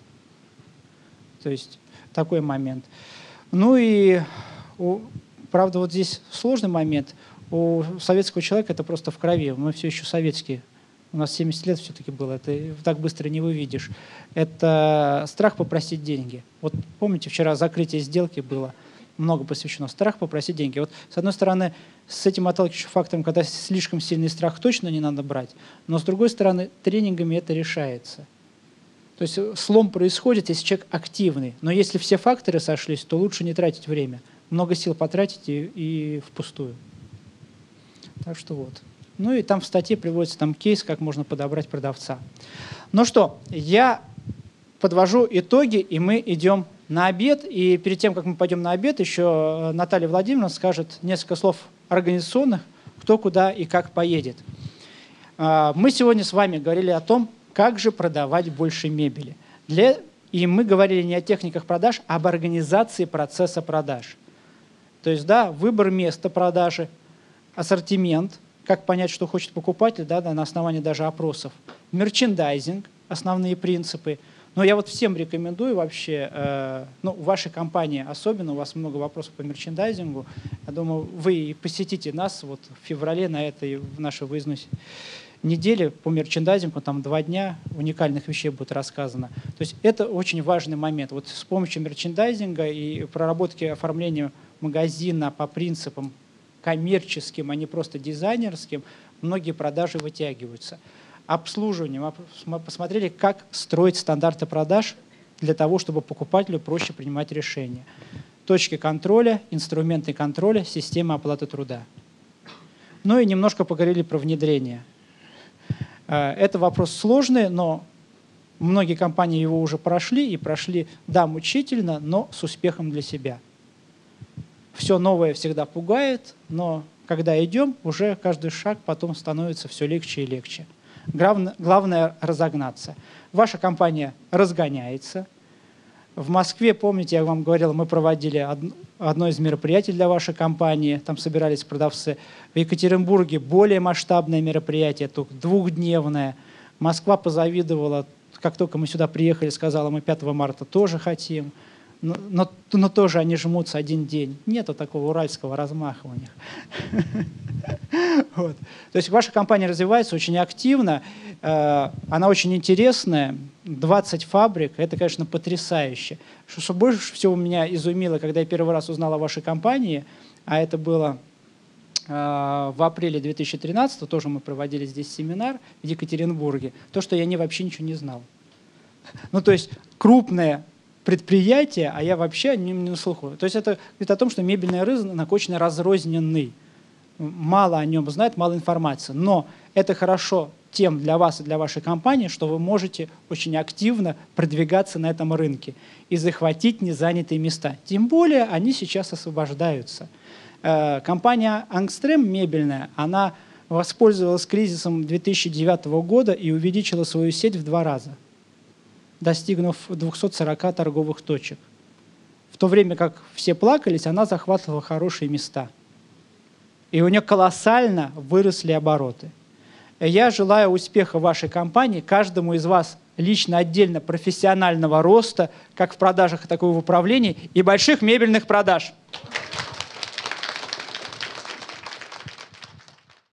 То есть такой момент. Ну и, правда, вот здесь сложный момент. У советского человека это просто в крови. Мы все еще советские. У нас 70 лет все-таки было. Это так быстро не выведешь. Это страх попросить деньги. Вот помните, вчера закрытие сделки было. Много посвящено. Страх попросить деньги. Вот, с одной стороны, с этим отталкивающим фактором, когда слишком сильный страх, точно не надо брать. Но с другой стороны, тренингами это решается. То есть слом происходит, если человек активный. Но если все факторы сошлись, то лучше не тратить время. Много сил потратить и впустую. Так что вот. Ну и там в статье приводится там кейс, как можно подобрать продавца. Ну что, я подвожу итоги, и мы идем на обед. И перед тем, как мы пойдем на обед, еще Наталья Владимировна скажет несколько слов организационных, кто куда и как поедет. Мы сегодня с вами говорили о том, как же продавать больше мебели. И мы говорили не о техниках продаж, а об организации процесса продаж. То есть, да, выбор места продажи, ассортимент, как понять, что хочет покупатель, да, на основании даже опросов, мерчендайзинг, основные принципы. Но я вот всем рекомендую вообще, ну, в вашей компании особенно, у вас много вопросов по мерчендайзингу. Я думаю, вы посетите нас вот в феврале на этой в нашей выездной неделе по мерчендайзингу, там 2 дня уникальных вещей будет рассказано. То есть это очень важный момент. Вот с помощью мерчендайзинга и проработки оформления магазина по принципам коммерческим, а не просто дизайнерским, многие продажи вытягиваются. Обслуживание. Мы посмотрели, как строить стандарты продаж для того, чтобы покупателю проще принимать решения. Точки контроля, инструменты контроля, система оплаты труда. Ну и немножко поговорили про внедрение. Это вопрос сложный, но многие компании его уже прошли, и прошли, да, мучительно, но с успехом для себя. Все новое всегда пугает, но когда идем, уже каждый шаг потом становится все легче и легче. Главное – разогнаться. Ваша компания разгоняется. В Москве, помните, я вам говорил, мы проводили одно из мероприятий для вашей компании, там собирались продавцы. В Екатеринбурге более масштабное мероприятие, только 2-дневное. Москва позавидовала, как только мы сюда приехали, сказала, мы 5 марта тоже хотим. Но тоже они жмутся 1 день. Нету такого уральского размаха у них. Вот. То есть ваша компания развивается очень активно, она очень интересная, 20 фабрик, это, конечно, потрясающе. Что больше всего меня изумило, когда я первый раз узнал о вашей компании, а это было в апреле 2013, тоже мы проводили здесь семинар в Екатеринбурге, то, что я вообще ничего не знал. Ну, то есть крупное предприятие, а я вообще не на слуху. То есть это говорит о том, что мебельный рынок очень разрозненный. Мало о нем знают, мало информации. Но это хорошо тем для вас и для вашей компании, что вы можете очень активно продвигаться на этом рынке и захватить незанятые места. Тем более они сейчас освобождаются. Компания Ангстрем мебельная, она воспользовалась кризисом 2009 года и увеличила свою сеть в 2 раза, достигнув 240 торговых точек. В то время как все плакались, она захватывала хорошие места. И у нее колоссально выросли обороты. Я желаю успеха вашей компании, каждому из вас лично, отдельно, профессионального роста, как в продажах, так и в управлении, и больших мебельных продаж.